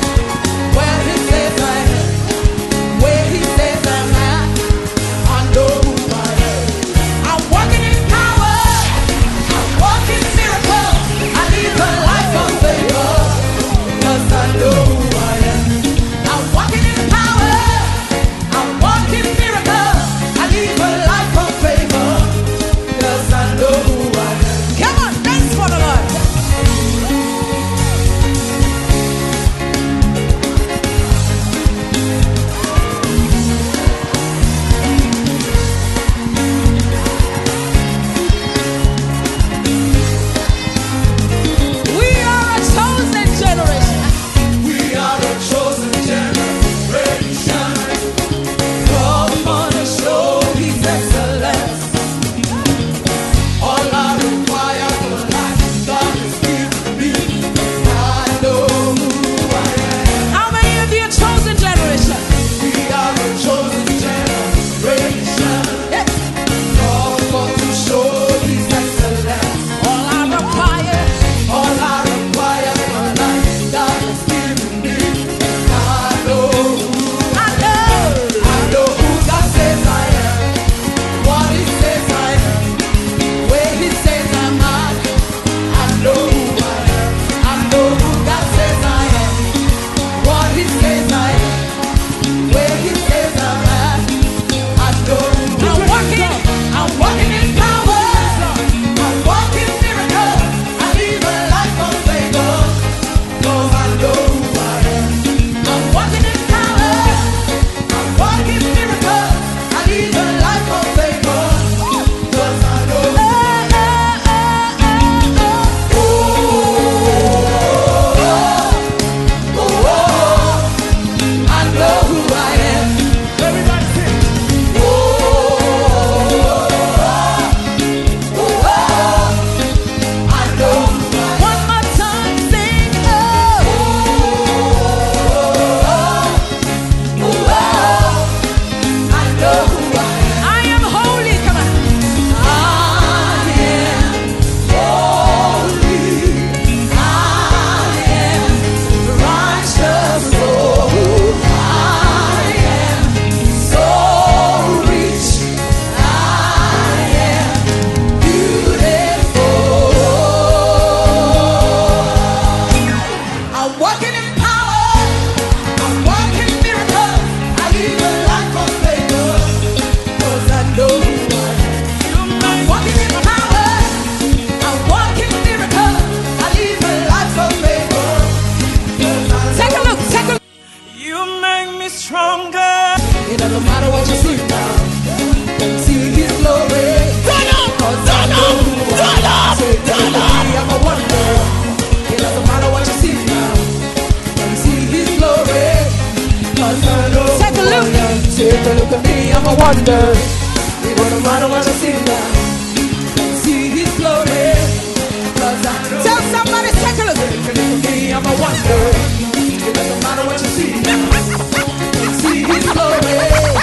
It doesn't matter what you see now. See His glory. Turn up, turn up, turn up, turn up. I'm a wonder. It doesn't matter what you see now. See His glory. Take a look. Take a look at me. I'm a wonder. It doesn't matter what you see now. See His glory. Tell somebody, take a look. Take a look at me. I'm a wonder. It doesn't matter what you see now. See His glory.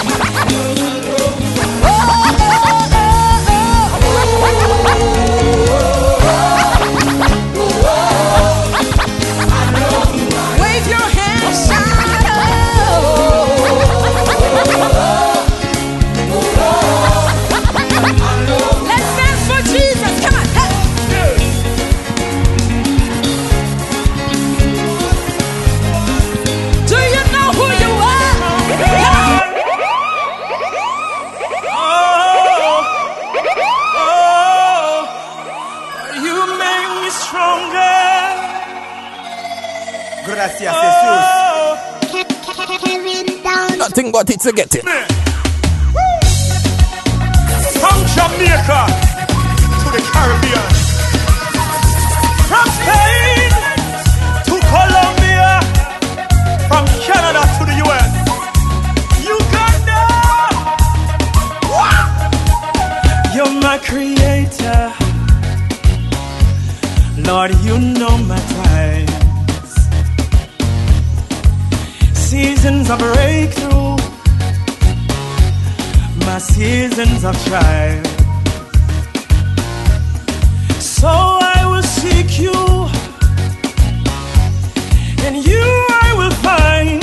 Wave your hands, shout let's dance for Jesus. Come on. Do you know who you are? Oh, oh, you make me stronger. Gracias, Jesus. Nothing but it's a get it. From Jamaica to the Caribbean, from Spain to Colombia, from Canada to the U S, Uganda. You're my creator, Lord. You know my times, seasons of breakthrough, my seasons of trial. So I will seek you, and you I will find.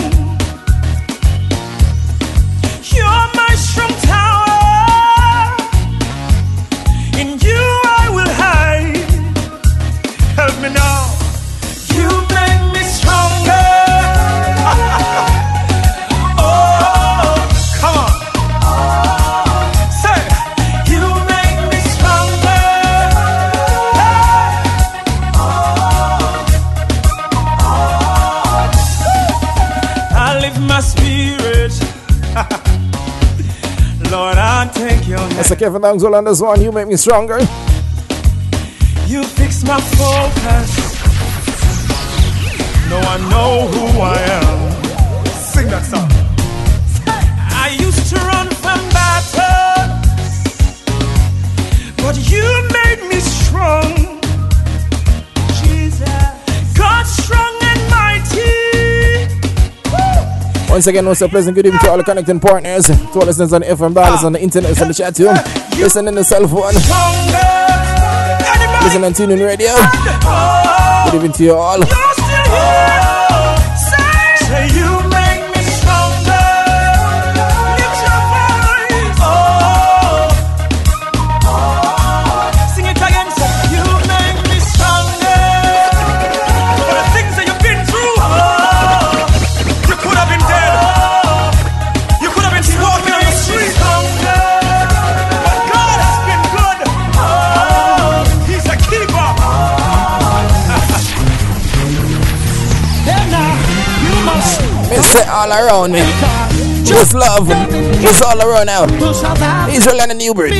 You're my strong tower, in you I will hide. Help me now. You make me stronger. Oh, come on. Say, you make me stronger. I lift my spirit. Lord, I take your hand. That's a Kevin Dangzol on this one. You make me stronger. You fix my focus. No one know who I am. Sing that song. I used to run from battles, but you made me strong. Jesus, God strong and mighty. Once again, it's a pleasant good evening to all the connecting partners, to all listeners on the F M dials, on the internet, on the chat too. Listen in the cell phone. Listen and tune in radio. Good evening to you all. Say you make me stronger. Lift your voice. Oh, sing it again. Say you make me stronger. For the things that you've been through. Oh, you could have been dead. You could have been walking on the street. But God has been good. Oh, He's a keeper. It's all around me. Just love. It's all around now. Israel and the Newbury.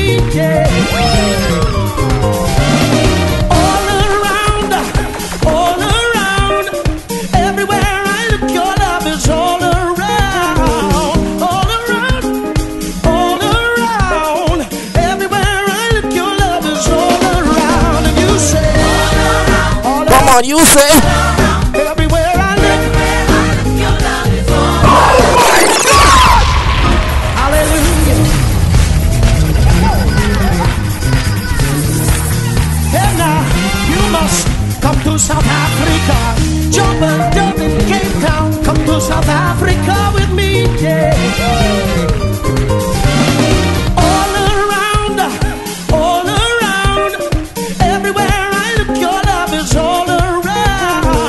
All around, all around, everywhere I look, your love is all around, all around, all around, everywhere I look, your love is all around. And you say, all around, come on, you say. Everywhere I look, your love is all around. Oh my God! Hallelujah. And now you must come to South Africa. Joburg, Durban, Cape Town. Come to South Africa with me, yeah. All around, all around, everywhere I look, your love is all around.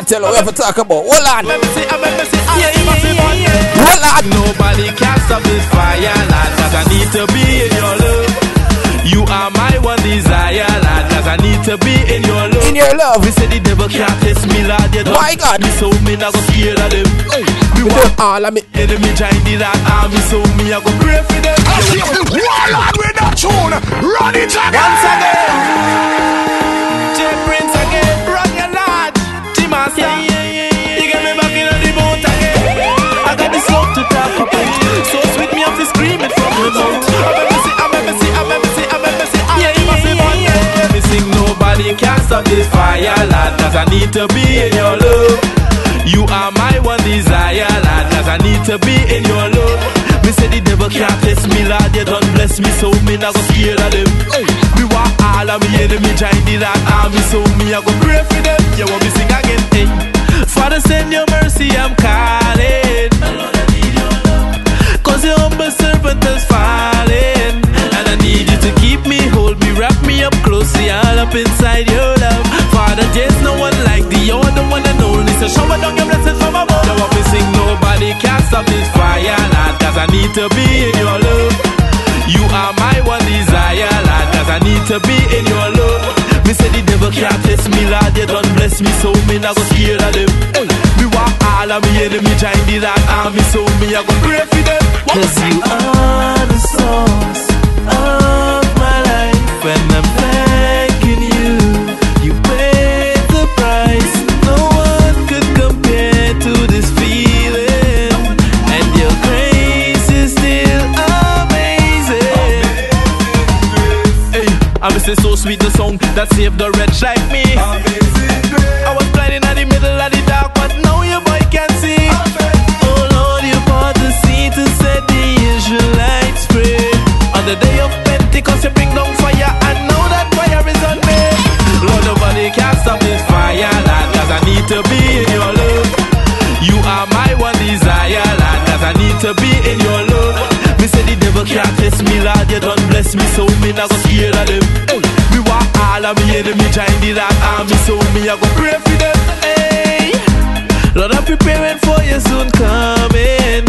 I tell you, we have to talk about. Hold on. Hold on. Nobody can stop this fire, lad, cause I need to be in your love. You are my one desire, lad, cause I need to be in your love. In your love. We say the devil can't test me, lad. You don't my God. Me so me not go scared of them. Hey, we want all of me. Enemy join the that army, so me I go pray for them. Warlord with that tune. Run it again. Once again. J Prince again. Run your lad. T-Master. Yeah, yeah, yeah. You get me back in on the boat again. I got this love to talk about. So sweet me have to scream it from the mouth. Nobody can stop this fire, lad, cause I need to be in your love. You are my one desire, lad, cause I need to be in your love. Me say the devil can't test me, lad, you done bless me, so me not go scared of them. Hey, we want all of me enemy join the that army, so me I go pray for them. You want me sing again, hey. Father send your mercy, I'm calling. Cause your humble servant is falling. And I need you to keep me, hold me, wrap me up closely, all up inside your love. Father, there's no one like thee, you're the one and only. So shower down your blessings from above. Now want me sing, nobody can stop this fire, lad, cause I need to be in your love. You are my one desire, lad, cause I need to be in your love. Me say the devil can't test me, lad, you done bless me, so me not go scared of them. Hey, me want all of me enemy join the that army, so me I go pray for them. Cause you are the source of my life, and I'm thanking you. You paid the price. No one could compare to this feeling, and your grace is still amazing. Hey, I miss it so sweet, the song that saved the wretch like me. I was blinded in the middle of the dark, but now your boy can see. Oh Lord, you brought the sea to set the Israelites free. On the day of Pentecost, you bring down fire, and now that fire is on me. Lord, nobody can stop this fire, lad, cause I need to be in your love. You are my one desire, lad, cause I need to be in your love. Me say the devil can't test me, lad, you done bless me, so me not go scared of them. Hey, we want all of me enemy join the that army, so me I go pray for them. Hey, Lord, I'm preparing for you soon coming.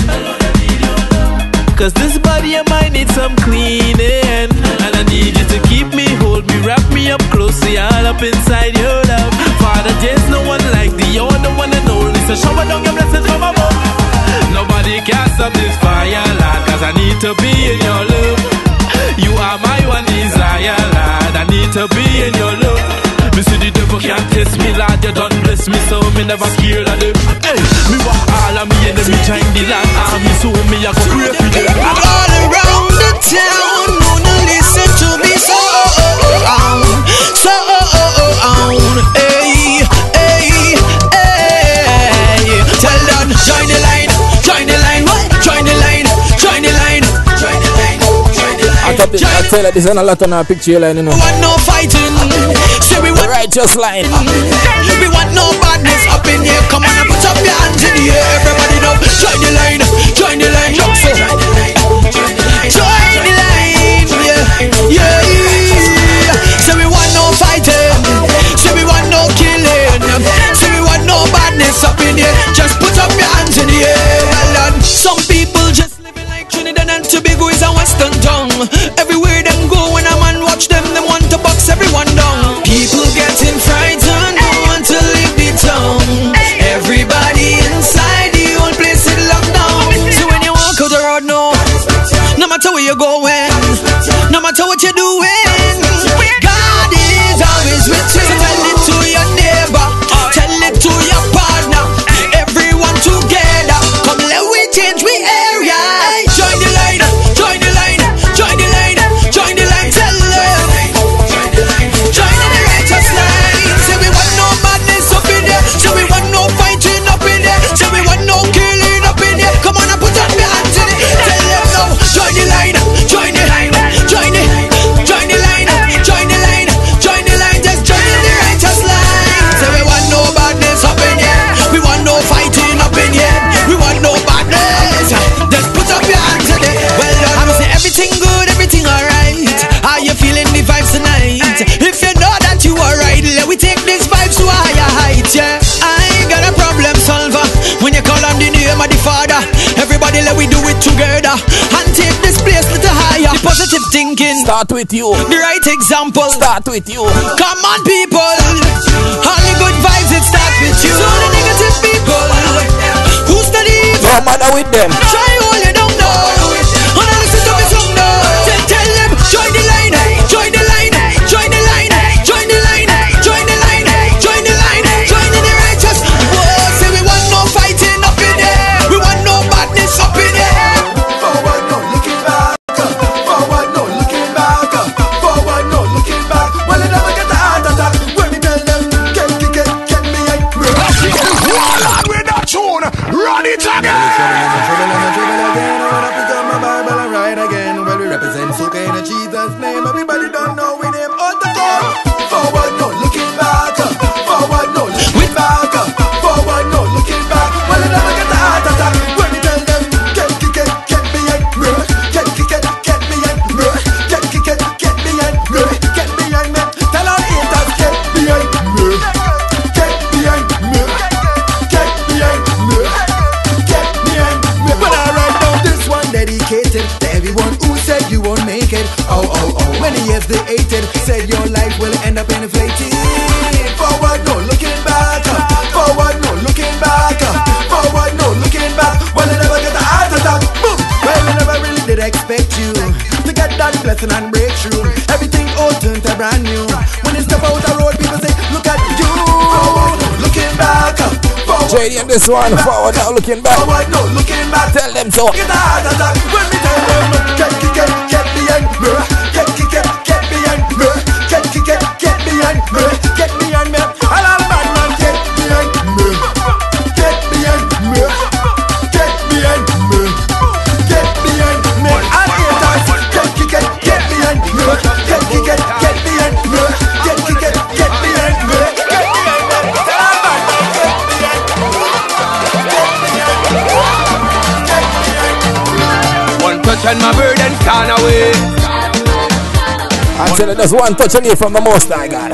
Cause this body of mine needs some cleaning, and I need you to keep me, hold me, wrap me up closely, all up inside your love. Father, there's no one like thee, you're the one and only. So shower down your blessings from above. Nobody can stop this fire, lad, cause I need to be in your love. You are my one desire, lad, I need to be in your love. Me see the devil can't test me, lad, you done bless me, so me never scared of them. Hey, me want all of me enemy join the land army, so me I go pray for them. All around the town, wanna listen to me so on, so on. Hey, hey, hey. Tell them join the line, join the line, join the line, join the line, join the line, join the line. I thought this, I tell you, this ain't a lot on our picture line, you know. Want no fighting, say we want righteous line. We want no badness up in here. Come on and put up your hands in the air. Everybody know, join the line, join the line, jump so. Join the line, yeah, yeah. Say we want no fighting, say we want no killing, say we want no badness up in here. Just put up your hands in the air. Some people just living like Trinidad and Tobago is a Western tongue. Everywhere them go, when a man watch them, them want to box everyone down. People getting frightened, don't want to leave the town. Everybody inside the whole place is locked down. So when you walk out the road, no thinking. Start with you. The right example. Start with you. Come on, people. All the good vibes, it starts with you. So the negative people, who's the evil? No matter with them. Try all you don't know. And I listen to me song now. Tell, tell them, join the line, join the line, join the line, join the line, join the line, join the line, join in the righteous. Whoa, say we want no fighting up in there. We want no badness up in there. Forward, no looking back. Forward, no looking back. Forward, no looking back. Well, they never get the heart attack. When we tell them, get, get, get, get me a Roll on with that tune. Run it again. Well, we represent Soca in Jesus' name. Everybody don't know we name all the time. Forward, no looking back. Forward, no looking back. Forward, no looking back. Well, they never get the heart attack. When we tell them, get, get, get, get me a get, get, get, get me a get, get, get, get me a get me a tell our haters, get me a get me a get me a get me a. But I write down this one dedicated to everyone who said you won't make it. Oh, oh, oh. Many years they hated, said your life will end up inflated. Forward, no looking back. Forward, no looking back. Forward, no looking back. Well, they never get a heart attack. Boom. Well, they never really did expect you to get that blessing and breakthrough. Everything old turned to brand new. When you step out the road, people say, look at you. Forward, no looking back. J D M this one. Forward, now looking back. Forward, no looking back. Tell them so. Get a heart attack. When we tell them, get, get, get, get behind me. Get, get, get, get behind me. Get, get, get, get behind me. Get behind me. All our bad man, get behind me. Get behind me. Get behind me. Get behind me. All haters, get, get, get, get behind me. Get, get, get, get behind me. Get, get, get, get behind me. Get behind me. All our bad man, get behind me. One touch and my burden's gone away. I tell you, there's one touch on you from the Most High God.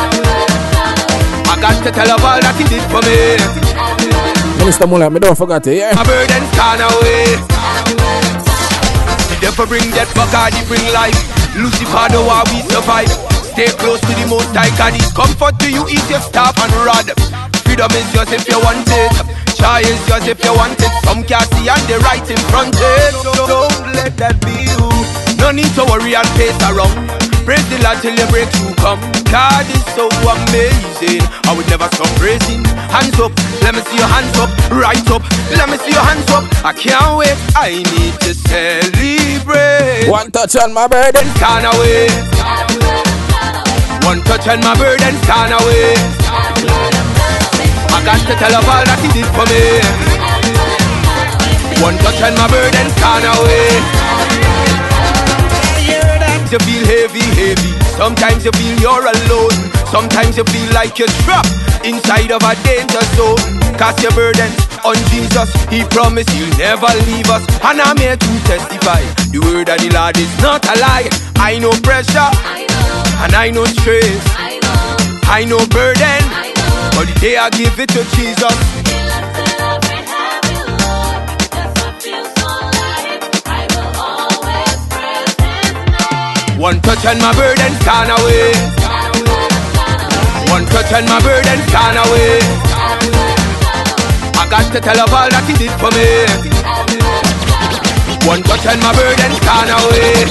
I got to tell of all that he did for me. Minister Muller, me don't forget to hear. My burden's gone away. The devil bring death, but God he bring life. Lucifer know how we survive. Stay close to the Most High God. His comfort to you, eat your staff and rod. Freedom is yours if you want it. Joy is yours if you want it. Some can't see and they right in front it. So don't let that be you. No need to worry and pace around. Praise the Lord till your breakthrough come. God is so amazing. I would never stop praising. Hands up, let me see your hands up. Right up, let me see your hands up. I can't wait, I need to celebrate. One touch on my burden, gone away. One touch on my burden, gone away. I got to tell of all that he did for me. One touch on my burden, gone away. You feel heavy, heavy. Sometimes you feel you're alone. Sometimes you feel like you're trapped inside of a danger zone. Cast your burdens on Jesus. He promised he'll never leave us. And I'm here to testify. The word of the Lord is not a lie. I know pressure, I know. And I know stress, I know. I know burden, I know. But the day I give it to Jesus, one touch and my burden's gone away. One touch and my burden's gone away. I got to tell of all that he did for me. One touch and my burden's gone away.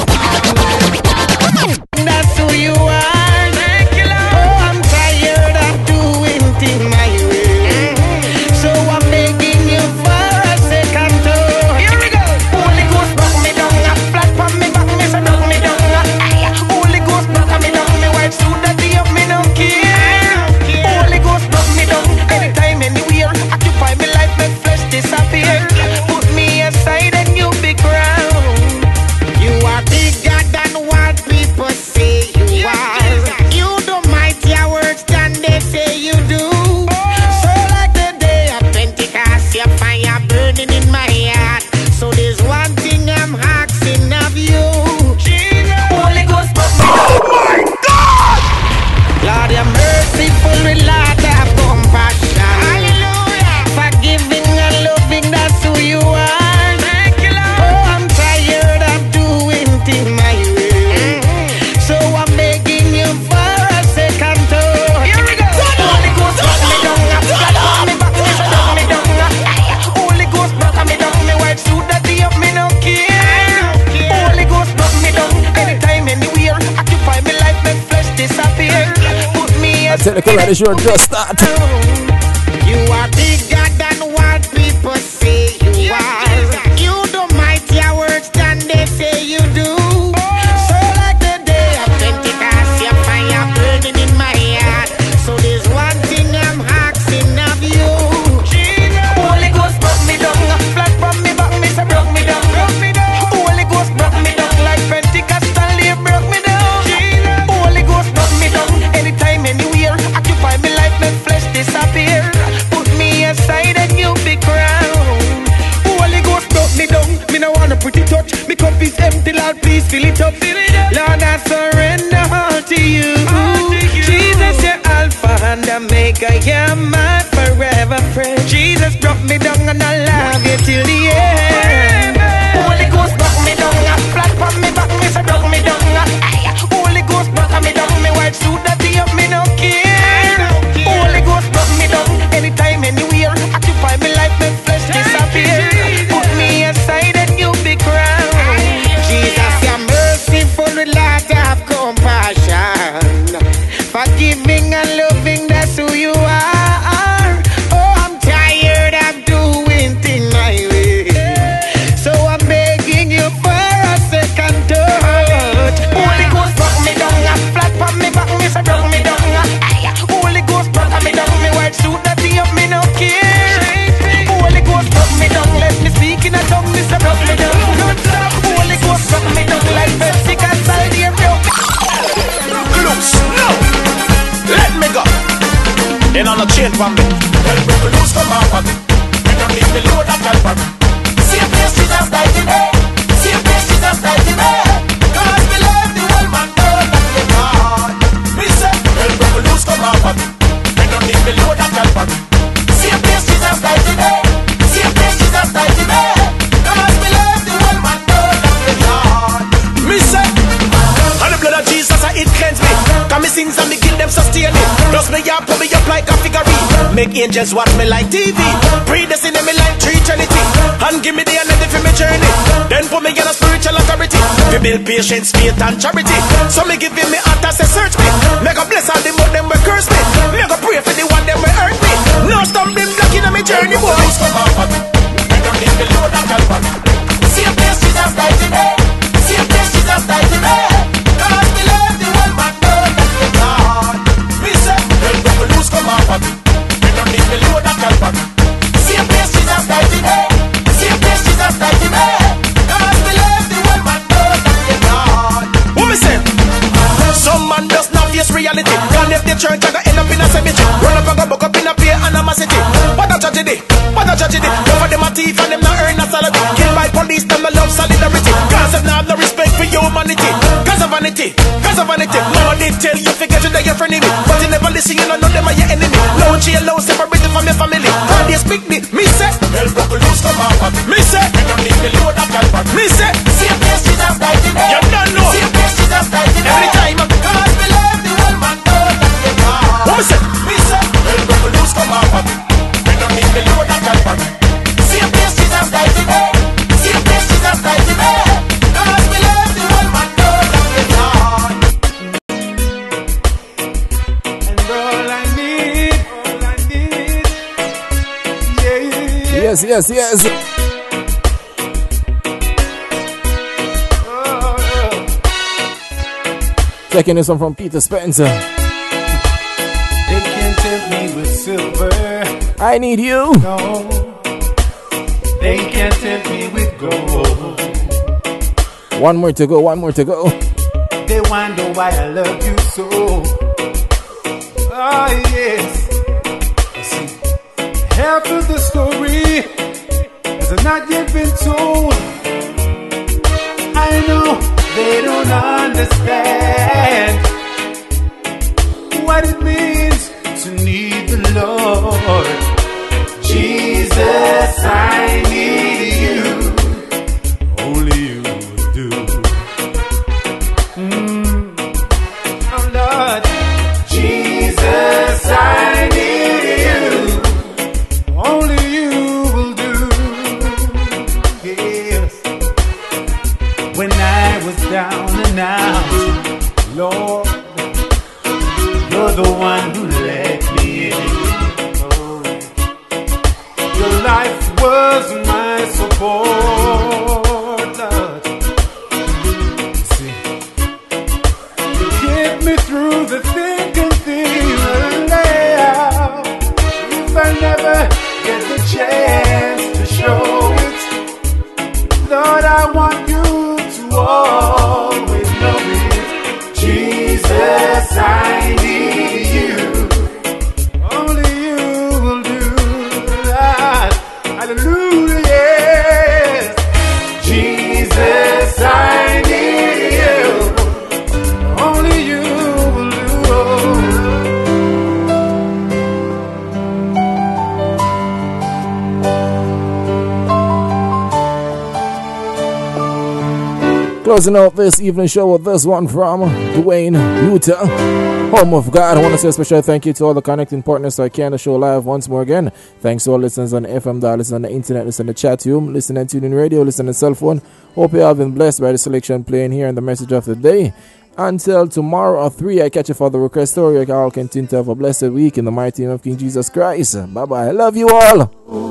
That's who you are. Oh, I'm tired of doing things my way. So I'm begging you for a second tour. Here we go. Holy Ghost, knock me down, flat on me back, me so knock me down. Me down, me wife suit that day up, me don't care. Holy Ghost knock me down, anytime, anywhere. Occupy me life, make flesh disappear. Put me aside and you be crowned. You are bigger than what people say you are. So that is your just start. You are bigger than what people say you are. You do mightier works than they say you do. So like the day of Pentecost, your fire burning in my heart. So there's one thing I'm asking of you. Holy Ghost broke me down, flat from me back, me say broke me down. Holy Ghost broke me down like Pentecostal, they broke me down. Holy Ghost broke me down anytime, anywhere. Occupy me life, make flesh disappear. Put me aside and you be crowned. Holy Ghost broke me down, me no want a pretty touch. Me cup is empty, Lord, please fill it up. Lord, I surrender all to you. Jesus, you're Alpha and Omega, you're my forever friend. Jesus broke me down and I love you till the end. Holy Ghost broke me down, flat from me back, me say broke me down. Holy Ghost broke me down, me white suit that up, me no care. Holy Ghost broke me down anytime, anywhere. Occupy me life, make flesh disappear. Put me aside and you be crowned. Jesus, you're merciful with lot of compassion. Forgiving and loving, that's who you are. Oh, I'm tired of doing things my way. So I'm begging you for a second touch. Holy Ghost broke me down, flat from me back, me say broke me down. Holy Ghost broke me down, me white suit that up, me no care. Holy Ghost broke me down, let me speak in a tongue, me say broke me down. Holy Ghost broke me down like Pepsi can sell the broke. Loose, no, let me go. Then on a chain from me, let me loose from my pocket. And don't leave me load that Calvary. See a place Jesus died in there. See a place Jesus died in there. Cause we love the whole man, girl, that we God. Me say, let me loose from my pocket. And don't leave me load that Calvary. See a place Jesus died in there. See a place Jesus died in there. Cause we love the whole man, girl, that we God. Me say, and the blood of Jesus, it cleanse me. Cause me sins and me guilt them sustain me. Plus me ya put me up like a figurine. Make angels watch me like T V. Predestinate me like tree trinity. And give me the energy for me journey. Then put me in a spiritual authority. We build patience, faith and charity. So me give me heart and say search me. Make a bless all them but them will curse me. Make a pray for the one them will hurt me. No stumbling block in my journey, boy. I don't need the Lord and Calvary. See a place Jesus died today. See a place Jesus died today. Cause we love the one man, girl, that we God. Me say, well, go for loose come off of me. I don't need the Lord and Calvary. See a place Jesus died today. See a place Jesus died today. Cause we love the one man, girl, that we God. What me say? Some man does not face reality. Can't leave the church and go end up in a cemetery. Run up and go buck up in a beer animosity. What a tragedy, what a tragedy. Over them a thief and them not earn a salary. Killed by police, them no love solidarity. Cause them not have no respect for humanity. Cause of vanity, cause of vanity. Mama did tell you forget you that you're friendly. But you never listen, you don't know them are your enemy. Low jail, low separated from your family. How they speak me, me say well, broke loose come off of me. Me say I don't need the Lord of Calvary. Me say see a place Jesus died today. You don't know. See a place Jesus died today. Every time cause we love the one man, God, that we God. What me say? Me say well, broke loose come off of me. I don't need the Lord of Calvary. See a place Jesus died today. See a place Jesus died today. Cause we love the one man, God, that we God. And all I need, all I need, yeah. Yes, yes, yes. Taking this one from Peter Spencer. They can't tempt me with silver. I need you. No, they can't tempt me with gold. One more to go, one more to go. They wonder why I love you so. Oh yes. See, half of the story has not yet been told. I know they don't understand what it means to need the Lord. Jesus, I need you. Only you will do. Mm. Oh Lord, Jesus, I need you. Only you will do. Yes. When I was down and out, Lord, you're the one who Closing out this evening show with this one from Dwayne, Utah, home of God. I want to say a special thank you to all the connecting partners so I can show live once more again. Thanks to all listeners on the F M dial, listeners on the internet, listening on the chat room, listening to tuning radio, listening on cell phone. Hope you have been blessed by the selection playing here and the message of the day. Until tomorrow at three, I catch you for the request story. I all continue to have a blessed week in the mighty name of King Jesus Christ. Bye bye. I love you all.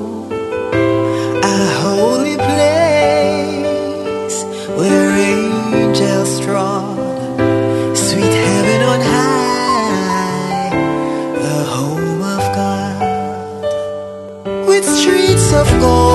A holy place where angels strong, sweet heaven on high, the home of God, with streets of gold.